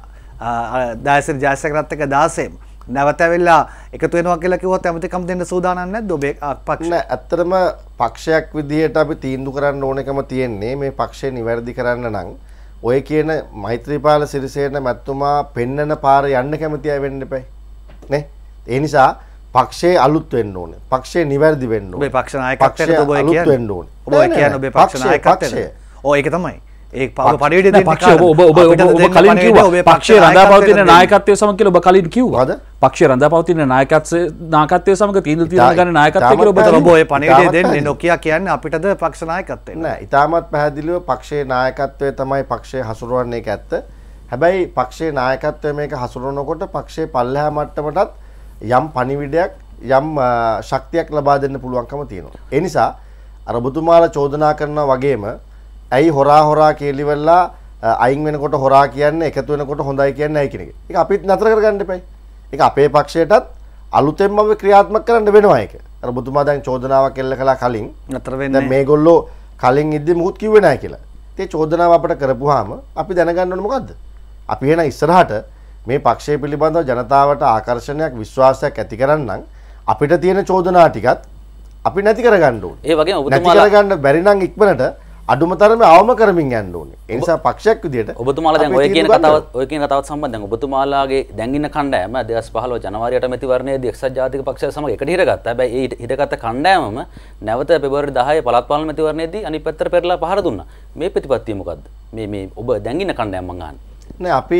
දායසිරි ජයසේකරත් එක දාසෙම නැවත ඇවිල්ලා එකතු වෙනවා කියලා කිව්වොත් ඇමතිකම් දෙන්න සූදානම් නැද්ද ඔබේ පක්ෂය? නෑ ඇත්තටම පක්ෂයක් විදිහට අපි තීන්දුව කරන්න ඕනකම තියෙන්නේ මේ පක්ෂය නිවැරදි කරන්න නම් ඔය කියන මෛත්‍රීපාල සිරිසේන මැතිතුමා පෙන්නන පාර යන්න කැමති අය වෙන්න එපා නේ. ඒ නිසා පක්ෂයේ අලුත් වෙන්න ඕනේ. පක්ෂයේ නිවැරදි වෙන්න ඕනේ. ඔබේ පක්ෂ නායකත්වයට ඔබ අලුත් වෙන්න ඕනේ. ඔබ කියන්නේ ඔබේ පක්ෂ නායකත්වයට. ඔව් ඒක තමයි. ඒ පරිවිඩය දෙන්න පක්ෂය ඔබ ඔබ ඔබ කලින් කිව්වා පක්ෂයේ රඳාපවතින නායකත්වයේ සමග කියලා ඔබ කලින් කිව්වාද? පක්ෂයේ රඳාපවතින නායකත්වයේ නායකත්වයේ සමග තීන්දුව తీරන ගන්න නායකත්වය කියලා ඔබ ඔබ ඔය පරිවිඩය දෙන්නේ නොකිය කියන්නේ අපිටද පක්ෂ නායකත්වය නෑ. ඊටමත් පැහැදිලිව පක්ෂයේ නායකත්වය තමයි පක්ෂය හසුරවන්නේ ඒක ඇත්ත. හැබැයි පක්ෂයේ නායකත්වය මේක හසුරවනකොට පක්ෂයේ පල්ලෙහා මට්ටමටත් යම් පණිවිඩයක් යම් ශක්තියක් ලබා දෙන්න පුළුවන්කම තියෙනවා. ඒ නිසා අර ඔබතුමාලා චෝදනා කරනවා වගේම ඇයි හොරා හොරා කියලිවලා අයින් වෙනකොට හොරා කියන්නේ එකතු වෙනකොට හොඳයි කියන්නේ ඇයි කියන එක. ඒක අපිත් නතර කරගන්න එපයි. ඒක අපේ පක්ෂයටත් අලුතෙන්ම අපි ක්‍රියාත්මක කරන්න වෙනවා ඒක. අර ඔබතුමා දැන් චෝදනාවක් එල්ල කළා කලින් නතර වෙන්නේ. දැන් මේගොල්ලෝ කලින් ඉද්දි මුකුත් කිව්වේ නැහැ කියලා. ඒ චෝදනාව අපිට කරපුවාම අපි දැනගන්න ඕනේ මොකද්ද? අපි එන ඉස්සරහට මේ පක්ෂය පිළිබඳව ජනතාවට ආකර්ෂණයක් විශ්වාසයක් ඇති කරන්නම් අපිට තියෙන චෝදනා ටිකත් අපි නැති කරගන්න ඕනේ. ඒ වගේම ඔබතුමාලා නැති කරගන්න බැරි නම් ඉක්මනට අඩුම තරමේ අවම කරමින් යන්න ඕනේ. ඒ නිසා පක්ෂයක් විදියට ඔබතුමාලා දැන් ඔය කියන කතාවත් ඔය කියන කතාවත් සම්බන්ධයෙන් ඔබතුමාලාගේ දැන් ඉන්න කණ්ඩායම දෙදහස් පහළොව ජනවාරියට මැතිවරණයේදී එක්සත් ජාතික පක්ෂය සමග එකට හිරගත්තා. හැබැයි ඒ හිරගත්ත කණ්ඩායමම නැවත පෙබරවාරි දහය පළාත් පාලන මැතිවරණයේදී අනිත් පැත්තට පෙරලා පහර දුන්නා. මේ ප්‍රතිපත්තිය මොකද්ද? මේ මේ ඔබ දැන් ඉන්න කණ්ඩායම මං අහන්නේ. නෑ අපි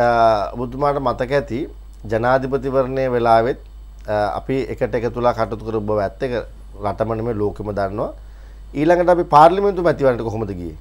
ඔබතුමාට මතක ඇති ජනාධිපතිවරණයේ වෙලාවෙත් අපි එකට එකතුලා කටයුතු කරපු බව ඇත්ත. ඒක රටම නෙමෙයි ලෝකෙම දන්නවා. ඊළඟට අපි පාර්ලිමේන්තු මැතිවරණයට කොහොමද ගියේ?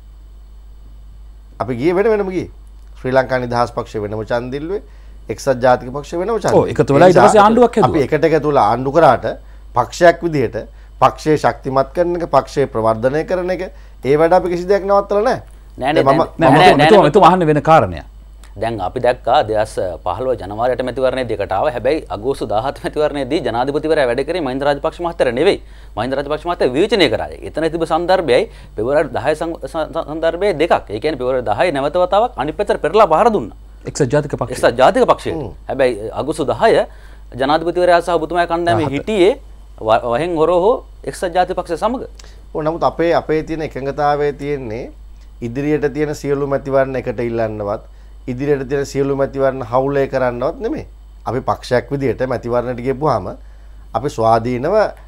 අපි ගියේ වෙන වෙනම ගියේ. ශ්‍රී ලංකා නිදහස් පක්ෂය වෙනම ඡන්දිල්ුවේ, එක්සත් ජාතික පක්ෂය වෙනම ඡන්දිල්ුවේ. ඔව් එකතු වෙලා ඊට පස්සේ ආණ්ඩුවක් හැදුවා. අපි එකට එකතුලා ආණ්ඩු කරාට පක්ෂයක් විදිහට පක්ෂය ශක්තිමත් කරන එක, පක්ෂය ප්‍රවර්ධනය කරන එක, ඒ වැඩ අපි කිසි දෙයක් නවත්තලා නැහැ. නෑ නෑ නෑ නෑ නෑ අහන්න වෙන කාරණයක්. දැන් අපි දැක්කා දෙදහස් පහළොව ජනවාරියට මැතිවරණයේදී එකට ආවා. හැබැයි අගෝස්තු දාහත මැතිවරණයේදී ජනාධිපතිවරයා වැඩ කරේ මහින්ද රාජපක්ෂ මහත්තයා නෙවෙයි. මහින්ද රාජපක්ෂ මහත්තයා විවේචනය කරා. එතන තිබ්බ සන්දර්භයයි පෙබරවාරි දහය සන්දර්භයේ දෙකක්. ඒ කියන්නේ පෙබරවාරි දහය නැවත වතාවක් අනිත් පැත්තට පෙරලා පහර දුන්නා. එක්සත් ජාතික පක්ෂය. එක්සත් ජාතික පක්ෂයට. හැබැයි අගෝස්තු දහය ජනාධිපතිවරයා සහ ඔබතුමාගේ කණ්ඩායමේ හිටියේ වහෙන් හොරෝ එක්සත් ජාතික පක්ෂය සමග. ඔව් නමුත් අපේ අපේ තියෙන එකඟතාවයේ තියෙන්නේ ඉදිරියට තියෙන සියලු මැතිවරණ එකට ඉල්ලන්නවත් ඉදිරියට තියෙන සියලු මැතිවරණ හවුලේ කරන්නවත් නෙමෙයි. අපි පක්ෂයක් විදියට මැතිවරණයට ගියපුවාම අපි ස්වාධීනව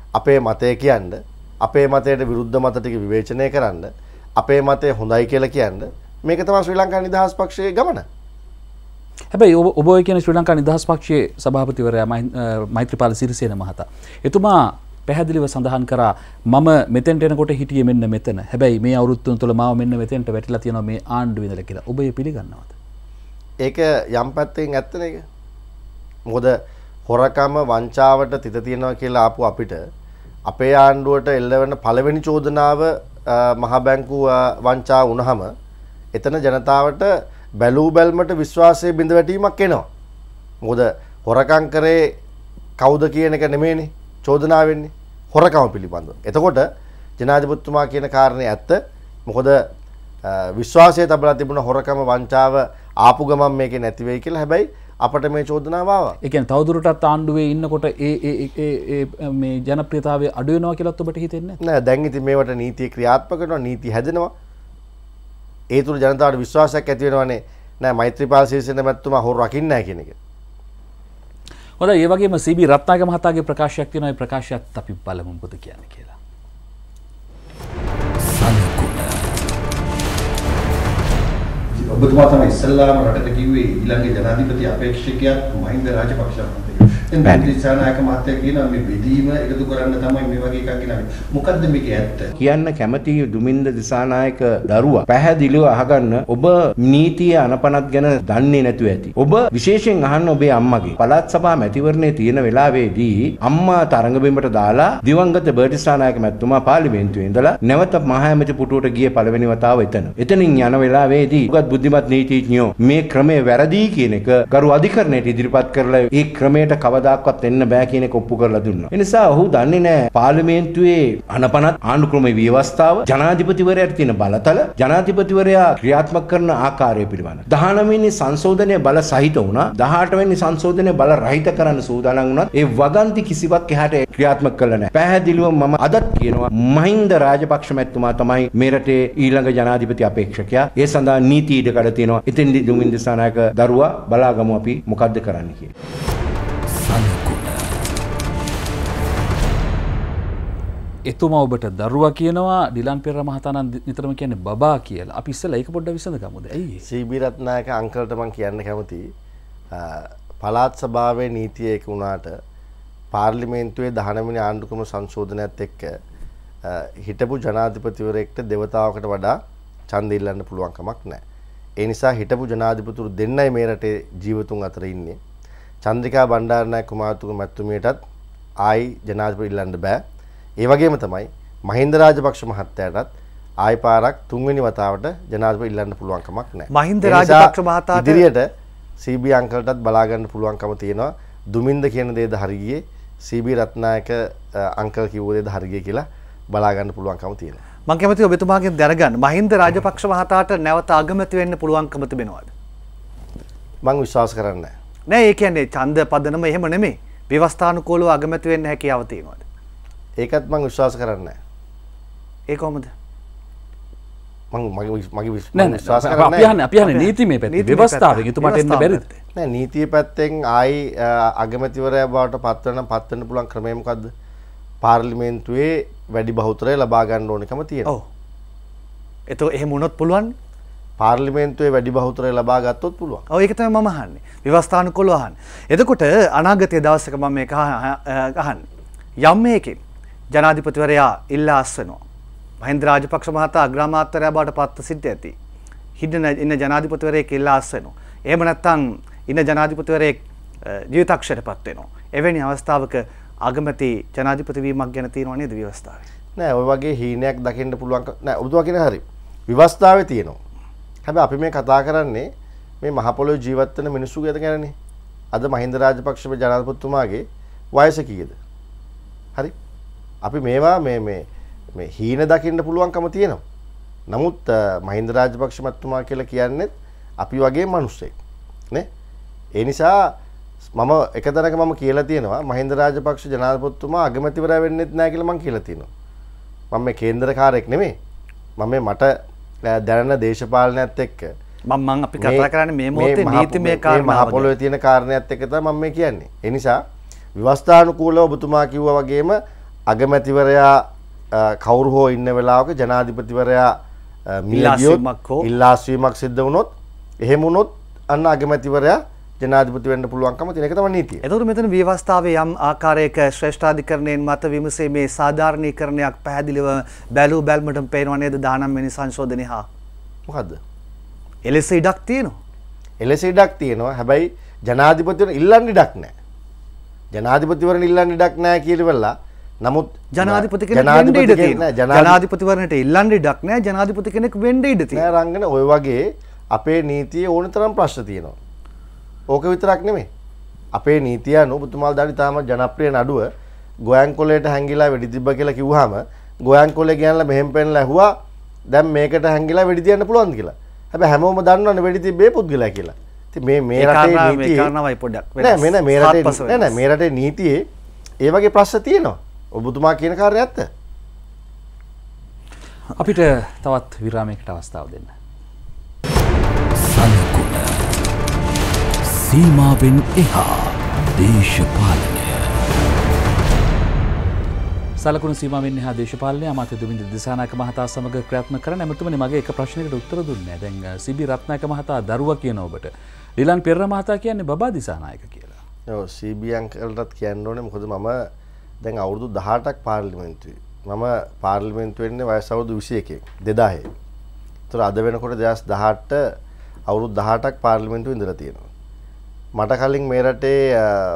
අපේ මතය කියන්න, අපේ මතයට විරුද්ධ මත ටික විවේචනය කරන්න, අපේ මතය හොඳයි කියලා කියන්න මේක තමයි ශ්‍රී ලංකා නිදහස් පක්ෂයේ ගමන. හැබැයි ඔබ ඔබ ඔය කියන ශ්‍රී ලංකා නිදහස් පක්ෂයේ සභාපතිවරයා මෛත්‍රීපාල සිරිසේන මහතා එතුමා පැහැදිලිව සඳහන් කරා මම මෙතෙන්ට එනකොට හිටියේ මෙන්න මෙතන. හැබැයි මේ අවුරුදු තුන තුළ මාව මෙන්න මෙතෙන්ට වැටිලා තියෙනවා මේ ආණ්ඩුව ඉඳලා කියලා. ඔබ ඒ පිළිගන්නවද? ඒක යම් පැත්තකින් ඇත්තනේ ඒක. මොකද හොරකම වංචාවට තිත තියනවා කියලා ආපු අපිට අපේ ආණ්ඩුවට එල්ලවෙන පළවෙනි චෝදනාව මහ බැංකුව වංචා වුණාම එතන ජනතාවට බැලූ බැල්මට විශ්වාසයේ බිඳ වැටීමක් එනවා. මොකද හොරකම් කරේ කවුද කියන එක නෙමෙයිනේ චෝදනාව වෙන්නේ. හොරකම පිළිබඳව. එතකොට ජනාධිපතිතුමා කියන කාරණේ ඇත්ත. මොකද විශ්වාසය තබලා තිබුණ හොරකම වංචාව ආපු ගමන් මේකේ නැති වෙයි කියලා. හැබැයි අපට මේ චෝදනාව ආවා. ඒ කියන්නේ තවදුරටත් ආණ්ඩුවේ ඉන්නකොට ඒ ඒ ඒ මේ ජනප්‍රියතාවය අඩු වෙනවා කියලාත් ඔබට හිතෙන්නේ නැහැ? නෑ දැන් ඉතින් මේවට නීතිය ක්‍රියාත්මක වෙනවා, නීති හැදෙනවා. ඒ තුල ජනතාවට විශ්වාසයක් ඇති වෙනවනේ. නෑ මෛත්‍රීපාල සිරිසේන මැතිතුමා හොර රකින්නේ නැහැ කියන එක. හොඳයි ඒ වගේම සීබී රත්නායක මහතාගේ ප්‍රකාශයක් තියෙනවා. ඒ ප්‍රකාශයත් අපි බලමු මොකද කියන්නේ කියලා. ඔබතුමා තමයි ඉස්සල්ලාම රටට කිව්වේ ඊළඟ ජනාධිපති අපේක්ෂකයාත් මහින්ද රාජපක්ෂ මහත්තයා. දැන් දිසානායක මහත්තයා කියනවා මේ බෙදීම එකතු කරන්න තමයි මේ වගේ එකක් ගෙනාවේ. මොකද්ද මේකේ ඇත්ත? කියන්න කැමති දුමින්ද දිසානායක දරුවා පැහැදිලිව අහගන්න ඔබ නීතිය අනපනත් ගැන දන්නේ නැතුව ඇති. ඔබ විශේෂයෙන් අහන්න ඔබේ අම්මගේ. පළාත් සභා මැතිවරණයේ තියෙන වෙලාවේදී අම්මා තරඟබිමට දාලා දිවංගත බර්ඩිස්නායක මැතිතුමා පාර්ලිමේන්තුවේ ඉඳලා නැවත මහා ඇමති පුටුවට ගිය පළවෙනි වතාව එතන. එතනින් යන වෙලාවේදී උගත් බුද්ධිමත් නීතිඥයෝ මේ ක්‍රමය වැරදි කියන එක ගරු අධිකරණයට ඉදිරිපත් කරලා ඒ ක්‍රමයට කවදාකවත් එන්න බෑ කියන එක ඔප්පු කරලා දුන්නා. ඒ නිසා ඔහු දන්නේ නැහැ පාර්ලිමේන්තුවේ අනපනත් ආණ්ඩු ක්‍රම ව්‍යවස්ථාව, ජනාධිපතිවරයාට තියෙන බලතල, ජනාධිපතිවරයා ක්‍රියාත්මක කරන ආකාරය පිළිබඳව. දහනවය වෙනි සංශෝධනය බල සහිත වුණා. දහඅට වෙනි සංශෝධනය බල රහිත කරන්න සූදානම් වුණත් ඒ වගන්ති කිසිවක් එහාට ක්‍රියාත්මක කළා නැහැ. පැහැදිලිව මම අදත් කියනවා මහින්ද රාජපක්ෂ මැතිතුමා තමයි මේ රටේ ඊළඟ ජනාධිපති අපේක්ෂකයා. ඒ සඳහා නීති ඉඩ කඩ තියෙනවා. ඉතින් දුමින්ද දිසානායක දරුවා බලාගමු අපි මොකද්ද කරන්න කියලා. එතුමා ඔබට දරුවා කියනවා, ඩිලන් පෙරේරා මහතා නම් නිතරම කියන්නේ බබා කියලා. අපි ඉස්සෙල්ලා ඒක පොඩ්ඩක් විසඳගමුද? ඇයි ඒ? සීබී රත්නායක අංකල්ට මම කියන්න කැමතියි. පළාත් සභාවේ නීතිය එක වුණාට පාර්ලිමේන්තුවේ දහනවය වෙනි ආණ්ඩුක්‍රම සංශෝධනයත් එක්ක හිටපු ජනාධිපතිවරයෙක්ට දෙවතාවකට වඩා ඡන්ද ඉල්ලන්න පුළුවන් කමක් නැහැ. ඒ නිසා හිටපු ජනාධිපතිවරු දෙන්නයි මේ රටේ ජීවතුන් අතර ඉන්නේ. චන්ද්‍රිකා බණ්ඩාරනායක කුමාරතුංග මැතිතුමියටත් ආයි ජනාධිපති ඉල්ලන්න බෑ. ඒ වගේම තමයි මහින්ද රාජපක්ෂ මහත්තයාටත් ආයි පාරක් තුන්වෙනි වතාවට ජනාධිපති ඉල්ලන්න පුළුවන් කමක් නැහැ. මහින්ද රාජපක්ෂ මහතාට ඉදිරියට සීබී අංකල්ටත් බලා ගන්න පුළුවන්කම තියෙනවා. දුමින්ද කියන දේද හරි ගියේ, සීබී රත්නායක අංකල් කිව්ව දේද හරි ගියේ කියලා බලා ගන්න පුළුවන්කම තියෙනවා. මම කැමතියි ඔබතුමාගෙන් දැනගන්න මහින්ද රාජපක්ෂ මහතාට නැවත අගමැති වෙන්න පුළුවන්කම තිබෙනවද? මම විශ්වාස කරන්නේ නැහැ. නෑ ඒ කියන්නේ ඡන්ද පදනම එහෙම නෙමෙයි. ව්‍යවස්ථානුකූලව අගමැති වෙන්න හැකියාව තියෙනවද? ඒකත් මම විශ්වාස කරන්නේ නැහැ. ඒ කොහොමද? මම මගේ මගේ නෑ විශ්වාස කරන්නේ නැහැ. අපි යන්නේ අපි යන්නේ නීතිමය පැත්තේ. ව්‍යවස්ථාවෙන් එතුමාට එන්න බැරිද? නෑ නීතිය පැත්තෙන් ආයි අගමැතිවරයා බවට පත් වෙන පත් වෙන්න පුළුවන් ක්‍රමය මොකද්ද? පාර්ලිමේන්තුවේ වැඩි බහුතරය ලබා ගන්න ඕනකම තියෙනවා. ඔව්. එතකොට එහෙම වුණොත් පුළුවන්? පාර්ලිමේන්තුවේ වැඩි බහුතරය ලබා ගත්තොත් පුළුවන්. ඔව් ඒක තමයි මම අහන්නේ. ව්‍යවස්ථානුකූලව අහන්නේ. එතකොට අනාගතයේ දවසක මම මේක අහන්නේ. යම් මේකෙන් ජනාධිපතිවරයා ඉල්ලා අස්වනවා. මහින්ද රාජපක්ෂ මහතා අග්‍රාමාත්‍යවරයා බවට පත් සිට ඇති. හිටින ඉන්න ජනාධිපතිවරයෙක් ඉල්ලා අස්වනවා. එහෙම නැත්නම් ඉන්න ජනාධිපතිවරයෙක් ජීවිතක්ෂරපත් වෙනවා. එවැනි අවස්ථාවක අගමැති ජනාධිපති වීමක් ගැන තියෙනව නේද ව්‍යවස්ථාවේ? නෑ ඔය වගේ හීනයක් දකින්න පුළුවන් නෑ. ඔබතුමා කියන හරි. ව්‍යවස්ථාවේ තියෙනවා. හැබැයි අපි මේ කතා කරන්නේ මේ මහ පොළොවේ ජීවත් වෙන මිනිස්සු ගැනනේ. අද මහින්ද රාජපක්ෂ ජනාධිපතිතුමාගේ වයස කීයද? හරි. අපි මේවා මේ මේ මේ හීන දකින්න පුළුවන්කම තියෙනවා. නමුත් මහින්ද රාජපක්ෂ මහත්මයා කියලා කියන්නේ අපි වගේ මිනිස්සෙක් නේ. ඒ නිසා මම එක තැනක මම කියලා තියෙනවා මහින්ද රාජපක්ෂ ජනාධිපතිතුමා අගමැතිවරයා වෙන්නෙත් නැහැ කියලා මම කියලා තියෙනවා. මම මේ කේන්දරකාරයෙක් නෙමෙයි. මම මේ මට දැනන දේශපාලනයත් එක්ක මම මම අපි කතා කරන්නේ මේ මොහොතේ නීතිමය කාරණා මහ පොළොවේ තියෙන කාරණයක් එක්ක තමයි මම මේ කියන්නේ. ඒ නිසා ව්‍යවස්ථානුකූලව ඔබතුමා කිව්වා වගේම අගමැතිවරයා කවුරු හෝ ඉන්න වෙලාවක ජනාධිපතිවරයා මියගියොත් ඉල්ලාස්වීමක් සිද්ධ වුණොත් එහෙම වුණොත් අන්න අගමැතිවරයා ජනාධිපති වෙන්න පුළුවන්කම තියෙන එක තමයි නීතිය. එතකොට මෙතන ව්‍යවස්ථාවේ යම් ආකාරයක ශ්‍රේෂ්ඨාධිකරණයෙන් මත විමසීමේ සාධාරණීකරණයක් පැහැදිලිව බැලූ බැල්මටම පේනවා නේද දහනවය වෙනි සංශෝධනය හා? මොකද්ද? එලෙස ඉඩක් තියෙනවා. එලෙස ඉඩක් තියෙනවා. හැබැයි ජනාධිපතිවරණ ඉල්ලන්න ඉඩක් නැහැ. ජනාධිපතිවරණ ඉල්ලන්න ඉඩක් නැහැ කියලා නමුත් ජනාධිපති කෙනෙක් වෙන්න ඉඩ තියෙනවා. ජනාධිපතිවරණට ඉල්ලන්න ඉඩක් නැහැ. ජනාධිපති කෙනෙක් වෙන්න ඉඩ තියෙනවා. නෑ රංගන ඔය වගේ අපේ නීතියේ ඕන තරම් ප්‍රශ්න තියෙනවා. ඕක විතරක් නෙමෙයි. අපේ නීතිය අනුව ඔබතුමාලා දානි තාම ජනප්‍රිය නඩුව ගෝයන් කොලේට හැංගිලා වෙඩි තිබ්බ කියලා කිව්වහම ගෝයන් කොලේ ගියන්ලා මෙහෙම පෙන්නලා ඇහුවා දැන් මේකට හැංගිලා වෙඩි තියන්න පුළුවන්ද කියලා. හැබැයි හැමෝම දන්නවනේ වෙඩි තිබ්බේ පුද්ගලයා කියලා. ඉතින් මේ මේ රටේ නීතියේ මේ කාරණාවයි පොඩ්ඩක් වෙනස්. නෑ මේ මේ රටේ නෑ නෑ මේ රටේ නීතියේ ඒ වගේ ප්‍රශ්න තියෙනවා. ඔබතුමා කියන කාර්යය ඇත්ත. අපිට තවත් විරාමයකට අවස්ථාව දෙන්න. සීමාවෙන් එහා දේශපාලනය. සලකුණු සීමාවෙන් එහා දේශපාලනය අමාත්‍ය දුමින්ද දිසානායක මහතා සමග ක්‍රියාත්මක කරන ඇමතුමනි මගේ එක ප්‍රශ්නයකට උත්තර දුන්නේ නැහැ. දැන් සීබී රත්නායක මහතා දරුවා කියන ඔබට ඩිලන් පෙරේරා මහතා කියන්නේ බබා දිසානායක කියලා. ඔව් සීබී අංකල්ටත් කියන්න ඕනේ මොකද මම දැන් අවුරුදු දහඅටක් පාර්ලිමේන්තුවේ. මම පාර්ලිමේන්තුවේ ඉන්නේ වයස අවුරුදු විසි එකේ දෙදාහේ. ඒතර අද වෙනකොට දෙදාස් දහඅට අවුරුදු දහඅටක් පාර්ලිමේන්තුවේ ඉඳලා තියෙනවා. මට කලින් මේ රටේ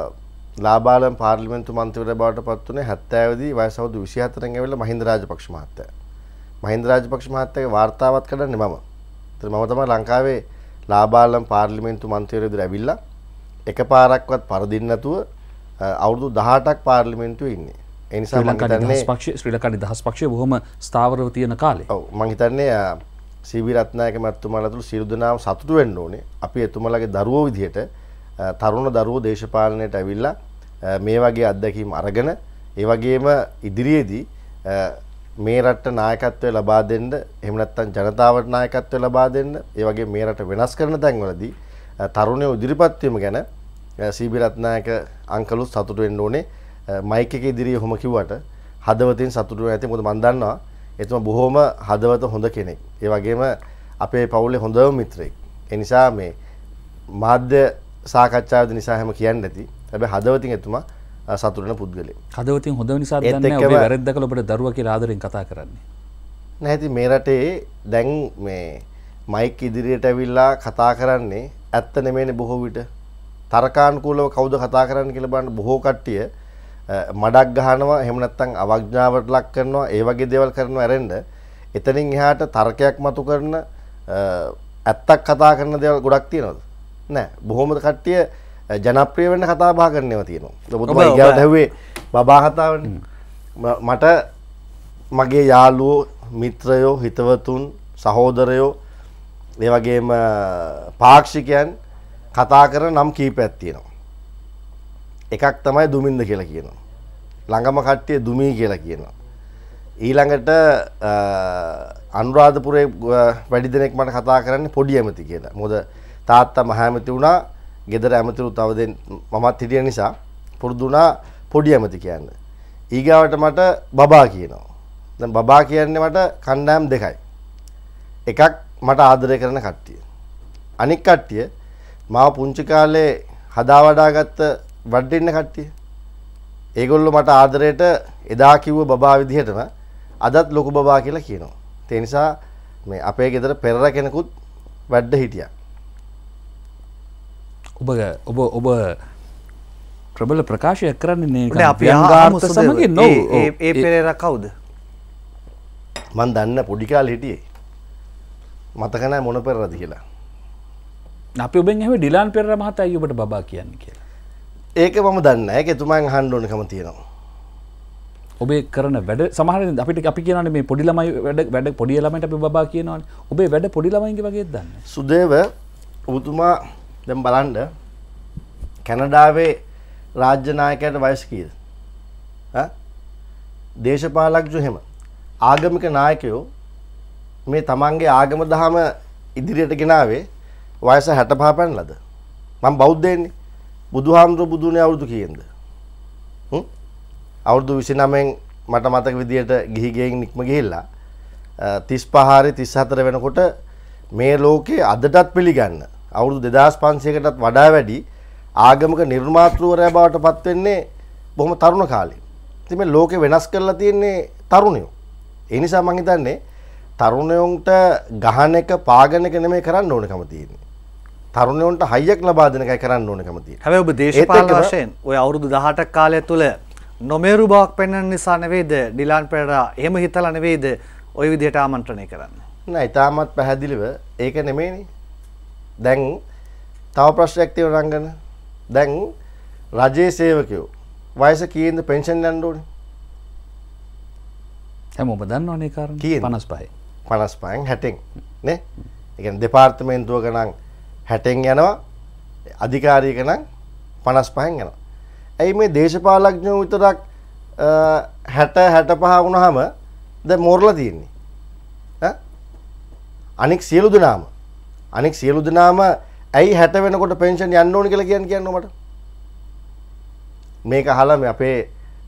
ලාබාලම් පාර්ලිමේන්තු මන්ත්‍රීවරයා බවට පත් වුණේ හැත්තෑව දී වයස අවුරුදු විසි හතරෙන් ඇවිල්ලා මහින්ද රාජපක්ෂ මහත්තයා. මහින්ද රාජපක්ෂ මහත්තයාගේ වාර්තාවත් කඩන්නේ මම. ඒතර මම තමයි ලංකාවේ ලාබාලම් පාර්ලිමේන්තු මන්ත්‍රීවරයා විදිහට ඇවිල්ලා එකපාරක්වත් පරදින්න නැතුව අවුරුදු දහඅටක් පාර්ලිමේන්තුවේ ඉන්නේ. ඒ නිසා මම හිතන්නේ ශ්‍රී ලංකා නිදහස් පක්ෂය බොහොම ස්ථාවරව තියෙන කාලේ. ඔව් මම හිතන්නේ සීබී රත්නායක මහත්මයාලා තුළු සියලු දෙනාම සතුටු වෙන්න ඕනේ. අපි එතුමාලගේ දරුවෝ විදිහට තරුණ දරුවෝ දේශපාලනයට ඇවිල්ලා මේ වගේ අත්දැකීම් අරගෙන ඒ වගේම ඉදිරියේදී මේ රටට නායකත්වය ලබා දෙන්න එහෙම නැත්නම් ජනතාවට නායකත්වය ලබා දෙන්න ඒ වගේ මේ රට වෙනස් කරන තැන්වලදී තරුණයෝ ඉදිරිපත් වීම ගැන සීබී රත්නායක අංකලු සතුටු වෙන්න ඕනේ. මයික් එකේ ඉදිරියේ ඔහොම කිව්වට හදවතින් සතුටු වෙන්න ඇති. මොකද මම දන්නවා එතුමා බොහොම හදවත හොඳ කෙනෙක්. ඒ වගේම අපේ පවුලේ හොඳම මිත්‍රයෙක්. ඒ නිසා මේ මාධ්‍ය සාකච්ඡාවේදී නිසා හැම කියන්නේ නැති. හැබැයි හදවතින් එතුමා සතුටු වෙන පුද්ගලයෙක්. හදවතින් හොඳ නිසා දන්නේ ඔබේ වැරද්ද දැකලා ඔබට දරුවා කියලා ආදරෙන් කතා කරන්නේ. නැහැ ඉතින් මේ රටේ දැන් මේ මයික් ඉදිරියට ඇවිල්ලා කතා කරන්නේ ඇත්ත නෙමෙයිනේ බොහෝ විට. තර්කානුකූලව කවුද කතා කරන්නේ කියලා බලන්න බොහෝ කට්ටිය මඩක් ගහනවා එහෙම නැත්නම් අවඥාවට ලක් කරනවා ඒ වගේ දේවල් කරනවා ඇරෙන්න එතනින් එහාට තර්කයක් මතු කරන ඇත්තක් කතා කරන දේවල් ගොඩක් තියෙනවද? නෑ. බොහොම කට්ටිය ජනප්‍රිය වෙන්න කතා බහ කරනවා තියෙනවා. ඔබතුමා ඊගාවට ඇහුවේ බබා කතාවනේ. මට මගේ යාළුවෝ, මිත්‍රයෝ, හිතවතුන්, සහෝදරයෝ ඒ වගේම පාක්ෂිකයන් කතා කරන නම් කීපයක් තියෙනවා. එකක් තමයි දුමින්ද කියලා කියනවා. ළඟම කට්ටිය දුමී කියලා කියනවා. ඊළඟට අනුරාධපුරේ වැඩි දෙනෙක් මට කතා කරන්නේ පොඩි ඇමති කියලා. මොකද තාත්තා මහ ඇමති වුණා, ගෙදර ඇමතිරු තව දෙන්න මමත් හිටිය නිසා පුරුදු වුණා පොඩි ඇමති කියන්න. ඊගාවට මට බබා කියනවා. දැන් බබා කියන්නේ මට කණ්ඩායම් දෙකයි. එකක් මට ආදරය කරන කට්ටිය. අනික් කට්ටිය මාව පුංචි කාලේ හදා වඩාගත්ත වඩින්න කට්ටිය. ඒගොල්ලෝ මට ආදරයට එදා කිව්ව බබා විදිහටම අදත් ලොකු බබා කියලා කියනවා. ඒ නිසා මේ අපේ ගෙදර පෙරර කෙනෙකුත් වැඩ හිටියා. ඔබ ඔබ ඔබ ප්‍රබල ප්‍රකාශයක් කරන්නේ නේ අපි අංගාර්ථ සමගින් නෝ ඒ ඒ පෙරේරා කවුද? මන් දන්න පොඩි කාලේ හිටියේ. මතක නැහැ මොන පෙරේරාද කියලා. අපි ඔබෙන් ඇහුවේ ඩිලාන් පෙරේරා මහතා අයියෝ ඔබට බබා කියන්නේ කියලා. ඒක මම දන්නේ නැහැ. ඒක එතුමන් අහන්න ඕනකම තියෙනවා. ඔබේ කරන වැඩ සමහර අපිට අපි කියනවානේ මේ පොඩි ළමයි වැඩ වැඩ පොඩි ළමයින්ට අපි බබා කියනවානේ. ඔබේ වැඩ පොඩි ළමයින්ගේ වගේද දන්නේ? සුදේව ඔබතුමා දැන් බලන්න කැනඩාවේ රාජ්‍ය නායකයාට වයස කීයද? ඈ දේශපාලකයෝ එහෙම ආගමික නායකයෝ මේ තමන්ගේ ආගම දහම ඉදිරියට ගෙනාවේ වයස හැටපහ පෙන්ලාද? මම බෞද්ධයෙන්නේ. බුදුහාමුදුරු බුදුනේ අවුරුදු කීයෙන්ද? හ්ම්? අවුරුදු විසි නවයෙන් මට මතක විදියට ගිහි ගෙයින් නික්ම ගිහිල්ලා තිස් පහ හරි තිස් හතර වෙනකොට මේ ලෝකේ අදටත් පිළිගන්න අවුරුදු දෙදාස් පන්සියයකටත් වඩා වැඩි ආගමික නිර්මාතෘවරයා බවට පත් වෙන්නේ බොහොම තරුණ කාලේ. ඉතින් මේ ලෝකේ වෙනස් කරලා තියෙන්නේ තරුණයෝ. ඒ නිසා මම හිතන්නේ තරුණයන්ට ගහන එක පාගන එක නෙමෙයි කරන්න ඕනකම තියෙන්නේ. තරුණයන්ට හයියක් ලබා දෙන එකයි කරන්න ඕනකම තියෙන්නේ. හැබැයි ඔබ දේශපාලන වශයෙන් ওই අවුරුදු දහඅටක කාලය තුල නොමේරු බවක් පෙන්වන්න නිසා නෙවෙයිද ඩිලාන් පෙරේරා එහෙම හිතලා නෙවෙයිද ওই විදිහට ආමන්ත්‍රණය කරන්නේ? නෑ, ඊටමත් පැහැදිලිව ඒක නෙමෙයිනේ. දැන් තව ප්‍රශ්නයක් තියෙනවා රංගන. දැන් රජයේ සේවකයෝ වයස කීයද පෙන්ෂන් යන්න ඕනේ? හැමෝම දන්නවනේ කාරණා. පනස් පහයි. පනස් පහෙන් හැටෙන් නේ? ඒ කියන්නේ දෙපාර්තමේන්තුවක නම් හැටෙන් යනවා, අධිකාරියක නම් පනස් පහෙන් යනවා. ඇයි මේ දේශපාලඥයෝ විතරක් හැට හැටපහ වුණාම දැන් මෝරලා තියෙන්නේ? ඈ? අනික සියලු දෙනාම අනික සියලු දෙනාම ඇයි හැට වෙනකොට පෙන්ෂන් යන්න ඕනේ කියලා කියන්නේ කියන්න මට. මේක අහලා මේ අපේ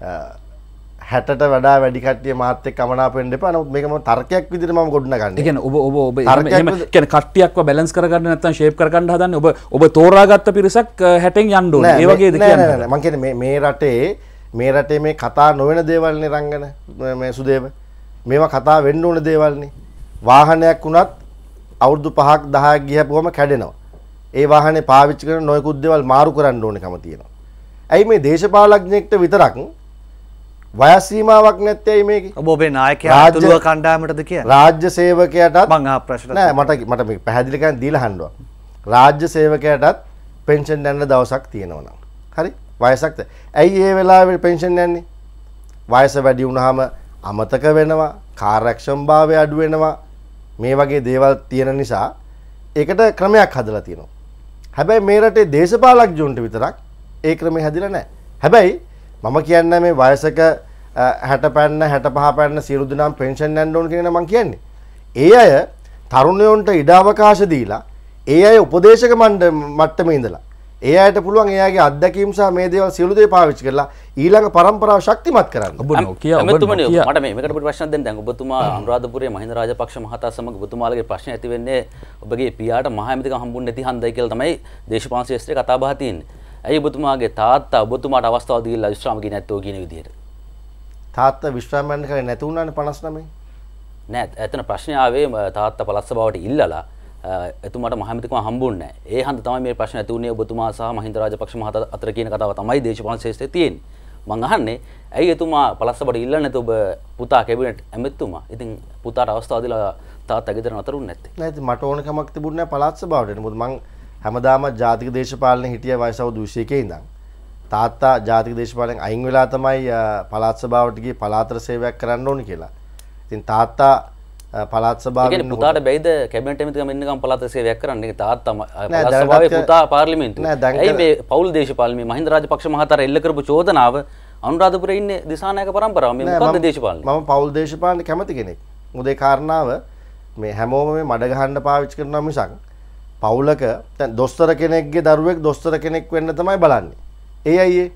හැටට වඩා වැඩි කට්ටිය මාත් එක්ක අමනාප වෙන්න එපා. නමුත් මේක මම තර්කයක් විදිහට මම ගොඩනගන්නේ. ඒ කියන්නේ ඔබ ඔබ ඔබ එහෙම කියන්නේ කට්ටියක්ව බැලන්ස් කරගන්න නැත්නම් ෂේප් කරගන්න හදන්නේ ඔබ ඔබ තෝරාගත්ත පිරිසක් හැටෙන් යන්න ඕනේ. ඒ වගේද කියන්නේ? නෑ නෑ මම කියන්නේ මේ මේ රටේ මේ රටේ මේ කතා නොවන දේවල් නේ රංගන මේ සුදේව. මේවා කතා වෙන්න ඕන දේවල්නේ. වාහනයක් වුණත් අවුරුදු පහක් දහයක් ගියපුවම කැඩෙනවා. ඒ වාහනේ පාවිච්චි කරන නොයෙකුත් දේවල් මාරු කරන්න ඕනකම තියෙනවා. ඇයි මේ දේශපාලඥයෙක්ට විතරක් වයස් සීමාවක් නැත්තේ මේකේ? ඔබ ඔබේ නායකයා තුලුව කණ්ඩායමටද කියන්නේ? රාජ්‍ය සේවකයාටත් මම අහ ප්‍රශ්න නෑ මට මට මේක පැහැදිලි කරන්න දීලා අහනවා. රාජ්‍ය සේවකයාටත් පෙන්ෂන් යන්න දවසක් තියෙනවා නම්. හරි? වයසක්ද? ඇයි ඒ වෙලාවේ පෙන්ෂන් යන්නේ? වයස වැඩි වුණාම අමතක වෙනවා, කාර්යක්ෂමභාවය අඩු වෙනවා. මේ වගේ දේවල් තියෙන නිසා ඒකට ක්‍රමයක් හදලා තියෙනවා. හැබැයි මේ රටේ දේශපාලඥයන්ට විතරක් ඒ ක්‍රමය හදිලා නැහැ. හැබැයි මම කියන්නේ මේ වයසක හැට පැන්න හැට පහ පැන්න සියලු දෙනාම පෙන්ෂන් යන්න ඕන කියන එක මම කියන්නේ. ඒ අය තරුණයන්ට ඉඩ අවකාශ දීලා ඒ අය උපදේශක මට්ටමේ ඉඳලා ඒ අයට පුළුවන් එයාගේ අත්දැකීම් සහ මේ දේවල් සියලු දේ පාවිච්චි කරලා ඊළඟ પરම්පරාව ශක්තිමත් කරන්න. ඔබ නොකිය ඔබ නොකිය මට මේ මේකට ප්‍රශ්නයක් දෙන්න. දැන් ඔබතුමා අනුරාධපුරයේ මහින්ද රාජපක්ෂ මහතා සමග ඔබතුමාලගේ ප්‍රශ්න ඇති වෙන්නේ ඔබගේ පියාට මහ ඇමතිකම හම්බුන්නේ නැති හන්දයි කියලා තමයි දේශපාලන ශාස්ත්‍රයේ කතා බහ තියෙන්නේ. ඇයි ඔබතුමාගේ තාත්තා ඔබතුමාට අවස්ථාව දීලා විශ්‍රාම ගියේ නැත්තෝ කියන විදිහට? තාත්තා විශ්‍රාම ගන්න කරේ නැති වුණානේ පනස් නවය. නෑ, එතන ප්‍රශ්නේ ආවේ තාත්තා පළාත් සභාවට ඉල්ලලා එතුමාට මහමැතිකම හම්බුන්නේ නැහැ. ඒ හන්ද තමයි මේ ප්‍රශ්න ඇති වුණේ ඔබතුමා සහ මහින්ද රාජපක්ෂ මහතා අතර කියන කතාව තමයි දේශපාලන ශාස්ත්‍රයේ තියෙන්නේ. මං අහන්නේ ඇයි එතුමා පළාත් සභාවට ඉල්ලන්නේ නැතු ඔබ පුතා කැබිනට් ඇමතිතුමා. ඉතින් පුතාට අවස්ථාව දීලා තාත්තා ගෙදර නතරුන්නේ නැත්තේ. නෑ ඉතින් මට ඕන කමක් තිබුණේ නැහැ පළාත් සභාවට. මොකද මං හැමදාම ජාතික දේශපාලනේ හිටිය වයස අවුරුදු විසි එකේ ඉඳන්. තාත්තා ජාතික දේශපාලෙන් අයින් වෙලා තමයි පළාත් සභාවට ගියේ පළාතට සේවයක් කරන්න ඕනි කියලා. ඉතින් තාත්තා පළාත් සභාවේ ඉන්න පුතාට බැයිද කැබිනට් ඇමතිකම ඉන්නකම් පළාත සේවයක් කරන්න? ඒක තාත්තා පළාත් සභාවේ පුතා පාර්ලිමේන්තුවේ. ඇයි මේ පෞල් දේශපාලනේ මහින්ද රාජපක්ෂ මහතාට එල්ල කරපු චෝදනාව අනුරාධපුරයේ ඉන්නේ දිසානායක පරම්පරාව. මේ මොකද්ද දේශපාලනේ? මම පෞල් දේශපාලනේ කැමති කෙනෙක්. මොකද ඒ කාරණාව මේ හැමෝම මේ මඩ ගහන්න පාවිච්චි කරනවා මිසක් පවුලක දැන් දොස්තර කෙනෙක්ගේ දරුවෙක් දොස්තර කෙනෙක් වෙන්න තමයි බලන්නේ. ඒ අයියේ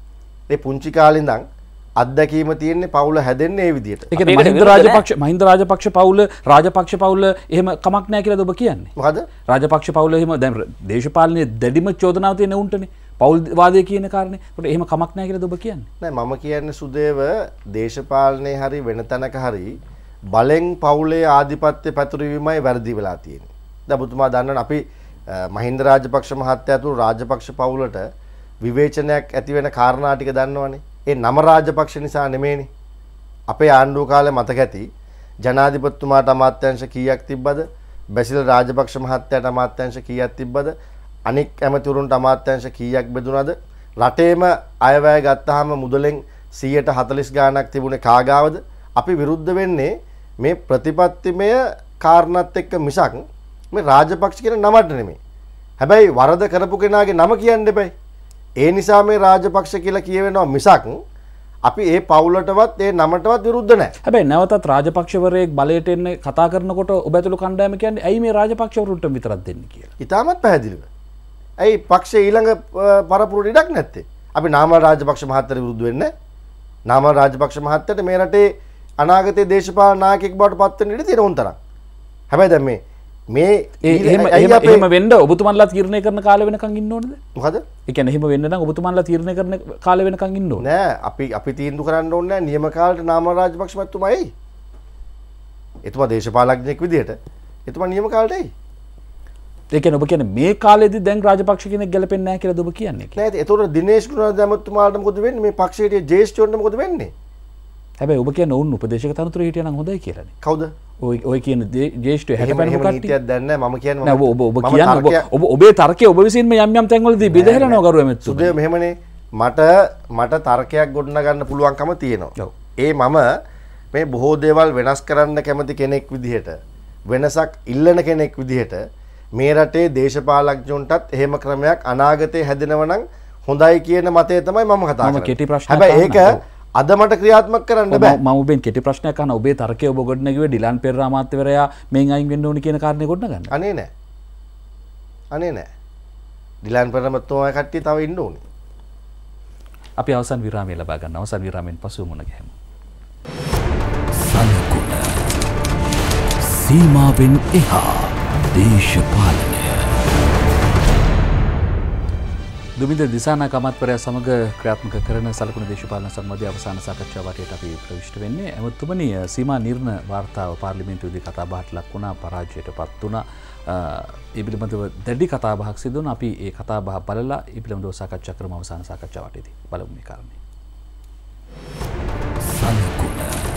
ඒ පුංචි කාලේ ඉඳන් අත්දැකීම තියෙන්නේ පවුල හැදෙන්නේ ඒ විදිහට. ඒ කියන්නේ මහින්ද රාජපක්ෂ මහින්ද රාජපක්ෂ පවුල රාජපක්ෂ පවුල එහෙම කමක් නැහැ කියලාද ඔබ කියන්නේ? මොකද? රාජපක්ෂ පවුල එහෙම දැන් දේශපාලනයේ දැඩිම චෝදනාව තියෙන උන්ටනේ. පවුල් වාදය කියන කාරණේ. ඒකට එහෙම කමක් නැහැ කියලාද ඔබ කියන්නේ? නෑ මම කියන්නේ සුදේව දේශපාලනේ හරි වෙන තැනක හරි බලෙන් පවුලේ ආධිපත්‍ය පැතුරීමයි වැරදි වෙලා තියෙන්නේ. දැන් ඔබතුමා දන්නවනේ අපි මහින්ද රාජපක්ෂ මහත්තයා තුරු රාජපක්ෂ පවුලට විවේචනයක් ඇති වෙන කාරණා ටික දන්නවනේ. ඒ නම රාජපක්ෂ නිසා නෙමෙයිනේ. අපේ ආණ්ඩුව කාලේ මතක ඇති ජනාධිපතිතුමාට අමාත්‍යාංශ කීයක් තිබ්බද? බැසිල් රාජපක්ෂ මහත්තයාට අමාත්‍යාංශ කීයක් තිබ්බද? අනික් ඇමතිවරුන්ට අමාත්‍යාංශ කීයක් බෙදුනද? රටේම අයවැය ගත්තාම මුදලෙන් සීයට හතළිස් ගාණක් තිබුණේ කාගාවද? අපි විරුද්ධ වෙන්නේ මේ ප්‍රතිපත්තිමය කාරණාත් එක්ක මිසක් මේ රාජපක්ෂ කියන නමට නෙමෙයි. හැබැයි වරද කරපු කෙනාගේ නම කියන්න එපයි. ඒ නිසා මේ රාජපක්ෂ කියලා කියවෙනවා මිසක් අපි ඒ පවුලටවත් ඒ නමටවත් විරුද්ධ නැහැ. හැබැයි නැවතත් රාජපක්ෂවරයෙක් බලයට එන්න කතා කරනකොට ඔබ ඇතුළු කණ්ඩායම කියන්නේ ඇයි මේ රාජපක්ෂවරුන්ට විතරක් දෙන්නේ කියලා. ඊටමත් පැහැදිලිව. ඇයි පක්ෂයේ ඊළඟ පරපුරට ඉඩක් නැත්තේ? අපි නාම රාජපක්ෂ මහත්තයාට විරුද්ධ වෙන්නේ නාමල් රාජපක්ෂ මහත්තයාට මේ රටේ අනාගතයේ දේශපාලන නායකයෙක් බවට පත් වෙන්න ඉඩ තියෙන උන්තරම්. හැබැයි දැන් මේ මේ එහෙම එහෙම වෙන්න ඔබතුමන්ලා තීරණය කරන කාලෙ වෙනකන් ඉන්න ඕනද? මොකද? ඒ කියන්නේ එහෙම වෙන්න නම් ඔබතුමන්ලා තීරණය කරන කාලෙ වෙනකන් ඉන්න ඕනේ. නෑ අපි අපි තීන්දුව කරන්න ඕනේ නෑ නියම කාලේට නාමල් රාජපක්ෂ මහත්මයා එයි. එතුමා දේශපාලඥයෙක් විදිහට එතුමා නියම කාලේට එයි. ඒ කියන්නේ ඔබ කියන්නේ මේ කාලෙදී දැන් රාජපක්ෂ කෙනෙක් ගැලපෙන්නේ නැහැ කියලාද ඔබ කියන්නේ? නෑ ඒතකොට දිනේෂ් ගුණවර්ධන මහත්මයාට මොකද වෙන්නේ? මේ පක්ෂයේ ජේෂ්ඨයන්ට මොකද වෙන්නේ? හැබැයි ඔබ කියන්නේ ඔවුන් උපදේශක තනතුරේ හිටියා නම් හොඳයි කියලානේ. කවුද? ඔය ඔය කියන ජේෂ්ඨ හැට පැනපු කට්ටිය. නීතියක් දන්නේ නැහැ මම කියන්නේ. නෑ ඔබ ඔබ කියන්නේ ඔබ ඔබේ තර්කයේ ඔබ විසින්ම යම් යම් තැන්වලදී බෙදහැරනවා ගරුව මෙතුමා. සුදේ මෙහෙමනේ මට මට තර්කයක් ගොඩනගන්න පුළුවන්කම තියෙනවා. ඒ මම මේ බොහෝ දේවල් වෙනස් කරන්න කැමති කෙනෙක් විදිහට වෙනසක් ඉල්ලන කෙනෙක් විදිහට මේ රටේ දේශපාලඥයන්ටත් එහෙම ක්‍රමයක් අනාගතේ හැදෙනව නම් හොඳයි කියන මතය තමයි මම කතා කරන්නේ. හැබැයි ඒක අද මට ක්‍රියාත්මක කරන්න බෑ. මම ඔබෙන් කෙටි ප්‍රශ්නයක් අහනවා. ඔබේ තර්කය ඔබ ගොඩනගුවේ ඩිලන් පෙරේරා අමාත්‍යවරයා මෙන් අයින් වෙන්න ඕනි කියන කාරණේ ගොඩනගන්න. අනේ නෑ. අනේ නෑ. ඩිලන් පෙරේරා මතුමා කට්ටිය තව ඉන්න ඕනි. අපි අවසන් විරාමය ලබා ගන්න. අවසන් විරාමයෙන් පසු මුණ ගැහෙමු. සලකුණ සීමාවෙන් එහා දේශපාලනය. දුමින්ද දිසානායක අමාත්‍යවරයා සමග ක්‍රියාත්මක කරන සලකුණු දේශපාලන සම්බන්ධය අවසාන සාකච්ඡාව වටේට අපි ප්‍රවිෂ්ඨ වෙන්නේ. එමතුමනි සීමා නිර්ණ වාර්තාව පාර්ලිමේන්තුවේදී කතා බහට ලක් වුණා, පරාජයටපත් වුණා. ඒ පිළිබඳව දැඩි කතා බහක් සිදු වුණා. අපි ඒ කතා බහ බලලා ඒ පිළිබඳව සාකච්ඡා කරමු අවසාන සාකච්ඡාව වටේදී. බලමු මේ කාරණේ. සලකුණ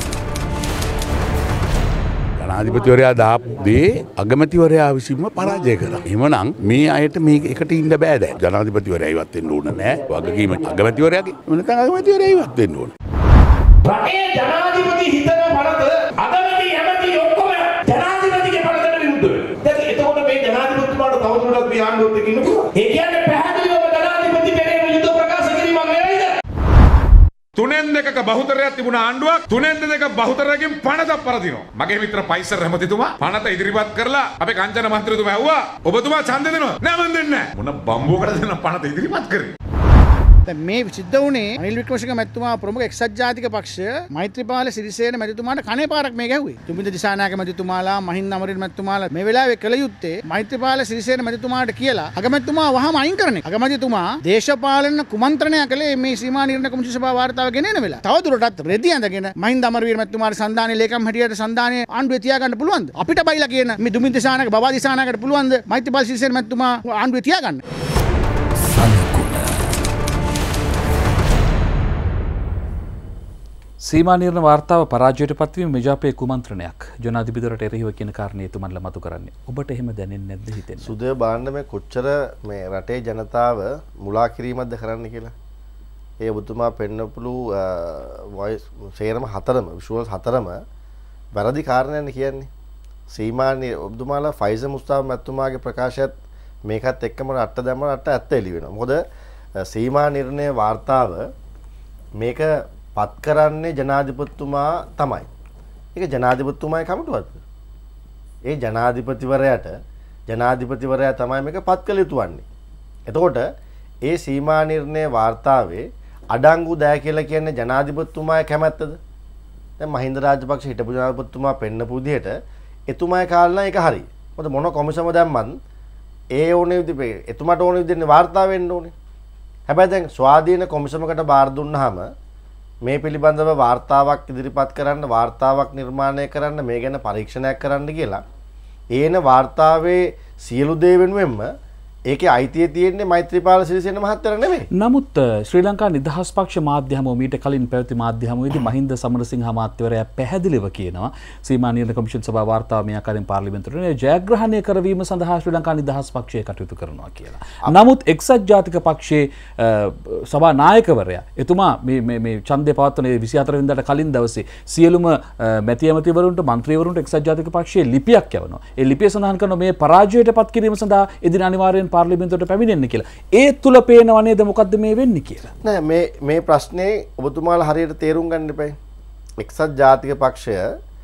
ජනාධිපතිවරයා දාපු දේ අගමැතිවරයා විසින්ම පරාජය කළා. එහෙමනම් මේ අයට මේක එකට ඉන්න බෑ දැන්. ජනාධිපතිවරයා ඉවත් වෙන්න ඕන නෑ. වගකීම අගමැතිවරයාගේ. නැත්නම් අගමැතිවරයා ඉවත් වෙන්න ඕන. රටේ ජනාධිපති හිතන මනස අගමැති යමති ඔක්කොම ජනාධිපතිගේ පනතට විරුද්ධ වෙනවා. දැන් එතකොට මේ ජනාධිපතිතුමාට තවදුරටත් මේ ආණ්ඩුවත් එක්ක ඉන්න පුළුවන්. ඒ කියන්නේ පැහැදිලිවම ජනාධිපති පෙරේර යුද්ධ ප්‍රකාශ කිරීමක් නෙවෙයිද? තුනෙන් දෙකක බහුතරයක් තිබුණ ආණ්ඩුවක් තුනෙන් දෙක බහුතරයකින් පනතක් පරදිනවා. මගේ මිත්‍ර පයිසර් රහමතිතුමා පනත ඉදිරිපත් කරලා අපේ කංචන මන්ත්‍රීතුමා ඇහුවා ඔබතුමා ඡන්දෙ දෙනවා. නෑ මම දෙන්නේ නෑ. මොන බම්බුවකට දෙන පනත ඉදිරිපත් කරේ. දැන් මේ සිද්ධ වුණේ අනිල් වික්‍රමසිංහ මැතිතුමා ප්‍රමුඛ එක්සත් ජාතික පක්ෂය මෛත්‍රීපාල සිරිසේන මැතිතුමාට කනේ පාරක් මේ ගැහුවේ. තුමින්ද දිසානායක මැතිතුමාලා මහින්ද අමරින් මැතිතුමාලා මේ වෙලාවේ කළ යුත්තේ මෛත්‍රීපාල සිරිසේන මැතිතුමාට කියලා අගමැතිතුමා වහම අයින් කරන එක. අගමැතිතුමා දේශපාලන කුමන්ත්‍රණය කළේ මේ සීමා නිර්ණය කොමිෂන් සභාව වාර්තාව ගෙනෙන වෙලාව. තවදුරටත් රෙදි ඇඳගෙන මහින්ද අමරවීර මැතිතුමාට සන්දානයේ ලේකම් හැටියට සන්දානයේ ආණ්ඩුවේ තියාගන්න පුළුවන්ද? අපිට බයිලා කියන මේ දුමින්ද දිසානායක බබා දිසානායකට පුළුවන්ද මෛත්‍රීපාල සිරිසේන මැතිතුමා ආණ්ඩුවේ තියාගන්න? සීමා නිර්ණ වාර්තාව පරාජයට පත්වීම මෙජාපයේ කුමන්ත්‍රණයක්. ජනාධිපතිවරට එරෙහිව කියන කාරණේ තුමන්ලා මතු කරන්නේ. ඔබට එහෙම දැනෙන්නේ නැද්ද හිතෙන්නේ? සුදේ බාන්න මේ කොච්චර මේ රටේ ජනතාව මුලා කිරීමක්ද කරන්න කියලා. ඒ ඔබතුමා පෙන්නපුළු වොයිස් සේරම හතරම විෂුවල්ස් හතරම වැරදි කාරණයක් කියන්නේ. සීමා ඔබතුමාලා ෆයිසර් මුස්තාෆා මැතිතුමාගේ ප්‍රකාශයත් මේකත් එක්කම රට දැම්ම රට ඇත්ත එළි වෙනවා. මොකද සීමා නිර්ණය වාර්තාව මේක පත් කරන්නේ ජනාධිපතිතුමා තමයි. ඒක ජනාධිපතිතුමායි කමිටුවක්ද? ඒ ජනාධිපතිවරයාට ජනාධිපතිවරයා තමයි මේක පත් කළ යුතු වන්නේ. එතකොට ඒ සීමා නිර්ණය වාර්තාවේ අඩංගු දෑ කියලා කියන්නේ ජනාධිපතිතුමාගේ කැමැත්තද? දැන් මහින්ද රාජපක්ෂ හිටපු ජනාධිපතිතුමා පෙන්නපු විදිහට එතුමාගේ කාලේ ඒක හරි. මොකද මොන කොමිසම දැම්මත් ඒ ඕනේ විදිහට එතුමාට ඕනේ විදිහට වාර්තා වෙන්න ඕනේ. හැබැයි දැන් ස්වාධීන කොමිසමකට බාර දුන්නාම මේ පිළිබඳව වාර්තාවක් ඉදිරිපත් කරන්න වාර්තාවක් නිර්මාණය කරන්න මේ ගැන පරීක්ෂණයක් කරන්න කියලා ඒන වාර්තාවේ සියලු දේ වෙනුවෙන්ම ඒකේ අයිතිය තියෙන්නේ මෛත්‍රීපාල සිරිසේන මහත්තයාට නෙමෙයි. නමුත් ශ්‍රී ලංකා නිදහස් පක්ෂ මාධ්‍ය හමුව මීට කලින් පැවති මාධ්‍ය හමුවේදී මහින්ද සමරසිංහ අමාත්‍යවරයා පැහැදිලිව කියනවා සීමා නිර්ණය කොමිෂන් සභාව වාර්තාව මේ ආකාරයෙන් පාර්ලිමේන්තුවේ ජයග්‍රහණය කරවීම සඳහා ශ්‍රී ලංකා නිදහස් පක්ෂය කටයුතු කරනවා කියලා. නමුත් එක්සත් ජාතික පක්ෂයේ සභා නායකවරයා එතුමා මේ මේ මේ ඡන්දය පවත්වන විසිහතර වෙනිදාට කලින් දවසේ සියලුම මැති ඇමතිවරුන්ට මන්ත්‍රීවරුන්ට එක්සත් ජාතික පක්ෂයේ ලිපියක් යවනවා. ඒ ලිපිය සඳහන් කරන මේ පරාජයට පත් කිරීම සඳහා එදින අනිවාර්යෙන් පාර්ලිමේන්තුවට පැමිණෙන්න කියලා. ඒ තුල පේනව නේද මොකද්ද මේ වෙන්නේ කියලා. නෑ මේ මේ ප්‍රශ්නේ ඔබතුමාලා හරියට තේරුම් ගන්න එපා. එක්සත් ජාතික පක්ෂය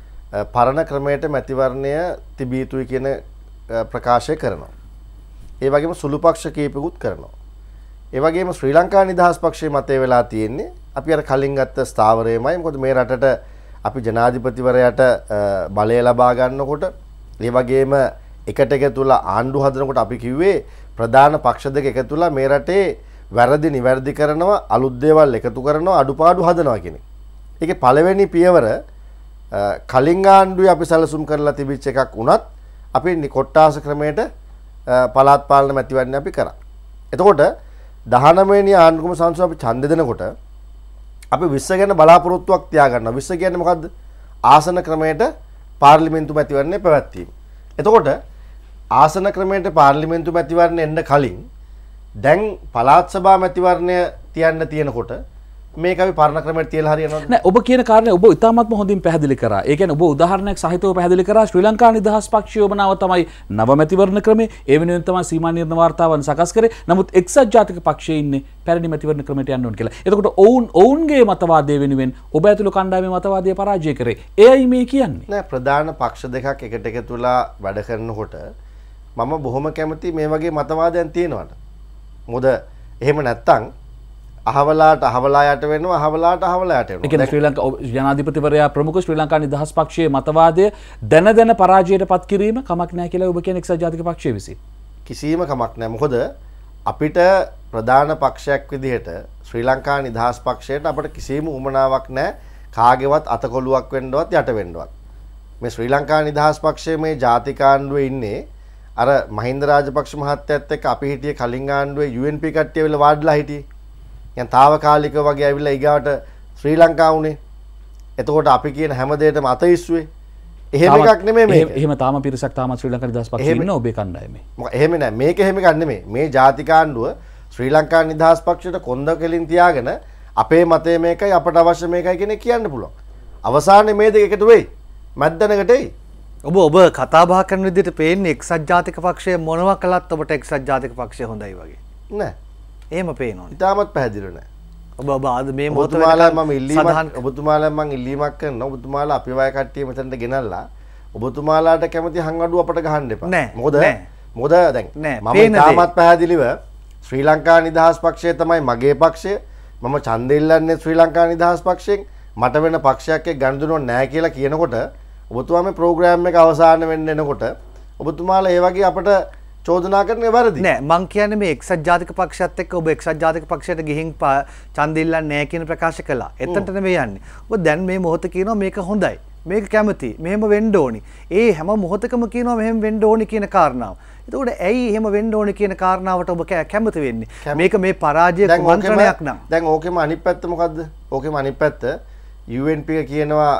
පරණ ක්‍රමයට මැතිවරණය තිබිය යුතුයි කියන ප්‍රකාශය කරනවා. ඒ වගේම සුළු පක්ෂ කීපෙකුත් කරනවා. ඒ වගේම ශ්‍රී ලංකා නිදහස් පක්ෂයේ මතය වෙලා තියෙන්නේ අපි අර කලින් ගත්ත ස්ථාවරයමයි. මොකද මේ රටට අපි ජනාධිපතිවරයාට බලය ලබා ගන්නකොට ඒ වගේම එකට එකතුලා ආණ්ඩු හදනකොට අපි කිව්වේ ප්‍රධාන පක්ෂ දෙක එකතුලා මේ රටේ වැරදි නිවැරදි කරනවා, අලුත් දේවල් එකතු කරනවා, අඩුපාඩු හදනවා කියන එක. ඒකේ පළවෙනි පියවර කලින් ආණ්ඩුවේ අපි සැලසුම් කරලා තිබිච්ච එකක් වුණත් අපි කොට්ටාස ක්‍රමයට පළාත් පාලන මැතිවරණ අපි කරා. එතකොට දහනවය වෙනි ආණ්ඩුක්‍රම සංසද අපි ඡන්දෙ දෙනකොට අපි විශ්ව ගැන බලාපොරොත්තුවක් තියාගන්නවා. විශ්ව කියන්නේ මොකද්ද? ආසන ක්‍රමයට පාර්ලිමේන්තු මැතිවරණය පැවැත්වීම. එතකොට ආසන ක්‍රමයට පාර්ලිමේන්තු මැතිවරණය එන්න කලින් දැන් පළාත් සභා මැතිවරණය තියන්න තියෙනකොට මේක අපි පරණ ක්‍රමයට තියලා හරියනවද? නෑ, ඔබ කියන කාරණේ ඔබ ඉතාමත්ම හොඳින් පැහැදිලි කරා. ඒ කියන්නේ ඔබ උදාහරණයක් සහිතව පැහැදිලි කරා. ශ්‍රී ලංකා නිදහස් පක්ෂය යොමනාව තමයි නව මැතිවරණ ක්‍රමය. ඒ වෙනුවෙන් තමයි සීමා නිර්ණය වාර්තාවන් සකස් කරේ. නමුත් එක්සත් ජාතික පක්ෂයේ ඉන්නේ පැරණි මැතිවරණ ක්‍රමයට යන්න ඕන කියලා. එතකොට ඔවුන් ඔවුන්ගේ මතවාදය වෙනුවෙන් ඔබ ඇතුළු කණ්ඩායමේ මතවාදය පරාජය කරේ. එයයි මේ කියන්නේ. නෑ, ප්‍රධාන පක්ෂ දෙකක් එකට එකතුලා වැඩ කරනකොට මම බොහොම කැමති මේ වගේ මතවාදයන් තියෙනවට. මොකද එහෙම නැත්තම් අහවලාට අහවලා යට වෙනවා, අහවලාට අහවලා යට වෙනවා. ඒ කියන්නේ ශ්‍රී ලංකා ජනාධිපතිවරයා ප්‍රමුඛ ශ්‍රී ලංකා නිදහස් පක්ෂයේ මතවාදය දැන දැන පරාජයට පත් කිරීම කමක් නැහැ කියලා ඔබ කියන එක්සත් ජාතික පක්ෂයේ විසින්. කිසිම කමක් නැහැ. මොකද අපිට ප්‍රධාන පක්ෂයක් විදිහට ශ්‍රී ලංකා නිදහස් පක්ෂයට අපිට කිසිම උමනාවක් නැහැ කාගේවත් අතකොළුවක් වෙන්නවත් යට වෙන්නවත්. මේ ශ්‍රී ලංකා නිදහස් පක්ෂයේ මේ ජාතික ආණ්ඩුවේ ඉන්නේ අර මහින්ද රාජපක්ෂ මහත්තයත් එක්ක අපි හිටියේ කලින් ආණ්ඩුවේ යූ එන් පී කට්ටිය වෙලා වාඩිලා හිටියේ. යන් తాවකාලික වගේ ඇවිල්ලා ඊගාවට ශ්‍රී ලංකාව උනේ. එතකොට අපි කියන හැම දෙයකටම අත ඉස්සුවේ. එහෙම එකක් නෙමෙයි මේක. එහෙම තාම පිරිසක් තාම ශ්‍රී ලංකා නිදහස් පක්ෂයේ ඉන්න ඔබේ කණ්ඩායමේ. මොකද එහෙම නෑ. මේක එහෙම එකක් නෙමෙයි. මේ ජාතික ආණ්ඩුව ශ්‍රී ලංකා නිදහස් පක්ෂයට කොන්ද කෙලින් තියාගෙන අපේ මතය මේකයි, අපට අවශ්‍ය මේකයි කියන එක කියන්න පුළුවන්. අවසානයේ මේ දෙක එකතු වෙයි. මැද්දනකට එයි. ඔබ ඔබ කතා බහ කරන විදිහට පේන්නේ එක්සත් ජාතික පක්ෂය මොනවා කළත් ඔබට එක්සත් ජාතික පක්ෂය හොඳයි වගේ. නෑ. එහෙම පේනවනේ. ඉතාමත් පැහැදිලි නෑ. ඔබ ඔබ අද මේ මොහොත ඔබතුමාලා මම ඉල්ලීමක් ඔබතුමාලා මම ඉල්ලීමක් කරනවා. ඔබතුමාලා අපි වය කට්ටිය මෙතනට ගෙනල්ලා ඔබතුමාලාට කැමති හංගඩුව අපට ගහන්න එපා. මොකද මොකද දැන් මම ඉතාමත් පැහැදිලිව ශ්‍රී ලංකා නිදහස් පක්ෂය තමයි මගේ පක්ෂය. මම ඡන්දෙ ඉල්ලන්නේ ශ්‍රී ලංකා නිදහස් පක්ෂයෙන්. මට වෙන පක්ෂයක් එක්ක ගනුදෙනුවක් නැහැ කියලා කියනකොට ඔබතුමා මේ ප්‍රෝග්‍රෑම් එක අවසන් වෙන්න එනකොට ඔබතුමාලා ඒ වගේ අපට චෝදනා කරන්නේ වැරදි. නෑ, මං කියන්නේ මේ එක්සත් ජාතික පක්ෂයත් එක්ක ඔබ එක්සත් ජාතික පක්ෂයට ගිහින් ඡන්ද ඉල්ලන්නේ නැහැ කියන ප්‍රකාශ කළා. එතනට නෙමෙයි යන්නේ. ඔබ දැන් මේ මොහොත කියනවා මේක හොඳයි. මේක කැමති. මෙහෙම වෙන්න ඕනි. ඒ හැම මොහොතකම කියනවා මෙහෙම වෙන්න ඕනි කියන කාරණාව. එතකොට ඇයි එහෙම වෙන්න ඕනි කියන කාරණාවට ඔබ කැමති වෙන්නේ? මේක මේ පරාජය කුමන්ත්‍රණයක් නම්. දැන් ඕකෙම අනිත් පැත්ත මොකද්ද? ඕකෙම අනිත් පැත්ත යූ එන් පී කියනවා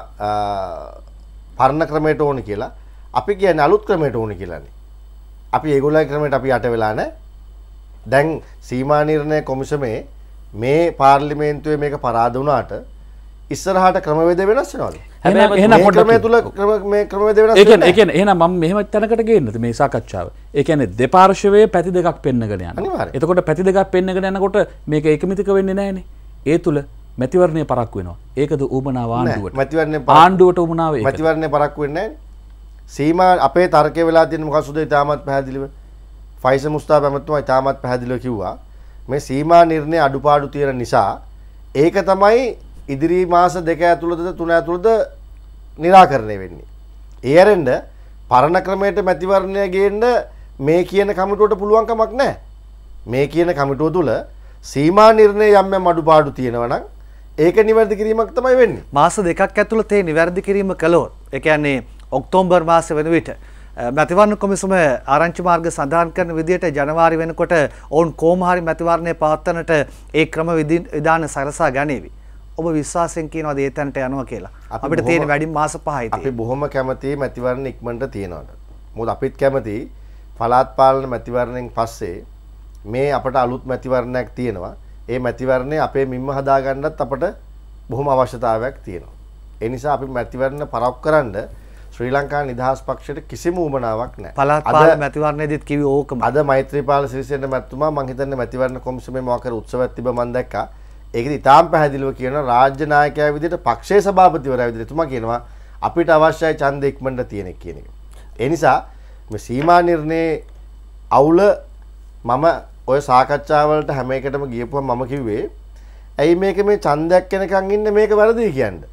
පරණ ක්‍රමයට ඕනි කියලා. අපි කියන්නේ අලුත් ක්‍රමයට ඕනි කියලානේ. අපි ඒගොල්ලන්ගේ ක්‍රමයට අපි යට වෙලා නැහැ. දැන් සීමා නිර්ණය කොමිසමේ මේ පාර්ලිමේන්තුවේ මේක පරාද වුණාට ඉස්සරහට ක්‍රමවේද වෙනස් වෙනවද? එහෙනම් එහෙනම් ක්‍රමයේ තුල මේ ක්‍රමවේද වෙනස් වෙනවා. ඒ කියන්නේ ඒ කියන්නේ එහෙනම් මම මෙහෙම තැනකට ගේන්නද මේ සාකච්ඡාව. ඒ කියන්නේ දෙපාර්ශ්වයේ පැති දෙකක් පෙන්නගෙන යනවා. අනිවාර්යයෙන්. එතකොට පැති දෙකක් පෙන්නගෙන යනකොට මේක එකමිතික වෙන්නේ නැහනේ. ඒ තුල මැතිවරණය පරක්කු වෙනවා. ඒකද ඌමනාව ආණ්ඩුවට. මැතිවරණය ආණ්ඩුවට ඌමනාව ඒක. මැතිවරණය පරක්කු වෙන්නේ නැහැ. සීමා අපේ තර්කය වෙලා තියෙන මොකක්ද ඉතාමත් පැහැදිලිව ෆයිස මුස්තාෆ් ඇමතුමා ඉතාමත් පැහැදිලිව කිව්වා මේ සීමා නිර්ණය අඩුපාඩු තියෙන නිසා ඒක තමයි ඉදිරි මාස දෙක ඇතුළතද තුන ඇතුළත निराකරණය වෙන්නේ. ඒ ඇරෙන්න පරණ ක්‍රමයට මැතිවරණය ගේන්න මේ කියන කමිටුවට පුළුවන් කමක් නැහැ. මේ කියන කමිටුව තුල සීමා නිර්ණය යම් යම් අඩුපාඩු තියෙනවා නම් ඒක නිවැරදි කිරීමක් තමයි වෙන්නේ. මාස දෙකක් ඇතුළත ඒ නිවැරදි කිරීම කළොත් ඒ කියන්නේ ඔක්තෝබර් මාසෙ වෙන විට මැතිවරණ කොමිසම ආරංචි මාර්ග සඳහන් කරන විදිහට ජනවාරි වෙනකොට ඔවුන් කොහොම හරි මැතිවරණය පවත්වන්නට ඒ ක්‍රම විධාන සරසා ගනීවි. ඔබ විශ්වාසයෙන් කියනවාද ඒ තැනට යනවා කියලා? අපිට තියෙන වැඩි මාස පහයි තියෙන්නේ. අපි බොහොම කැමතියි මැතිවරණ ඉක්මනට තියනවාට. මොකද අපිත් කැමතියි පළාත් පාලන මැතිවරණයෙන් පස්සේ මේ අපට අලුත් මැතිවරණයක් තියෙනවා. ඒ මැතිවරණය අපේ මිම්ම හදාගන්නත් අපට බොහොම අවශ්‍යතාවයක් තියෙනවා. ඒ නිසා අපි මැතිවරණ පරක්කු කරන්න ශ්‍රී ලංකා නිදහස් පක්ෂයට කිසිම උවමනාවක් නැහැ. පළාත් පාලන මැතිවරණයේදීත් කිව්වේ ඕකම. අද මෛත්‍රීපාල සිරිසේන මැතිතුමා මම හිතන්නේ මැතිවරණ කොමිසමේ මොකක් කර උත්සවයක් තිබ්බ මම දැක්කා. ඒකෙදි තාම පැහැදිලිව කියන රාජ්‍ය නායකයා විදිහට පක්ෂයේ සභාපතිවරයා විදිහට තුමා කියනවා අපිට අවශ්‍යයි ඡන්ද ඉක්මනට තියෙන එක කියන එක. ඒ නිසා මේ සීමා නිර්ණයේ අවුල මම ඔය සාකච්ඡාවලට හැම එකටම ගියපුවම මම කිව්වේ ඇයි මේක මේ ඡන්දයක් වෙනකන් ඉන්නේ මේක වැරදි කියන්නේ.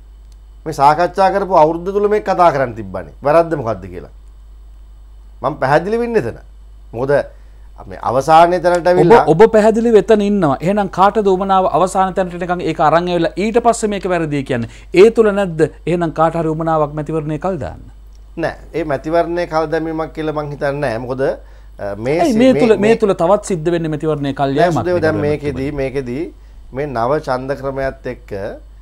මේ සාකච්ඡා කරපු අවුරුද්ද තුල මේක කතා කරන්න තිබ්බනේ. වැරද්ද මොකද්ද කියලා. මම පැහැදිලි වෙන්නේ එතන. මොකද මේ අවසානයේ තැනට ඇවිල්ලා ඔබ ඔබ පැහැදිලි වෙතන ඉන්නවා. එහෙනම් කාටද උමනාව අවසාන තැනට එනකන් ඒක අරන් ඇවිල්ලා ඊට පස්සේ මේක වැරදි කියන්නේ. ඒ තුල නැද්ද? එහෙනම් කාට හරි උමනාවක් මැතිවරණේ කල් දාන්න. නෑ. ඒ මැතිවරණේ කල් දැමීමක් කියලා මං හිතන්නේ නෑ. මොකද මේ මේ තුල මේ තුල තවත් සිද්ධ වෙන්නේ මැතිවරණේ කල් යෑමක්. දැන් මේකෙදී මේකෙදී මේ නව ඡන්ද ක්‍රමයත් එක්ක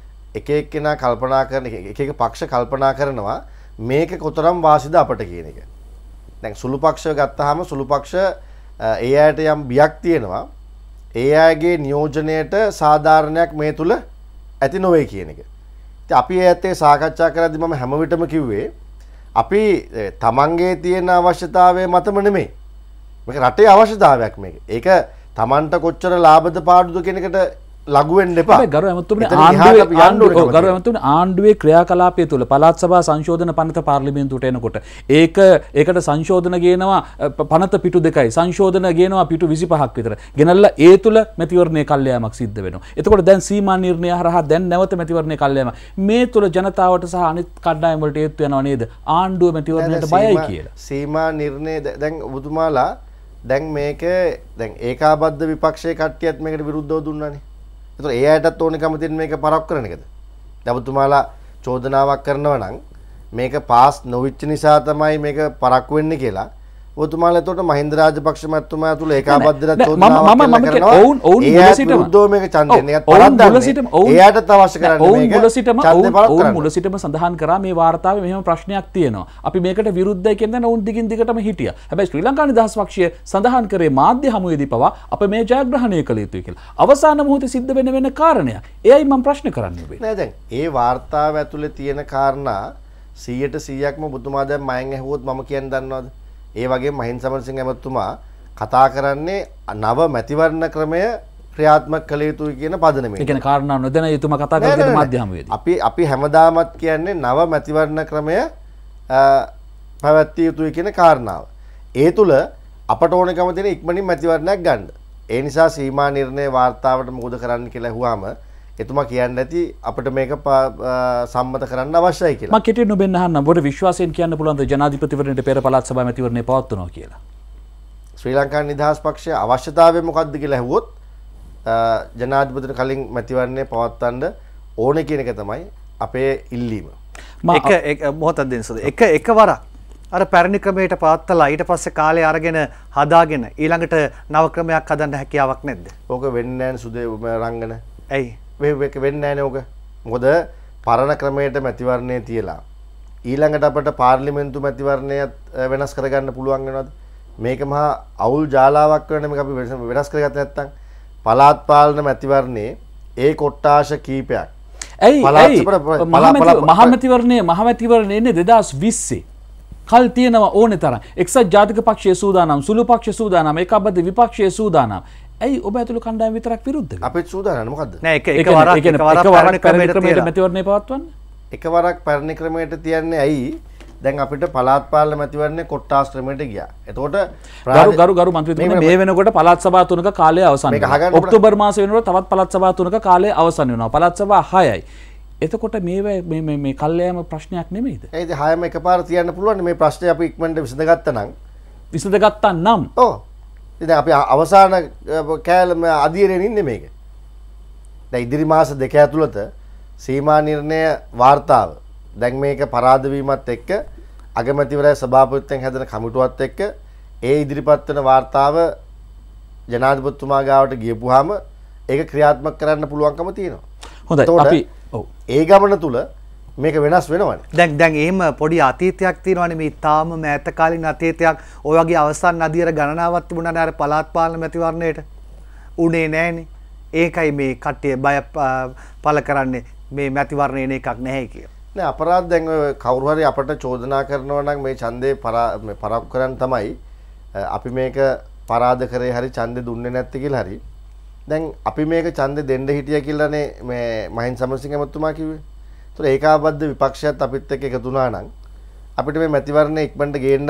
එක එක්කෙනා කල්පනා කරන එක එක පක්ෂ කල්පනා කරනවා මේක කොතරම් වාසිද අපට කියන එක. දැන් සුළු පක්ෂය ගත්තාම සුළු පක්ෂ ඒ අයට යම් බියක් තියෙනවා. ඒ අයගේ නියෝජනයට සාධාරණයක් මේ තුල ඇති නොවේ කියන එක. ඉතින් අපි ඒත් ඒ සාකච්ඡා කරද්දී මම හැම විටම කිව්වේ අපි තමන්ගේ තියෙන අවශ්‍යතාවය මතම නෙමෙයි. මේක රටේ අවශ්‍යතාවයක් මේක. ඒක තමන්ට කොච්චර ලාභද පාඩුද කියන එකට ලඝු වෙන්න එපා. හැබැයි ගරු ඇමතුමනේ ආණ්ඩුවේ ආණ්ඩුවේ ගරු ඇමතුමනේ ආණ්ඩුවේ ක්‍රියාකලාපය තුළ පළාත් සභා සංශෝධන පනත පාර්ලිමේන්තුවට එනකොට ඒක ඒකට සංශෝධන ගේනවා පනත පිටු දෙකයි සංශෝධන ගේනවා පිටු විසිපහක් විතර. ගෙනල්ලා ඒ තුළ මැතිවරණයේ කල්යෑමක් සිද්ධ වෙනවා. එතකොට දැන් සීමා නිර්ණය හරහා දැන් නැවත මැතිවරණයේ කල්යෑම මේ තුළ ජනතාවට සහ අනිත් කණ්ඩායම් වලට හේතු වෙනව නේද? ආණ්ඩුව මැතිවරණයට බයයි කියලා. සීමා නිර්ණය දැන් ඔබතුමාලා දැන් මේක දැන් ඒකාබද්ධ විපක්ෂයේ කට්ටියත් මේකට විරුද්ධව දුන්නානේ. ඒතර ඒ අයටත් ඕනකම තියෙන මේක පරක් කරන එකද? දැන් ඔබතුමාලා චෝදනාවක් කරනවා නම් මේක පාස් නොවිච්ච නිසා තමයි මේක පරක් වෙන්නේ කියලා. ඔබතුමාලා එතකොට මහින්ද රාජපක්ෂ මහත්මයා තුල ඒකාබද්ධ චෝදනාවක් කරනවා. ඔවුන් ඔවුන් මුල සිටම මේක ඡන්දෙන් එකත් පරද්දන්නේ. එයාටත් අවශ්‍ය කරන්නේ මේක. ඔවුන් මුල සිටම ඔවුන් මුල සිටම සඳහන් කරා මේ වාර්තාවේ මෙහෙම ප්‍රශ්නයක් තියෙනවා. අපි මේකට විරුද්ධයි කියන දේ ඔවුන් දිගින් දිගටම හිටියා. හැබැයි ශ්‍රී ලංකා නිදහස් පක්ෂය සඳහන් කරේ මාධ්‍ය හමුවේදී පවා අප මේ ජයග්‍රහණය කළ යුතුයි කියලා. අවසාන මොහොතේ සිද්ධ වෙන වෙන කාරණයක්. එයයි මම ප්‍රශ්න කරන්නේ ඔබේ. නෑ දැන් ඒ වාර්තාව ඇතුලේ තියෙන කාරණා සීයට සීයක්ම ඔබතුමා දැන් මයෙන් ඇහුවොත් මම කියන්නේ දන්නවද? ඒ වගේ මහින්ද සමරසිංහ ඇමතුමා කතා කරන්නේ නව මැතිවරණ ක්‍රමය ක්‍රියාත්මක කළ යුතුයි කියන පදනමෙන්. ඒ කියන්නේ කාරණා නොදැන එතුමා කතා කරගෙන මාධ්‍ය හමුවේදී. අපි අපි හැමදාමත් කියන්නේ නව මැතිවරණ ක්‍රමය පැවැත්විය යුතුයි කියන කාරණාව. ඒ තුල අපට ඕනකම තියෙන ඉක්මනින් මැතිවරණයක් ගන්න. ඒ නිසා සීමා නිර්ණය වාර්තාවට මොකද කරන්න කියලා අහුවාම එතුමා කියන්නේ නැති අපිට මේක සම්මත කරන්න අවශ්‍යයි කියලා. මම කෙටියෙන් ඔබෙන් අහන්න ඔබට විශ්වාසයෙන් කියන්න පුළුවන්ද ජනාධිපතිවරණයට පෙර පළාත් සභා මැතිවරණය පවත්වනවා කියලා? ශ්‍රී ලංකා නිදහස් පක්ෂයේ අවශ්‍යතාවය මොකක්ද කියලා ඇහුවොත් ජනාධිපතිට කලින් මැතිවරණය පවත්වන්න ඕනේ කියන එක තමයි අපේ ඉල්ලීම. එක එක මොහොතක් දෙන්න සුදු. එක එකවරක් අර පැරණි ක්‍රමයට පවත්වලා ඊට පස්සේ කාලය අරගෙන හදාගෙන ඊළඟට නව ක්‍රමයක් හදන්න හැකියාවක් නැද්ද? ඕක වෙන්නේ නැහැ සුදේ රංගන. ඇයි? මේක වෙන්නේ නැහැ නේ ඕක. මොකද පරණ ක්‍රමයට මැතිවරණය තියලා ඊළඟට අපිට පාර්ලිමේන්තු මැතිවරණයත් වෙනස් කරගන්න පුළුවන් වෙනවද? මේක මහා අවුල් ජාලාවක් වෙන මේක අපි වෙනස් කරගත්තේ නැත්නම් පළාත් පාලන මැතිවරණේ ඒ කොට්ටාශ කීපයක්. ඇයි ඇයි මහමැතිවරණයේ මහමැතිවරණය එන්නේ දෙදාස් විස්සේ. කල් තියෙනවා ඕනේ තරම්. එක්සත් ජාතික පක්ෂයේ සූදානම්, සුළු පක්ෂ සූදානම්, ඒකාබද්ධ විපක්ෂයේ සූදානම්. ඇයි ඔබ ඇතුළු කණ්ඩායම විතරක් විරුද්ධද? අපිත් සූදානම් මොකද්ද? නෑ එක එකවරක් එකවරක් පැරණි ක්‍රමයට මැතිවරණය පවත්වන්න. එකවරක් පැරණි ක්‍රමයට තියන්නේ ඇයි? දැන් අපිට පළාත් පාලන මැතිවරණේ කොට්ටාස් ක්‍රමයට ගියා. එතකොට ගරු ගරු ගරු මන්ත්‍රීතුමනි මේ වෙනකොට පළාත් සභා තුනක කාලය අවසන් වෙනවා. ඔක්තෝබර් මාසෙ වෙනකොට තවත් පළාත් සභා තුනක කාලය අවසන් වෙනවා. පළාත් සභා හයයි. එතකොට මේ මේ මේ මේ කල්යෑම ප්‍රශ්නයක් නෙමෙයිද? ඒද හයම එකපාර තියන්න පුළුවන් මේ ප්‍රශ්නේ අපි ඉක්මනට විසඳගත්තා නම්. විසඳගත්තා නම්. ඔව්. ඉතින් අපි අවසාන කෑල්ල අධීරයෙන් ඉන්නේ මේක. දැන් ඉදිරි මාස දෙක ඇතුළත සීමා නිර්ණය වාර්තාව දැන් මේක පරාද වීමත් එක්ක අගමැතිවරයා සභාපතිත්වයෙන් හැදෙන කමිටුවත් එක්ක ඒ ඉදිරිපත් වෙන වාර්තාව ජනාධිපතිතුමා ගාවට ගියපුවාම ඒක ක්‍රියාත්මක කරන්න පුළුවන්කම තියෙනවා. හොඳයි අපි ඔව් ඒ ගමන තුල මේක වෙනස් වෙනවනේ. දැන් දැන් එහෙම පොඩි අතීතයක් තියෙනවනේ මේ තාම මෑත කාලින අතීතයක් ඔය වගේ අවසන් අධීර ගණනාවක් තිබුණානේ අර පළාත් පාලන මැතිවරණයට. උනේ නැහනේ. ඒකයි මේ කට්ටිය බය පළ කරන්නේ මේ මැතිවරණේ එන එකක් නැහැ කියලා. නෑ අපරාධ දැන් ඔය කවුරු හරි අපට චෝදනා කරනවා නම් මේ ඡන්දේ පරක්කු කරන් තමයි අපි මේක පරාද කරේ හරි ඡන්දේ දුන්නේ නැත්තේ කියලා හරි. දැන් අපි මේක ඡන්දේ දෙන්න හිටියා කියලානේ මේ මහින්ද සමරසිංහ මහත්මයා කිව්වේ. ඒතර ඒකාබද්ධ විපක්ෂයත් අපිත් එක්ක එකතු වුණා නම් අපිට මේ මැතිවරණය ඉක්මනට ගේන්නත්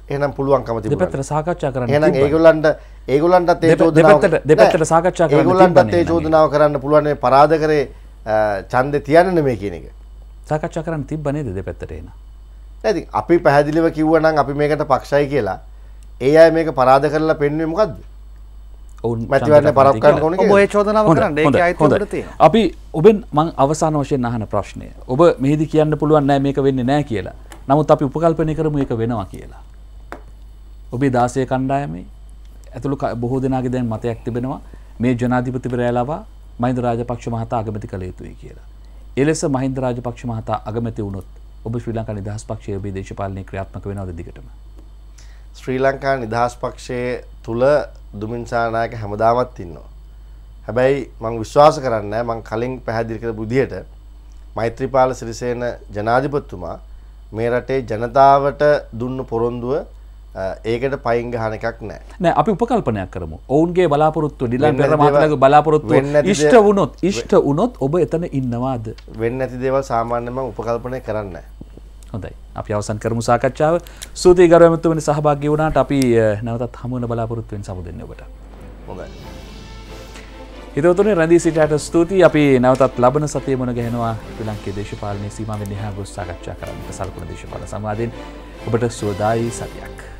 එහෙනම් පුළුවන්කම තිබුණා. දෙපැත්තට සාකච්ඡා කරන්න. එහෙනම් ඒගොල්ලන්ට ඒගොල්ලන්ටත් ඒ චෝදනාව දෙපැත්තට දෙපැත්තට සාකච්ඡා කරන්න. ඒගොල්ලන්ටත් ඒ චෝදනාව කරන්න පුළුවන් මේ පරාද කරේ ඡන්දේ තියන්න නෙමෙයි කියන එක. සාකච්ඡා කරන්න තිබ්බ නේද දෙපැත්තට එන. නැති අපි පැහැදිලිව කිව්වනම් අපි මේකට පක්ෂයි කියලා. ඒ අය මේක පරාද කරලා පෙන්වුවේ මොකද්ද? ඔවුන් මැතිවරණ පරක් කරන්න ඕනේ ඔබ ඒ චෝදනාව කරන්න ඒකේ අයිතිය ඔබට තියෙනවා. අපි ඔබෙන් මම අවසාන වශයෙන් අහන ප්‍රශ්නය. ඔබ මෙහිදී කියන්න පුළුවන් නෑ මේක වෙන්නේ නෑ කියලා. නමුත් අපි උපකල්පනය කරමු ඒක වෙනවා කියලා. ඔබේ දාසය කණ්ඩායමේ ඇතුළු බොහෝ දෙනාගේ දැන් මතයක් තිබෙනවා මේ ජනාධිපතිවරයා ලවා මහින්ද රාජපක්ෂ මහතා අගමැති කළ යුතුයි කියලා. එලෙස මහින්ද රාජපක්ෂ මහතා අගමැති වුණොත් ඔබ ශ්‍රී ලංකා නිදහස් පක්ෂයේ ඔබේ දේශපාලනයේ ක්‍රියාත්මක වෙනවද දිගටම? ශ්‍රී ලංකා නිදහස් පක්ෂයේ තුල දුමින් සානායක හැමදාමත් ඉන්නවා. හැබැයි මම විශ්වාස කරන්නේ මම කලින් පැහැදිලි කරපු විදිහට මෛත්‍රීපාල සිරිසේන ජනාධිපතිතුමා මේ රටේ ජනතාවට දුන්නු පොරොන්දුව ඒකට පයින් ගහන එකක් නෑ. නෑ අපි උපකල්පනයක් කරමු. ඔවුන්ගේ බලාපොරොත්තු ඩිලන් පෙරේරා මහතාගේ බලාපොරොත්තු ඉෂ්ට වුණොත් ඉෂ්ට වුණොත් ඔබ එතන ඉන්නවාද? වෙන්නේ නැති දේවල් සාමාන්‍යයෙන් මම උපකල්පනය කරන්නේ නෑ. හොඳයි. අපි අවසන් කරමු සාකච්ඡාව. ස්තුතියි ගරු ඇමතුමනි සහභාගී වුණාට. අපි නැවතත් හමු වෙන බලාපොරොත්තු වෙන සමු දෙන්නේ ඔබට. හොඳයි. හිතවතුනි රැඳී සිටියට ස්තුතියි. අපි නැවතත් ලබන සතියේ මුණ ගැහෙනවා ශ්‍රී ලංකේ දේශපාලනයේ සීමාවෙන් එහා ගොස් සාකච්ඡා කරන්නට සලකුණු දේශපාලන සංවාදයෙන්. ඔබට සුවදායි සතියක්.